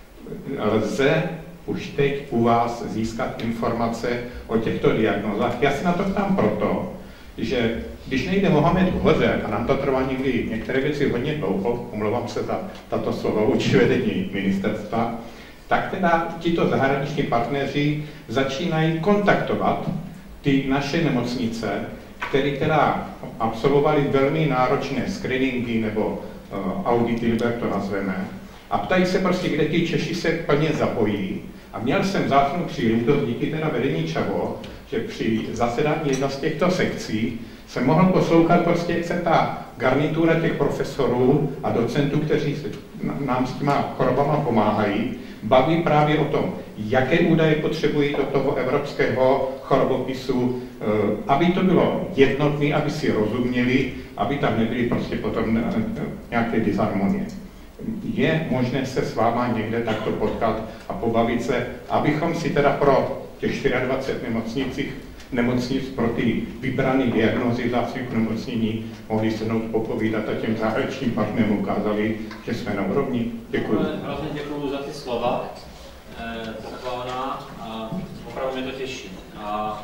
S9: Lze už teď u vás získat informace o těchto diagnozách. Já si na to ptám proto, že když nejde Mohamed hoře, a nám to trvá někdy některé věci hodně dlouho, omlouvám se za tato slova vůči vedení ministerstva, tak teda tito zahraniční partneři začínají kontaktovat ty naše nemocnice, které teda absolvovali velmi náročné screeningy nebo audity, jak to nazveme, a ptají se prostě, kde ti Češi se plně zapojí. A měl jsem vzácnou příležitost díky teda vedení ČAVO, že při zasedání jedné z těchto sekcí jsem mohl poslouchat prostě, jak se ta garnitura těch profesorů a docentů, kteří nám s těma chorobama pomáhají, baví právě o tom, jaké údaje potřebují do toho evropského chorobopisu, aby to bylo jednotné, aby si rozuměli, aby tam nebyly prostě potom nějaké disharmonie. Je možné se s váma někde takto potkat a pobavit se, abychom si teda pro těch 24 nemocnicích nemocnic pro ty vybrané diagnózy vzácných onemocnění mohli se mnou popovídat a těm zahraničním partnerům ukázali, že jsme na úrovni. Děkuji.
S5: Hrozně děkuji za ty slova pochválná a opravdu mě to těší. A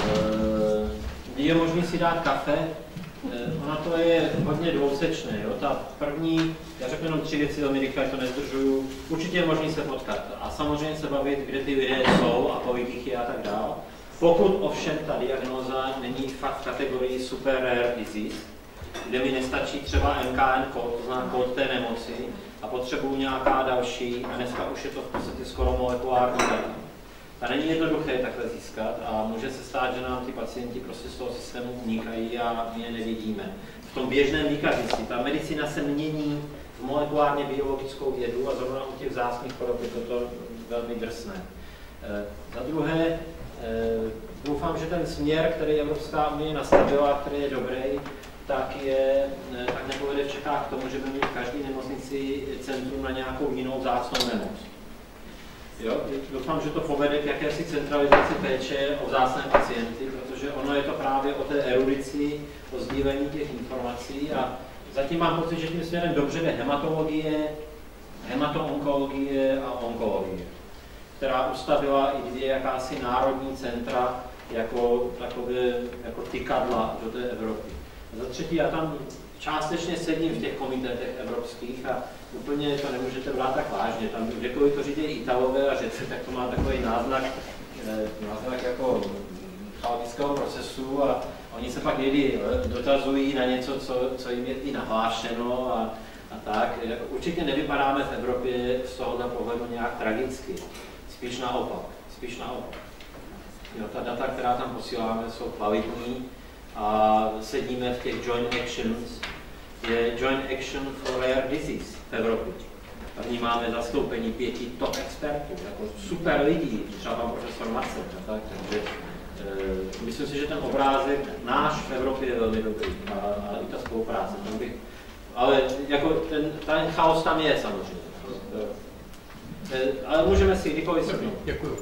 S5: je možné si dát kafe. Ona to je hodně dvousečné. Jo? Ta první, já řeknu jenom 3 věci, velmi rychle, to nezdržuju. Určitě je možné se potkat a samozřejmě se bavit, kde ty lidé jsou a kolik jich je a tak dál. Pokud ovšem ta diagnóza není fakt v kategorii super rare disease, kde mi nestačí třeba MKN kód, to znamená kód té nemoci, a potřebuju nějaká další, a dneska už je to v podstatě skoro molekulární data. A není jednoduché takhle získat a může se stát, že nám ty pacienti prostě z toho systému unikají a my je nevidíme. V tom běžném lékařství ta medicína se mění v molekulárně biologickou vědu a zrovna u těch vzácných chorob je toto velmi drsné. Za druhé, doufám, že ten směr, který Evropská unie nastavila, který je dobrý, tak nepovede v Čechách k tomu, že by měl v každé nemocnici centrum na nějakou jinou vzácnou nemoc. Jo? Doufám, že to povede k jakési centralizaci péče o vzácné pacienty, protože ono je to právě o té erudici, o sdílení těch informací a zatím mám pocit, že tím směrem dobře jde hematologie, hematoonkologie a onkologie, která ustavila i 2 jakási národní centra jako tykadla do té Evropy. A za třetí, já tam částečně sedím v těch komitetech evropských a úplně to nemůžete brát tak vážně. Tam kdekoliv to řídí Italové a Řece, tak to má takový náznak jako chaotického procesu a oni se pak někdy dotazují na něco, co jim je i nahlášeno a tak. Určitě nevypadáme v Evropě z tohohle pohledu nějak tragicky. Spíš naopak. Jo, ta data, která tam posíláme, jsou kvalitní a sedíme v těch joint actions. Je Joint Action for Rare Disease v Evropě. V ní máme zastoupení 5 top expertů, jako super lidí, třeba pan profesor Macek, tak, takže myslím si, že ten obrázek náš v Evropě je velmi dobrý a i ta spolupráce. Ale jako ten chaos tam je samozřejmě. Ale můžeme si kdykoliv shrnout.
S9: Děkuji.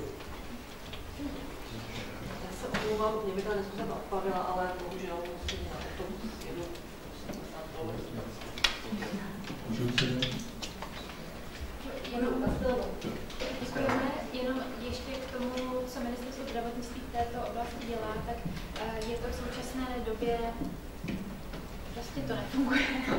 S10: Já se omlouvám, mě by ta diskuse odpadla, ale bohužel musím na to jedu.
S1: Jenom ještě k tomu, co ministerstvo zdravotnictví v této oblasti dělá, tak je to v současné době, prostě to nefunguje.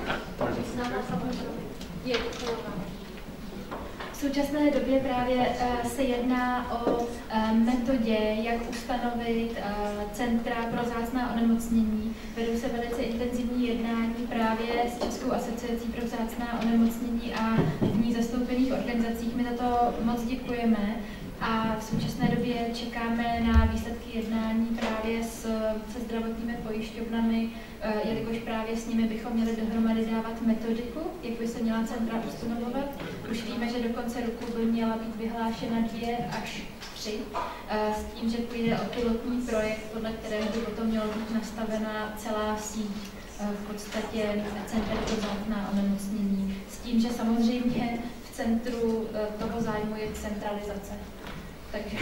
S1: V současné době právě se jedná o metodě, jak ustanovit centra pro vzácná onemocnění. Vedou se velice intenzivní jednání právě s Českou asociací pro vzácná onemocnění a v ní zastoupených organizacích. My za to moc děkujeme a v současné době čekáme na výsledky jednání právě se zdravotními pojišťovnami, jelikož právě s nimi bychom měli dohromady dávat metodiku, jak by se měla centra ustanovovat. Už víme, že do konce roku by měla být vyhlášena 2 až 3, s tím, že půjde o pilotní projekt, podle kterého by potom měla být nastavena celá síť v podstatě center pro vzácná onemocnění. S tím, že samozřejmě v centru toho zájmu je centralizace. Takže...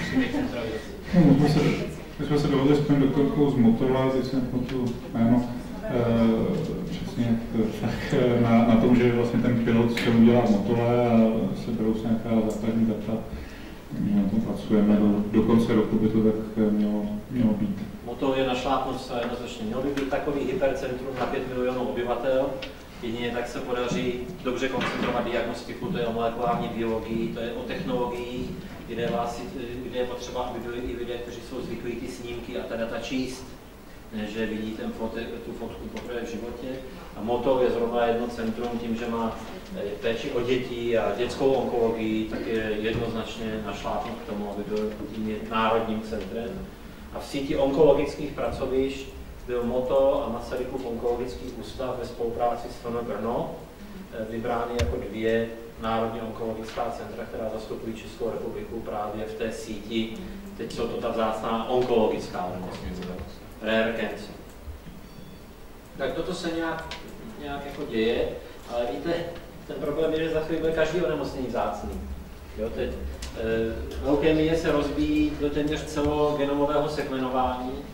S2: My jsme se dohodli s paní doktorkou z Motova, teď jsem tu jméno, přesně tak na tom, že vlastně ten pilot se udělá v Motole a se berou se nějaká základní data. My na tom pracujeme, do konce roku by to tak mělo být.
S5: Motol je našlápnut zcela jednoznačně. Mělo by být takový hypercentrum na 5 milionů obyvatel. Jedině tak se podaří dobře koncentrovat diagnostiku, to je o molekulární biologii, to je o technologiích, kde je potřeba, aby byli i lidé, kteří jsou zvyklí ty snímky a ta data číst, že vidí tu fotku poprvé v životě. A Motol je zrovna jedno centrum tím, že má péči o děti a dětskou onkologii, tak je jednoznačně našlápnut k tomu, aby byl tím národním centrem. A v síti onkologických pracovišť byl Motol a Masarykův onkologický ústav ve spolupráci s FN Brno vybrány jako 2 národní onkologická centra, která zastupují Českou republiku právě v té síti. Teď jsou to ta vzácná onkologická nemocnice, rare cancer. Tak toto se nějak jako děje, ale víte, ten problém je, že za chvíli bude každý onemocnění vzácný. Jo, teď leukemie se rozbíjí do téměř celogenomového sekvenování,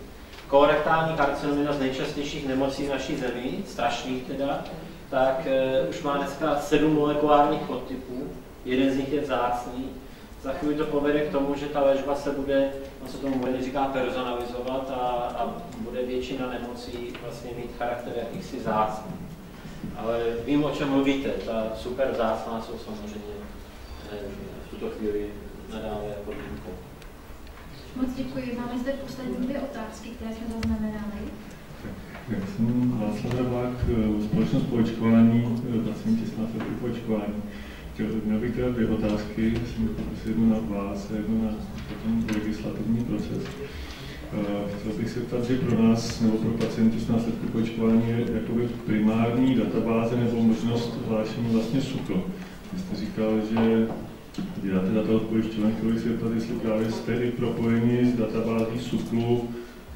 S5: Kolorektální karcinom, jedna z nejčastějších nemocí v naší zemi, strašných teda, tak už má dneska 7 molekulárních podtypů, jeden z nich je vzácný. Za chvíli to povede k tomu, že ta léčba se bude, on se tomu bude říká personalizovat a bude většina nemocí vlastně mít charakter jakýchsi vzácný. Ale vím, o čem mluvíte, ta super vzácná jsou samozřejmě v tuto chvíli nadále jako výjimkou.
S1: Moc děkuji. Máme zde poslední 2 otázky, které jsme zaznamenali.
S2: Já jsem Václav Hrabák, společnost po očkování, pacienti s následky po očkování. Měl bych teda 2 otázky, jsem poprosil jednu na vás a jednu na legislativní proces. Chtěl bych se ptat, že pro nás nebo pro pacienty s následky po očkování je jakoby primární databáze nebo možnost hlášení vlastně SÚKL. Vy jste říkal, že děláte data od pojišťoven, chtěl bych se ptat, jestli právě jste i propojeni s databází SÚKLu,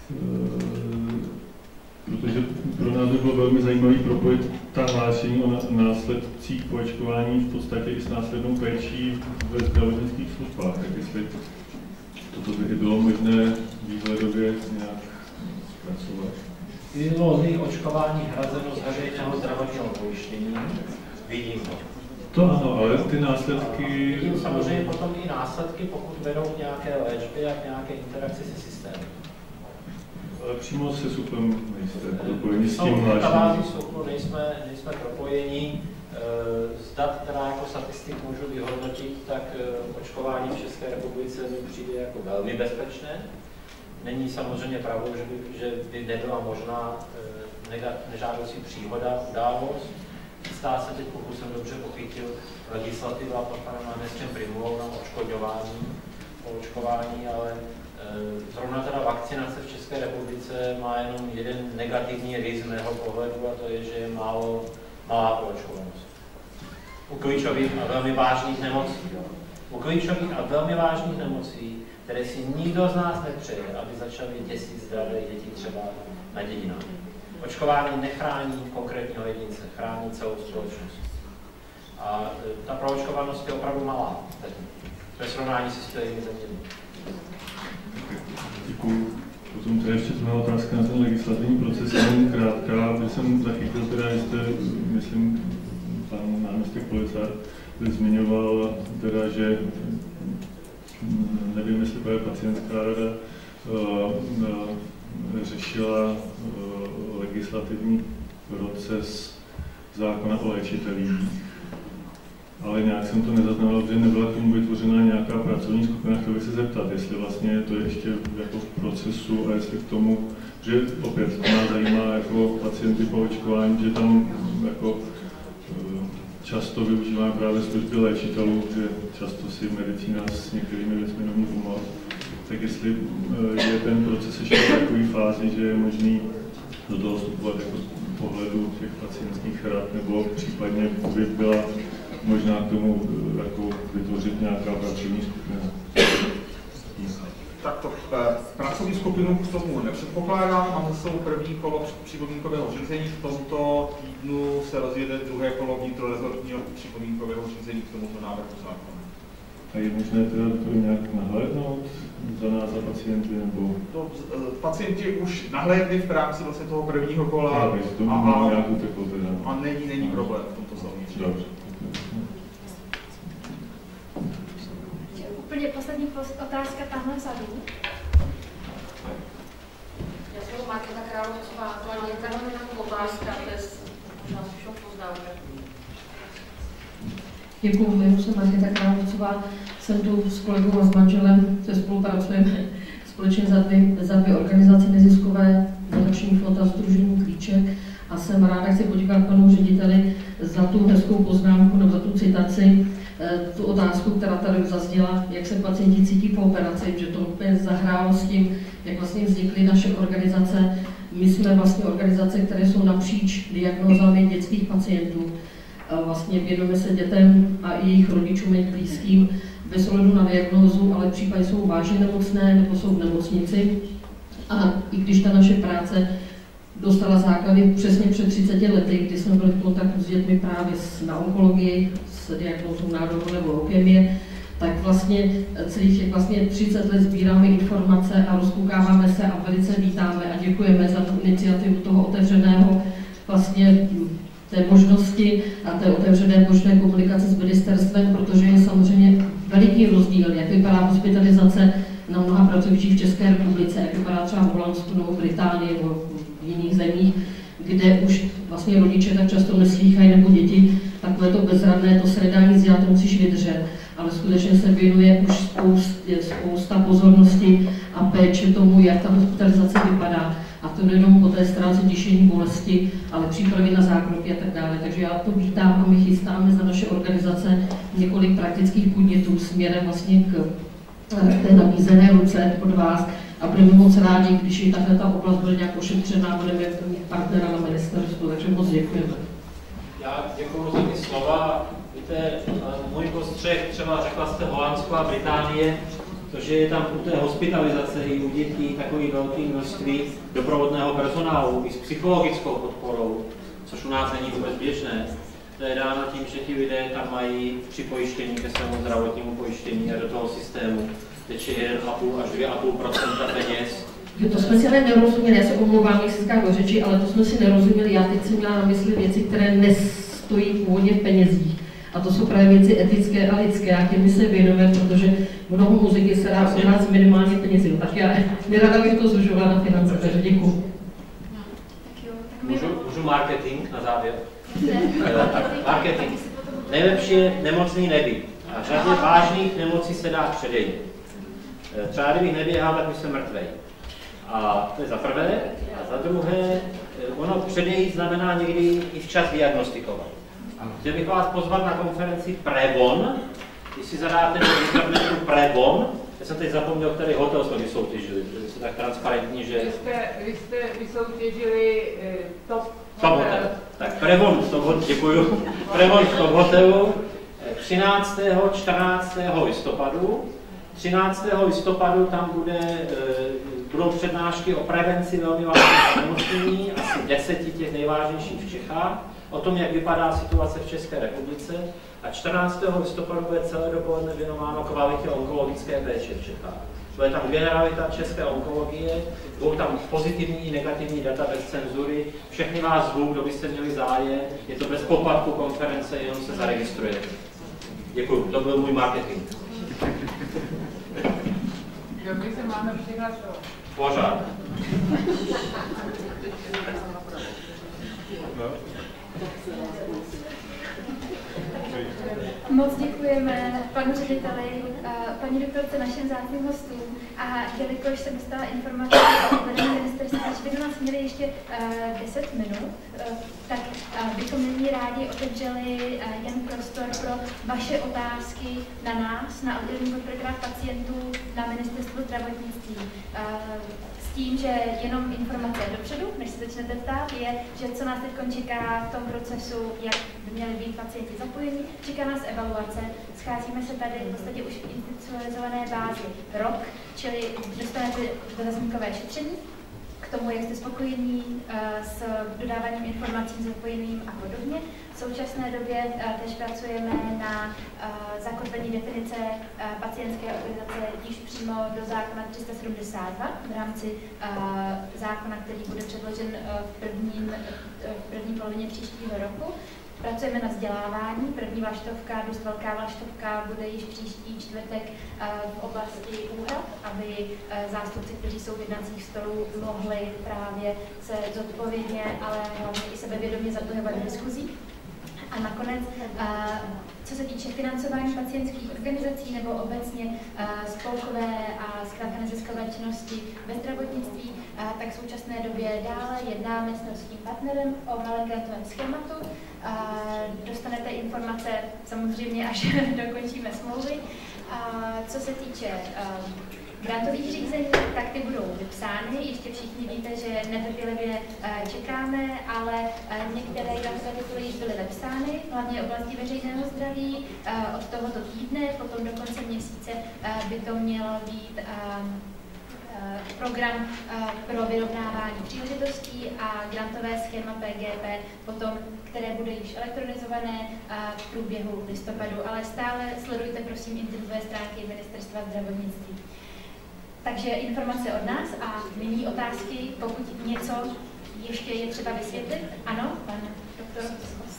S2: protože pro nás by bylo velmi zajímavé propojit ta hlášení o následcích po očkování v podstatě i s následnou péčí ve zdravotnických službách. Tak jestli toto by bylo možné výhledově nějak zpracovat.
S5: Bylo očkování hrazeno z veřejného zdravotního pojištění, vidím to.
S2: To ano, ale ty následky...
S5: Vidím samozřejmě potom i následky, pokud vedou k nějaké léčbě a k nějaké interakci se systémem.
S2: Ale přímo se SÚKLem nejste propojeni s tím
S5: hlášením? V databázi SÚKLu nejsme propojeni. Z dat, která jako statistik můžu vyhodnotit, tak očkování v České republice mi přijde jako velmi bezpečné. Není samozřejmě pravdou, že by nebyla možná nežádoucí příhoda, událost. Chystá se teď, pokud jsem dobře pochytil, legislativa pod panem náměstkem Primulou na odškodňování po očkování, ale zrovna teda vakcinace v České republice má jenom jeden negativní rys z mého pohledu, a to je, že je malá proočkovanost. U klíčových a velmi vážných nemocí. U klíčových a velmi vážných nemocí, které si nikdo z nás nepřeje, aby začaly děsit zdravé děti třeba na dědinách. Očkování nechrání konkrétního jedince, chrání celou společnost. A ta proočkovanost je opravdu malá ve srovnání se světovými zeměmi.
S2: Děkuji. Potom to je ještě druhá otázka na ten legislativní proces, jenom krátká, když jsem zachytil teda, že jste, myslím, pan náměstek Policár zmiňoval teda, že nevím, jestli právě pacientská rada řešila legislativní proces zákona o léčitelích, ale nějak jsem to nezaznamenal, že nebyla k tomu vytvořena nějaká pracovní skupina. Chtěl bych se zeptat, jestli vlastně je to ještě jako v procesu a jestli k tomu, že opět nás zajímá jako pacienty po očkování, že tam jako často využíváme právě služby léčitelů, že často si medicína s některými věcmi neumí pomoct. Tak jestli je ten proces ještě v takové fázi, že je možný do toho vstupovat jako z pohledu těch pacientských rad, nebo případně by byla možná k tomu jako vytvořit nějaká pracovní skupina.
S3: Tak to pracovní skupinu k tomu nepředpokládám. Máme za sebou první kolo připomínkového řízení. V tomto týdnu se rozjede druhé kolo vnitrorezortního připomínkového řízení k tomuto návrhu zákona.
S2: A je možné teda to nějak nahlédnout za nás, za pacienty, nebo?
S3: Pacienti už nahlédli v rámci vlastně toho prvního kola a není problém v tomto zavnitř.
S2: Dobře.
S1: Úplně poslední otázka tamhle vzadu.
S10: Já jsem Markéta Královcová, aktuálně je tam otázka, to je možná všechno poznáme.
S4: Děkuji, jmenuji se Markéta Královcová, jsem tu s kolegou a s manželem, se spolupracujeme společně za dvě organizace neziskové, Nadační fond a Sdružení Klíček, a jsem ráda, chci poděkovat panu řediteli za tu hezkou poznámku nebo za tu citaci, tu otázku, která tady zazněla, jak se pacienti cítí po operaci, že to úplně zahrálo s tím, jak vlastně vznikly naše organizace. My jsme vlastně organizace, které jsou napříč diagnózami dětských pacientů. Vlastně věnujeme se dětem a i jejich rodičům, jejich blízkým, bez ohledu na diagnózu, ale případně jsou vážně nemocné nebo jsou v nemocnici. A i když ta naše práce dostala základy přesně před 30 lety, kdy jsme byli v kontaktu s dětmi právě na onkologii, s diagnózou nádoru nebo leukemie, tak vlastně celých těch vlastně 30 let sbíráme informace a rozkoukáváme se a velice vítáme a děkujeme za tu iniciativu toho otevřeného vlastně té možnosti a té otevřené možné komunikace s ministerstvem, protože je samozřejmě veliký rozdíl, jak vypadá hospitalizace na mnoha pracovištích v České republice, jak vypadá třeba v Holandsku nebo Británii nebo v jiných zemích, kde už vlastně rodiče tak často neslýchají nebo děti, takové to bezradné, to se nedá nic dělat, to musíš vydržet, ale skutečně se věnuje už spousta pozornosti a péče tomu, jak ta hospitalizace vypadá. A to nejenom po té stránce tištění bolesti, ale přípravy na zákroky a tak dále. Takže já to vítám a my chystáme za naše organizace několik praktických podnětů směrem vlastně k té nabízené ruce od vás a budeme moc rádi, když i tahle ta oblast bude nějak ošetřená, budeme mít partnera na ministerstvu, takže moc děkujeme.
S5: Já děkuji za ty slova. Víte, můj postřeh, třeba řekla jste Holandsko a Británie, to, že je tam u té hospitalizace i u dětí takový velké množství doprovodného personálu i s psychologickou podporou, což u nás není vůbec běžné. To je dáno tím, že ti lidé tam mají připojištění ke svému zdravotnímu pojištění a do toho systému teče 1,5 až 2,5% peněz.
S4: To jsme si ale nerozuměli, já se omlouvám, jestli skákám řeči, ale to jsme si nerozuměli, já teď jsem měla na mysli věci, které nestojí původně v penězích. A to jsou právě věci etické a lidské, a těmi se věnujeme, protože mnoho muziky se dá u nás minimálně penězi. Tak já nerada bych to zužovala na finance, takže děkuji.
S5: Můžu marketing na závěr? Marketing. Nejlepší je nemocný nebýt. A řadě vážných nemocí se dá předejít. Třeba kdybych neběhal, tak bych jsem mrtvej. A to je za prvé. A za druhé, ono předejít znamená někdy i včas diagnostikovat. Chtěl bych vás pozvat na konferenci Prevon. Když si zadáte do internetu Prevon, já jsem teď zapomněl, který hotel jsme vysoutěžili, protože jste tak transparentní, že...
S11: Vy jste vysoutěžili Top
S5: Hotel. Tak Prevon, děkuju. Prevon v Top Hotelu 13. 14. listopadu. 13. listopadu tam budou přednášky o prevenci velmi vážných onemocnění, asi 10 těch nejvážnějších v Čechách, o tom, jak vypadá situace v České republice. A 14. listopadu bude celé dopoledne věnováno kvalitě onkologické péče v Čechách. Bude tam generalita české onkologie, budou tam pozitivní i negativní data bez cenzury. Všechny vás zvu, kdo byste měli zájem. Je to bez poplatku konference, jenom se zaregistrujete. Děkuji, to byl můj marketing.
S11: Kdy se máme přihlašovat?
S5: Pořád.
S1: Moc děkujeme panu řediteli, paní doktorce, našim vzácným hostům. A jelikož jsem dostala informaci o vedení ministerstva, že by nás měli ještě 10 minut, tak bychom nyní rádi otevřeli jen prostor pro vaše otázky na nás, na oddělení podpory pacientů na ministerstvu zdravotnictví. S tím, že jenom informace dopředu, než se začnete ptát, je, že co nás teď čeká v tom procesu, jak by měli být pacienti zapojeni. Čeká nás evaluace, scházíme se tady v podstatě už v institucionalizované bázi rok, čili dostanete dotazníkové šetření, k tomu, jak jste spokojení s dodáváním informací zapojeným a podobně. V současné době tež pracujeme na zakotvení definice pacientské organizace již přímo do zákona 372 v rámci zákona, který bude předložen v první polovině příštího roku. Pracujeme na vzdělávání. První vlaštovka, dost velká vlaštovka, bude již příští čtvrtek v oblasti úhrad, aby zástupci, kteří jsou v jednacích stolů, mohli právě se zodpovědně, ale hlavně i sebevědomě zapojovat do diskuzí. A nakonec, co se týče financování pacientských organizací nebo obecně spolkové a zkrátka neziskové činnosti ve zdravotnictví, tak v současné době dále jednáme s norským partnerem o malograntovém schématu. Dostanete informace samozřejmě, až dokončíme smlouvy. Co se týče grantových řízení, tak ty budou vypsány. Ještě všichni víte, že netrpělivě čekáme, ale některé grantové tituly již byly vypsány, hlavně oblasti veřejného zdraví. Od tohoto týdne, potom do konce měsíce by to mělo být program pro vyrovnávání příležitostí a grantové schéma PGP, potom, které bude již elektronizované v průběhu listopadu, ale stále sledujte prosím internetové stránky Ministerstva zdravotnictví. Takže informace od nás a nyní otázky, pokud něco ještě je třeba vysvětlit. Ano, pan doktor.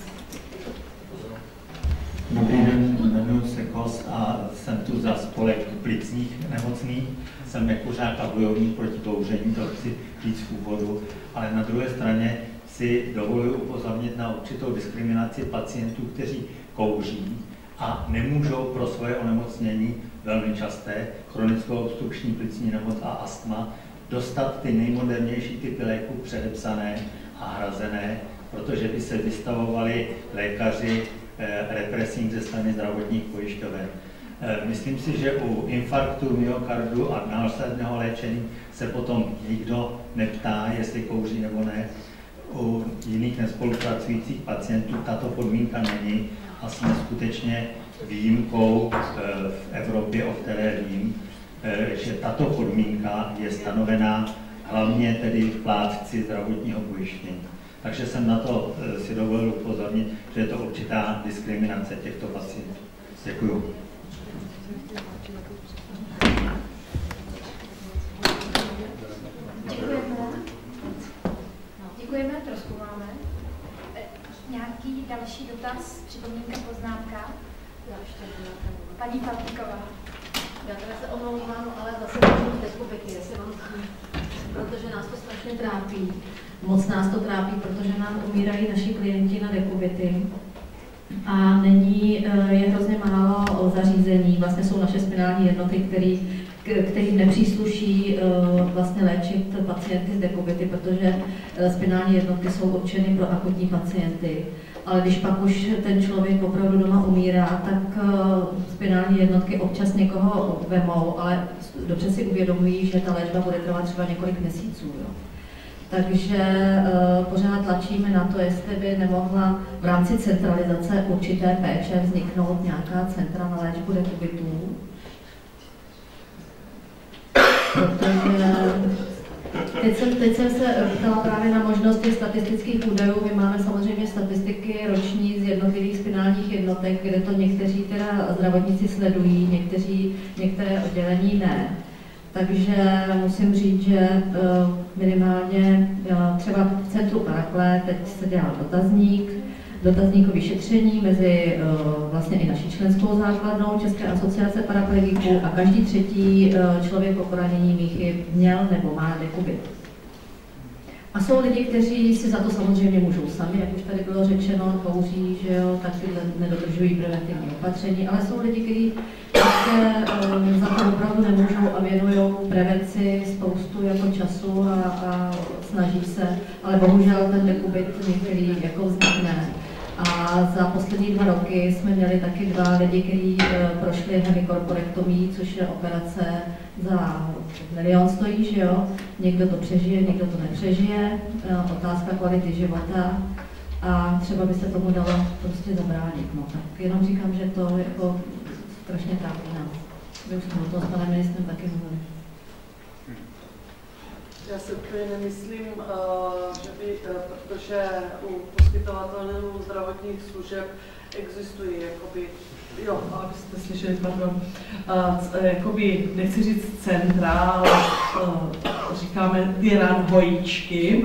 S12: Dobrý den, jmenuji se Kos a jsem tu za spolek plicních nemocných. Jsem nekuřák a bojovník proti kouření, to chci říct v úvodu, ale na druhé straně si dovoluji upozornit na určitou diskriminaci pacientů, kteří kouří a nemůžou pro svoje onemocnění, velmi časté, chronickou obstrukční plicní nemoc a astma, dostat ty nejmodernější typy léků předepsané a hrazené, protože by se vystavovali lékaři represím ze strany zdravotních pojišťoven. Myslím si, že u infarktu myokardu a následného léčení se potom nikdo neptá, jestli kouří nebo ne. U jiných nespolupracujících pacientů tato podmínka není a jsme skutečně výjimkou v Evropě, o které vím, že tato podmínka je stanovená hlavně tedy plátci zdravotního pojištění. Takže jsem na to si dovolil upozornit, že je to určitá diskriminace těchto pacientů. Děkuju.
S1: Děkujeme, trošku máme. Nějaký další dotaz, připomínka, poznámka? Paní Faltíková.
S7: Já teda se omlouvám, ale zase můžu despopiky, jestli vám protože nás to strašně trápí. Moc nás to trápí, protože nám umírají naši klienti na dekubity a je hrozně málo zařízení, vlastně jsou naše spinální jednoty, kterým nepřísluší vlastně léčit pacienty z dekubity, protože spinální jednotky jsou určeny pro akutní pacienty. Ale když pak už ten člověk opravdu doma umírá, tak spinální jednotky občas někoho vemou, ale dobře si uvědomují, že ta léčba bude trvat třeba několik měsíců. Jo. Takže pořád tlačíme na to, jestli by nemohla v rámci centralizace určité péče vzniknout nějaká centra na léčbu dekubitů. Protože teď jsem se ptala právě na možnosti statistických údajů. My máme samozřejmě statistiky roční z jednotlivých spinálních jednotek, kde to někteří teda zdravotníci sledují, některé oddělení ne. Takže musím říct, že minimálně třeba v centru Parakle teď se dělá dotazníkové šetření mezi vlastně i naší členskou základnou České asociace paraplegiků a každý třetí člověk po poranění míchy měl nebo má dekubit. A jsou lidi, kteří si za to samozřejmě můžou sami, jak už tady bylo řečeno, kouří, že jo, tak nedodržují preventivní opatření, ale jsou lidi, kteří se za to opravdu nemůžou a věnují prevenci spoustu jako času a snaží se, ale bohužel ten dekubit některý jako vznikne. A za poslední 2 roky jsme měli taky 2 lidi, kteří prošli hemikorporektomí, což je operace za milion stojí, že jo? Někdo to přežije, někdo to nepřežije, otázka kvality života a třeba by se tomu dalo prostě zabránit. No. Tak jenom říkám, že to jako strašně trápí nás. Vy už jsme o toho s panem ministrem taky mluvili.
S4: Já si úplně nemyslím, že by, protože u poskytovatelů zdravotních služeb existují, jakoby, jo, abyste slyšeli, pardon, jakoby, nechci říct centra, ale říkáme ty hojíčky.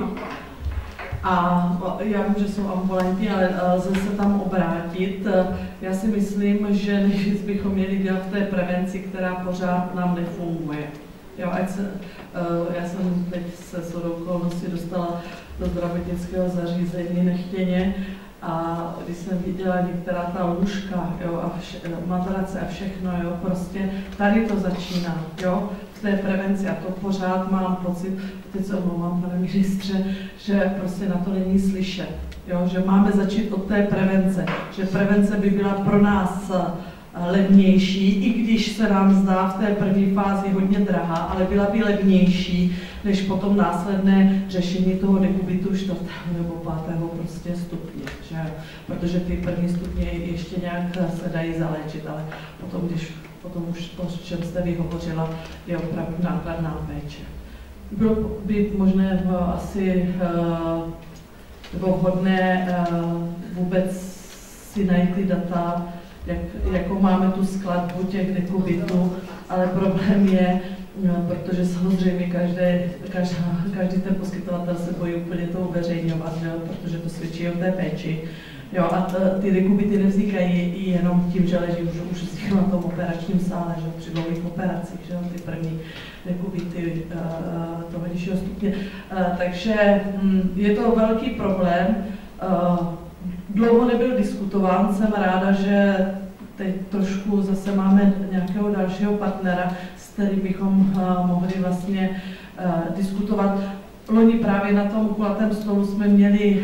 S4: A já vím, že jsou ambulantní, ale lze se tam obrátit. Já si myslím, že nejvíc bychom měli dělat v té prevenci, která pořád nám nefunguje. Jo, já jsem teď se shodou okolností dostala do zdravotnického zařízení nechtěně a když jsem viděla některá ta lůžka, jo, a matrace a všechno, jo, prostě tady to začíná, jo, v té prevenci a to pořád mám pocit, teď se omlouvám, pane ministře, že prostě na to není slyšet, jo, že máme začít od té prevence, že prevence by byla pro nás levnější, i když se nám zdá v té první fázi hodně drahá, ale byla by levnější, než potom následné řešení toho dekubitu 4. nebo 5. prostě stupně, že? Protože ty první stupně ještě nějak se dají zaléčit, ale potom, když potom už to, o čem jste vyhovořila, je opravdu nákladná péče. Bylo by možné asi nebo vhodné vůbec si najít ty data, jako máme tu skladbu těch dekubitů, ale problém je, protože samozřejmě každý ten poskytovatel se bojí úplně to uveřejňovat, protože to svědčí o té péči. Jo, a ty dekubity nevznikají jenom tím, že leží už vzniknou na tom operačním sále, že při dlouhých operacích, že ty první dekubity toho nižšího stupně. Takže je to velký problém. Dlouho nebyl diskutován, jsem ráda, že teď trošku zase máme nějakého dalšího partnera, s kterým bychom mohli vlastně diskutovat. Loni právě na tom kulatém stolu jsme měli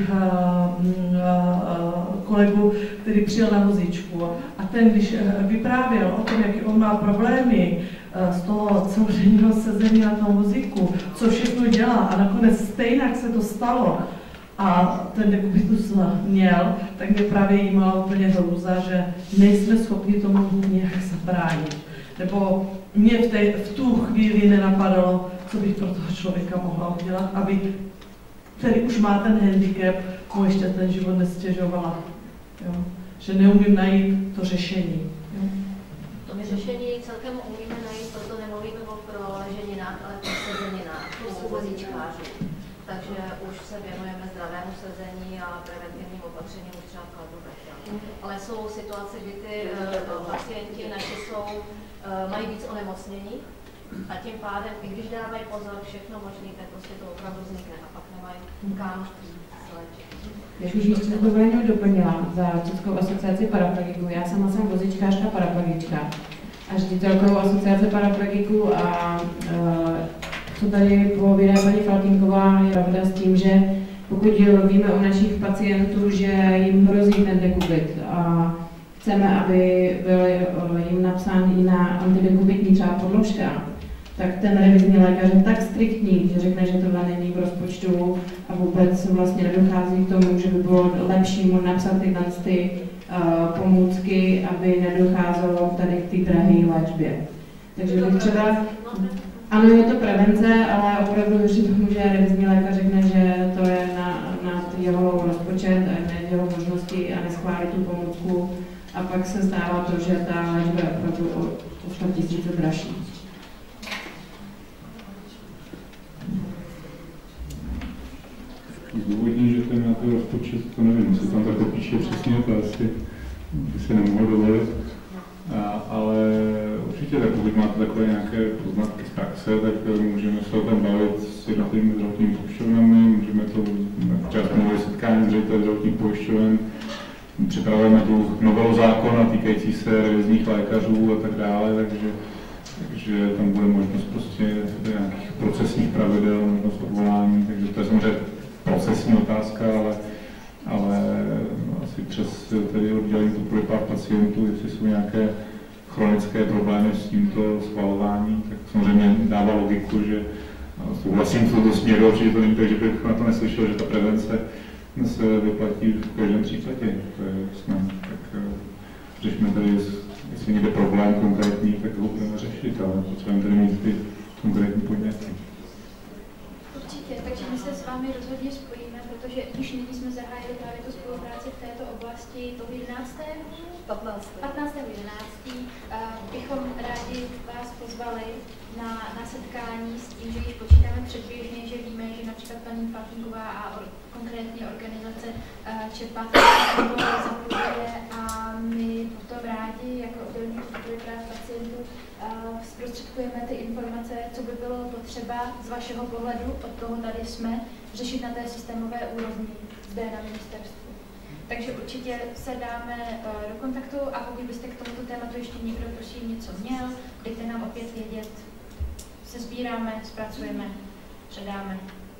S4: kolegu, který přijel na vozíčku a ten, když vyprávěl o tom, jaký on má problémy z toho celodenního sezení na tom vozíku, co všechno dělá a nakonec stejně se to stalo a ten dekubitus měl, tak mě právě jímala úplně hrůza, že nejsme schopni tomu nějak zabránit. Nebo mě v tu chvíli nenapadalo, co bych pro toho člověka mohla udělat, aby, který už má ten handicap, mu ještě ten život nestěžovala. Jo? Že neumím najít to řešení. Jo?
S7: To my řešení celkem umíme najít, proto nemluvíme o proleženinách, ale o sezeninách, u vozíčkářů. Takže už se věnujeme zdravému sezení a preventivním opatřením už třeba v Kladrubech. Ale jsou situace, kdy ty pacienti naši mají víc onemocnění a tím pádem, i když dávají pozor všechno možné, tak prostě to opravdu vznikne a pak nemají kam se léčit.
S6: Když už ještě to dovolenou doplnila za Českou asociaci paraplagiků, já sama jsem vozíčkářka paraplagička a ředitelkou asociace paraplagiků a co tady povídá paní Faltýnková, je pravda s tím, že pokud víme o našich pacientů, že jim hrozí ten dekubit a chceme, aby byl jim napsán i na antidekubitní třeba podložka, tak ten revizní lékař je tak striktní, že řekne, že tohle není v rozpočtu a vůbec vlastně nedochází k tomu, že by bylo lepší mu napsat tyhle pomůcky, aby nedocházelo tady k té drahé léčbě. Takže bych třeba... Ano, je to prevence, ale opravdu věřím tomu, že revizní lékař řekne, že to je na jeho rozpočet a na jeho možnosti a neschválí tu pomůcku. A pak se stává to, že ta léčba je opravdu o 100 000 dražší.
S2: Zdůvodní, že to je nějaký rozpočet, to nevím, jestli tam takhle píše přesně, to asi by se nemohlo dovolit. Ale určitě, tak pokud máte takové nějaké poznatky z praxe, tak můžeme se o tom bavit s jednotlivými zdravotními pojišťovnami, můžeme to třeba mluvit setkání s řediteli zdravotních pojišťoven, připravujeme tu novelu zákona týkající se revizních lékařů a tak dále, takže tam bude možnost prostě nějakých procesních pravidel, možnost odvolání, takže to je samozřejmě procesní otázka, ale asi přes tedy oddělení podpory pacientů, jestli jsou nějaké chronické problémy s tímto schvalováním, tak samozřejmě dává logiku, že souhlasím v tomto směru, určitě to není tak, že bych na to neslyšel, že ta prevence se vyplatí v každém případě, to je jasné. Tak řešíme tady, jestli někde problém konkrétní, tak ho budeme řešit, ale potřebujeme tady mít ty konkrétní podněty.
S1: Určitě, takže my se s vámi rozhodně spojíme, protože když nyní jsme zahájili právě tu spolupráci v této oblasti, to 15.11. Bychom rádi vás pozvali na setkání s tím, že již počítáme předběžně, že víme, že například paní Faltýnková a konkrétně organizace ČEPA zapojuje a my potom rádi jako oddělení podpory práv pacientů zprostředkujeme ty informace, co by bylo potřeba z vašeho pohledu, od toho tady jsme, řešit na té systémové úrovni zde na ministerstvu. Takže určitě se dáme do kontaktu a pokud byste k tomuto tématu ještě někdo prosím něco měl, dejte nám opět vědět, se sbíráme, zpracujeme, předáme.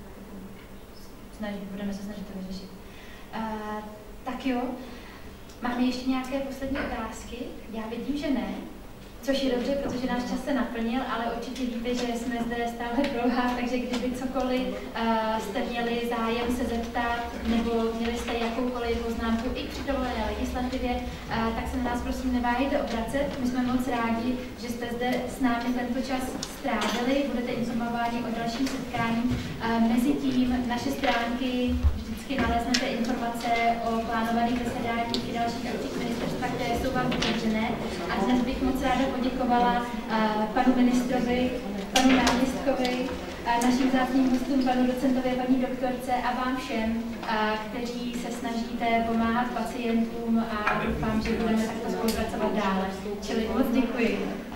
S1: Budeme se snažit to vyřešit. Tak jo, máme ještě nějaké poslední otázky? Já vidím, že ne. Což je dobře, protože náš čas se naplnil, ale určitě víte, že jsme zde stále pro vás, takže kdyby cokoliv jste měli zájem se zeptat, nebo měli jste jakoukoliv jakoukoliv poznámku i při dovolené legislativě, tak se na nás prosím neváhejte obracet. My jsme moc rádi, že jste zde s námi tento čas strávili, budete informováni o dalším setkání. Mezitím naše stránky vždycky naleznete informace o plánovaných zasedáních i dalších akcích ministerstva, které jsou vám otevřené. A dnes bych moc ráda poděkovala panu ministrovi, panu náměstkovi, našim vzácným hostům, panu docentovi, paní doktorce a vám všem, kteří se snažíte pomáhat pacientům a doufám, že budeme takto spolupracovat dále. Čili moc děkuji.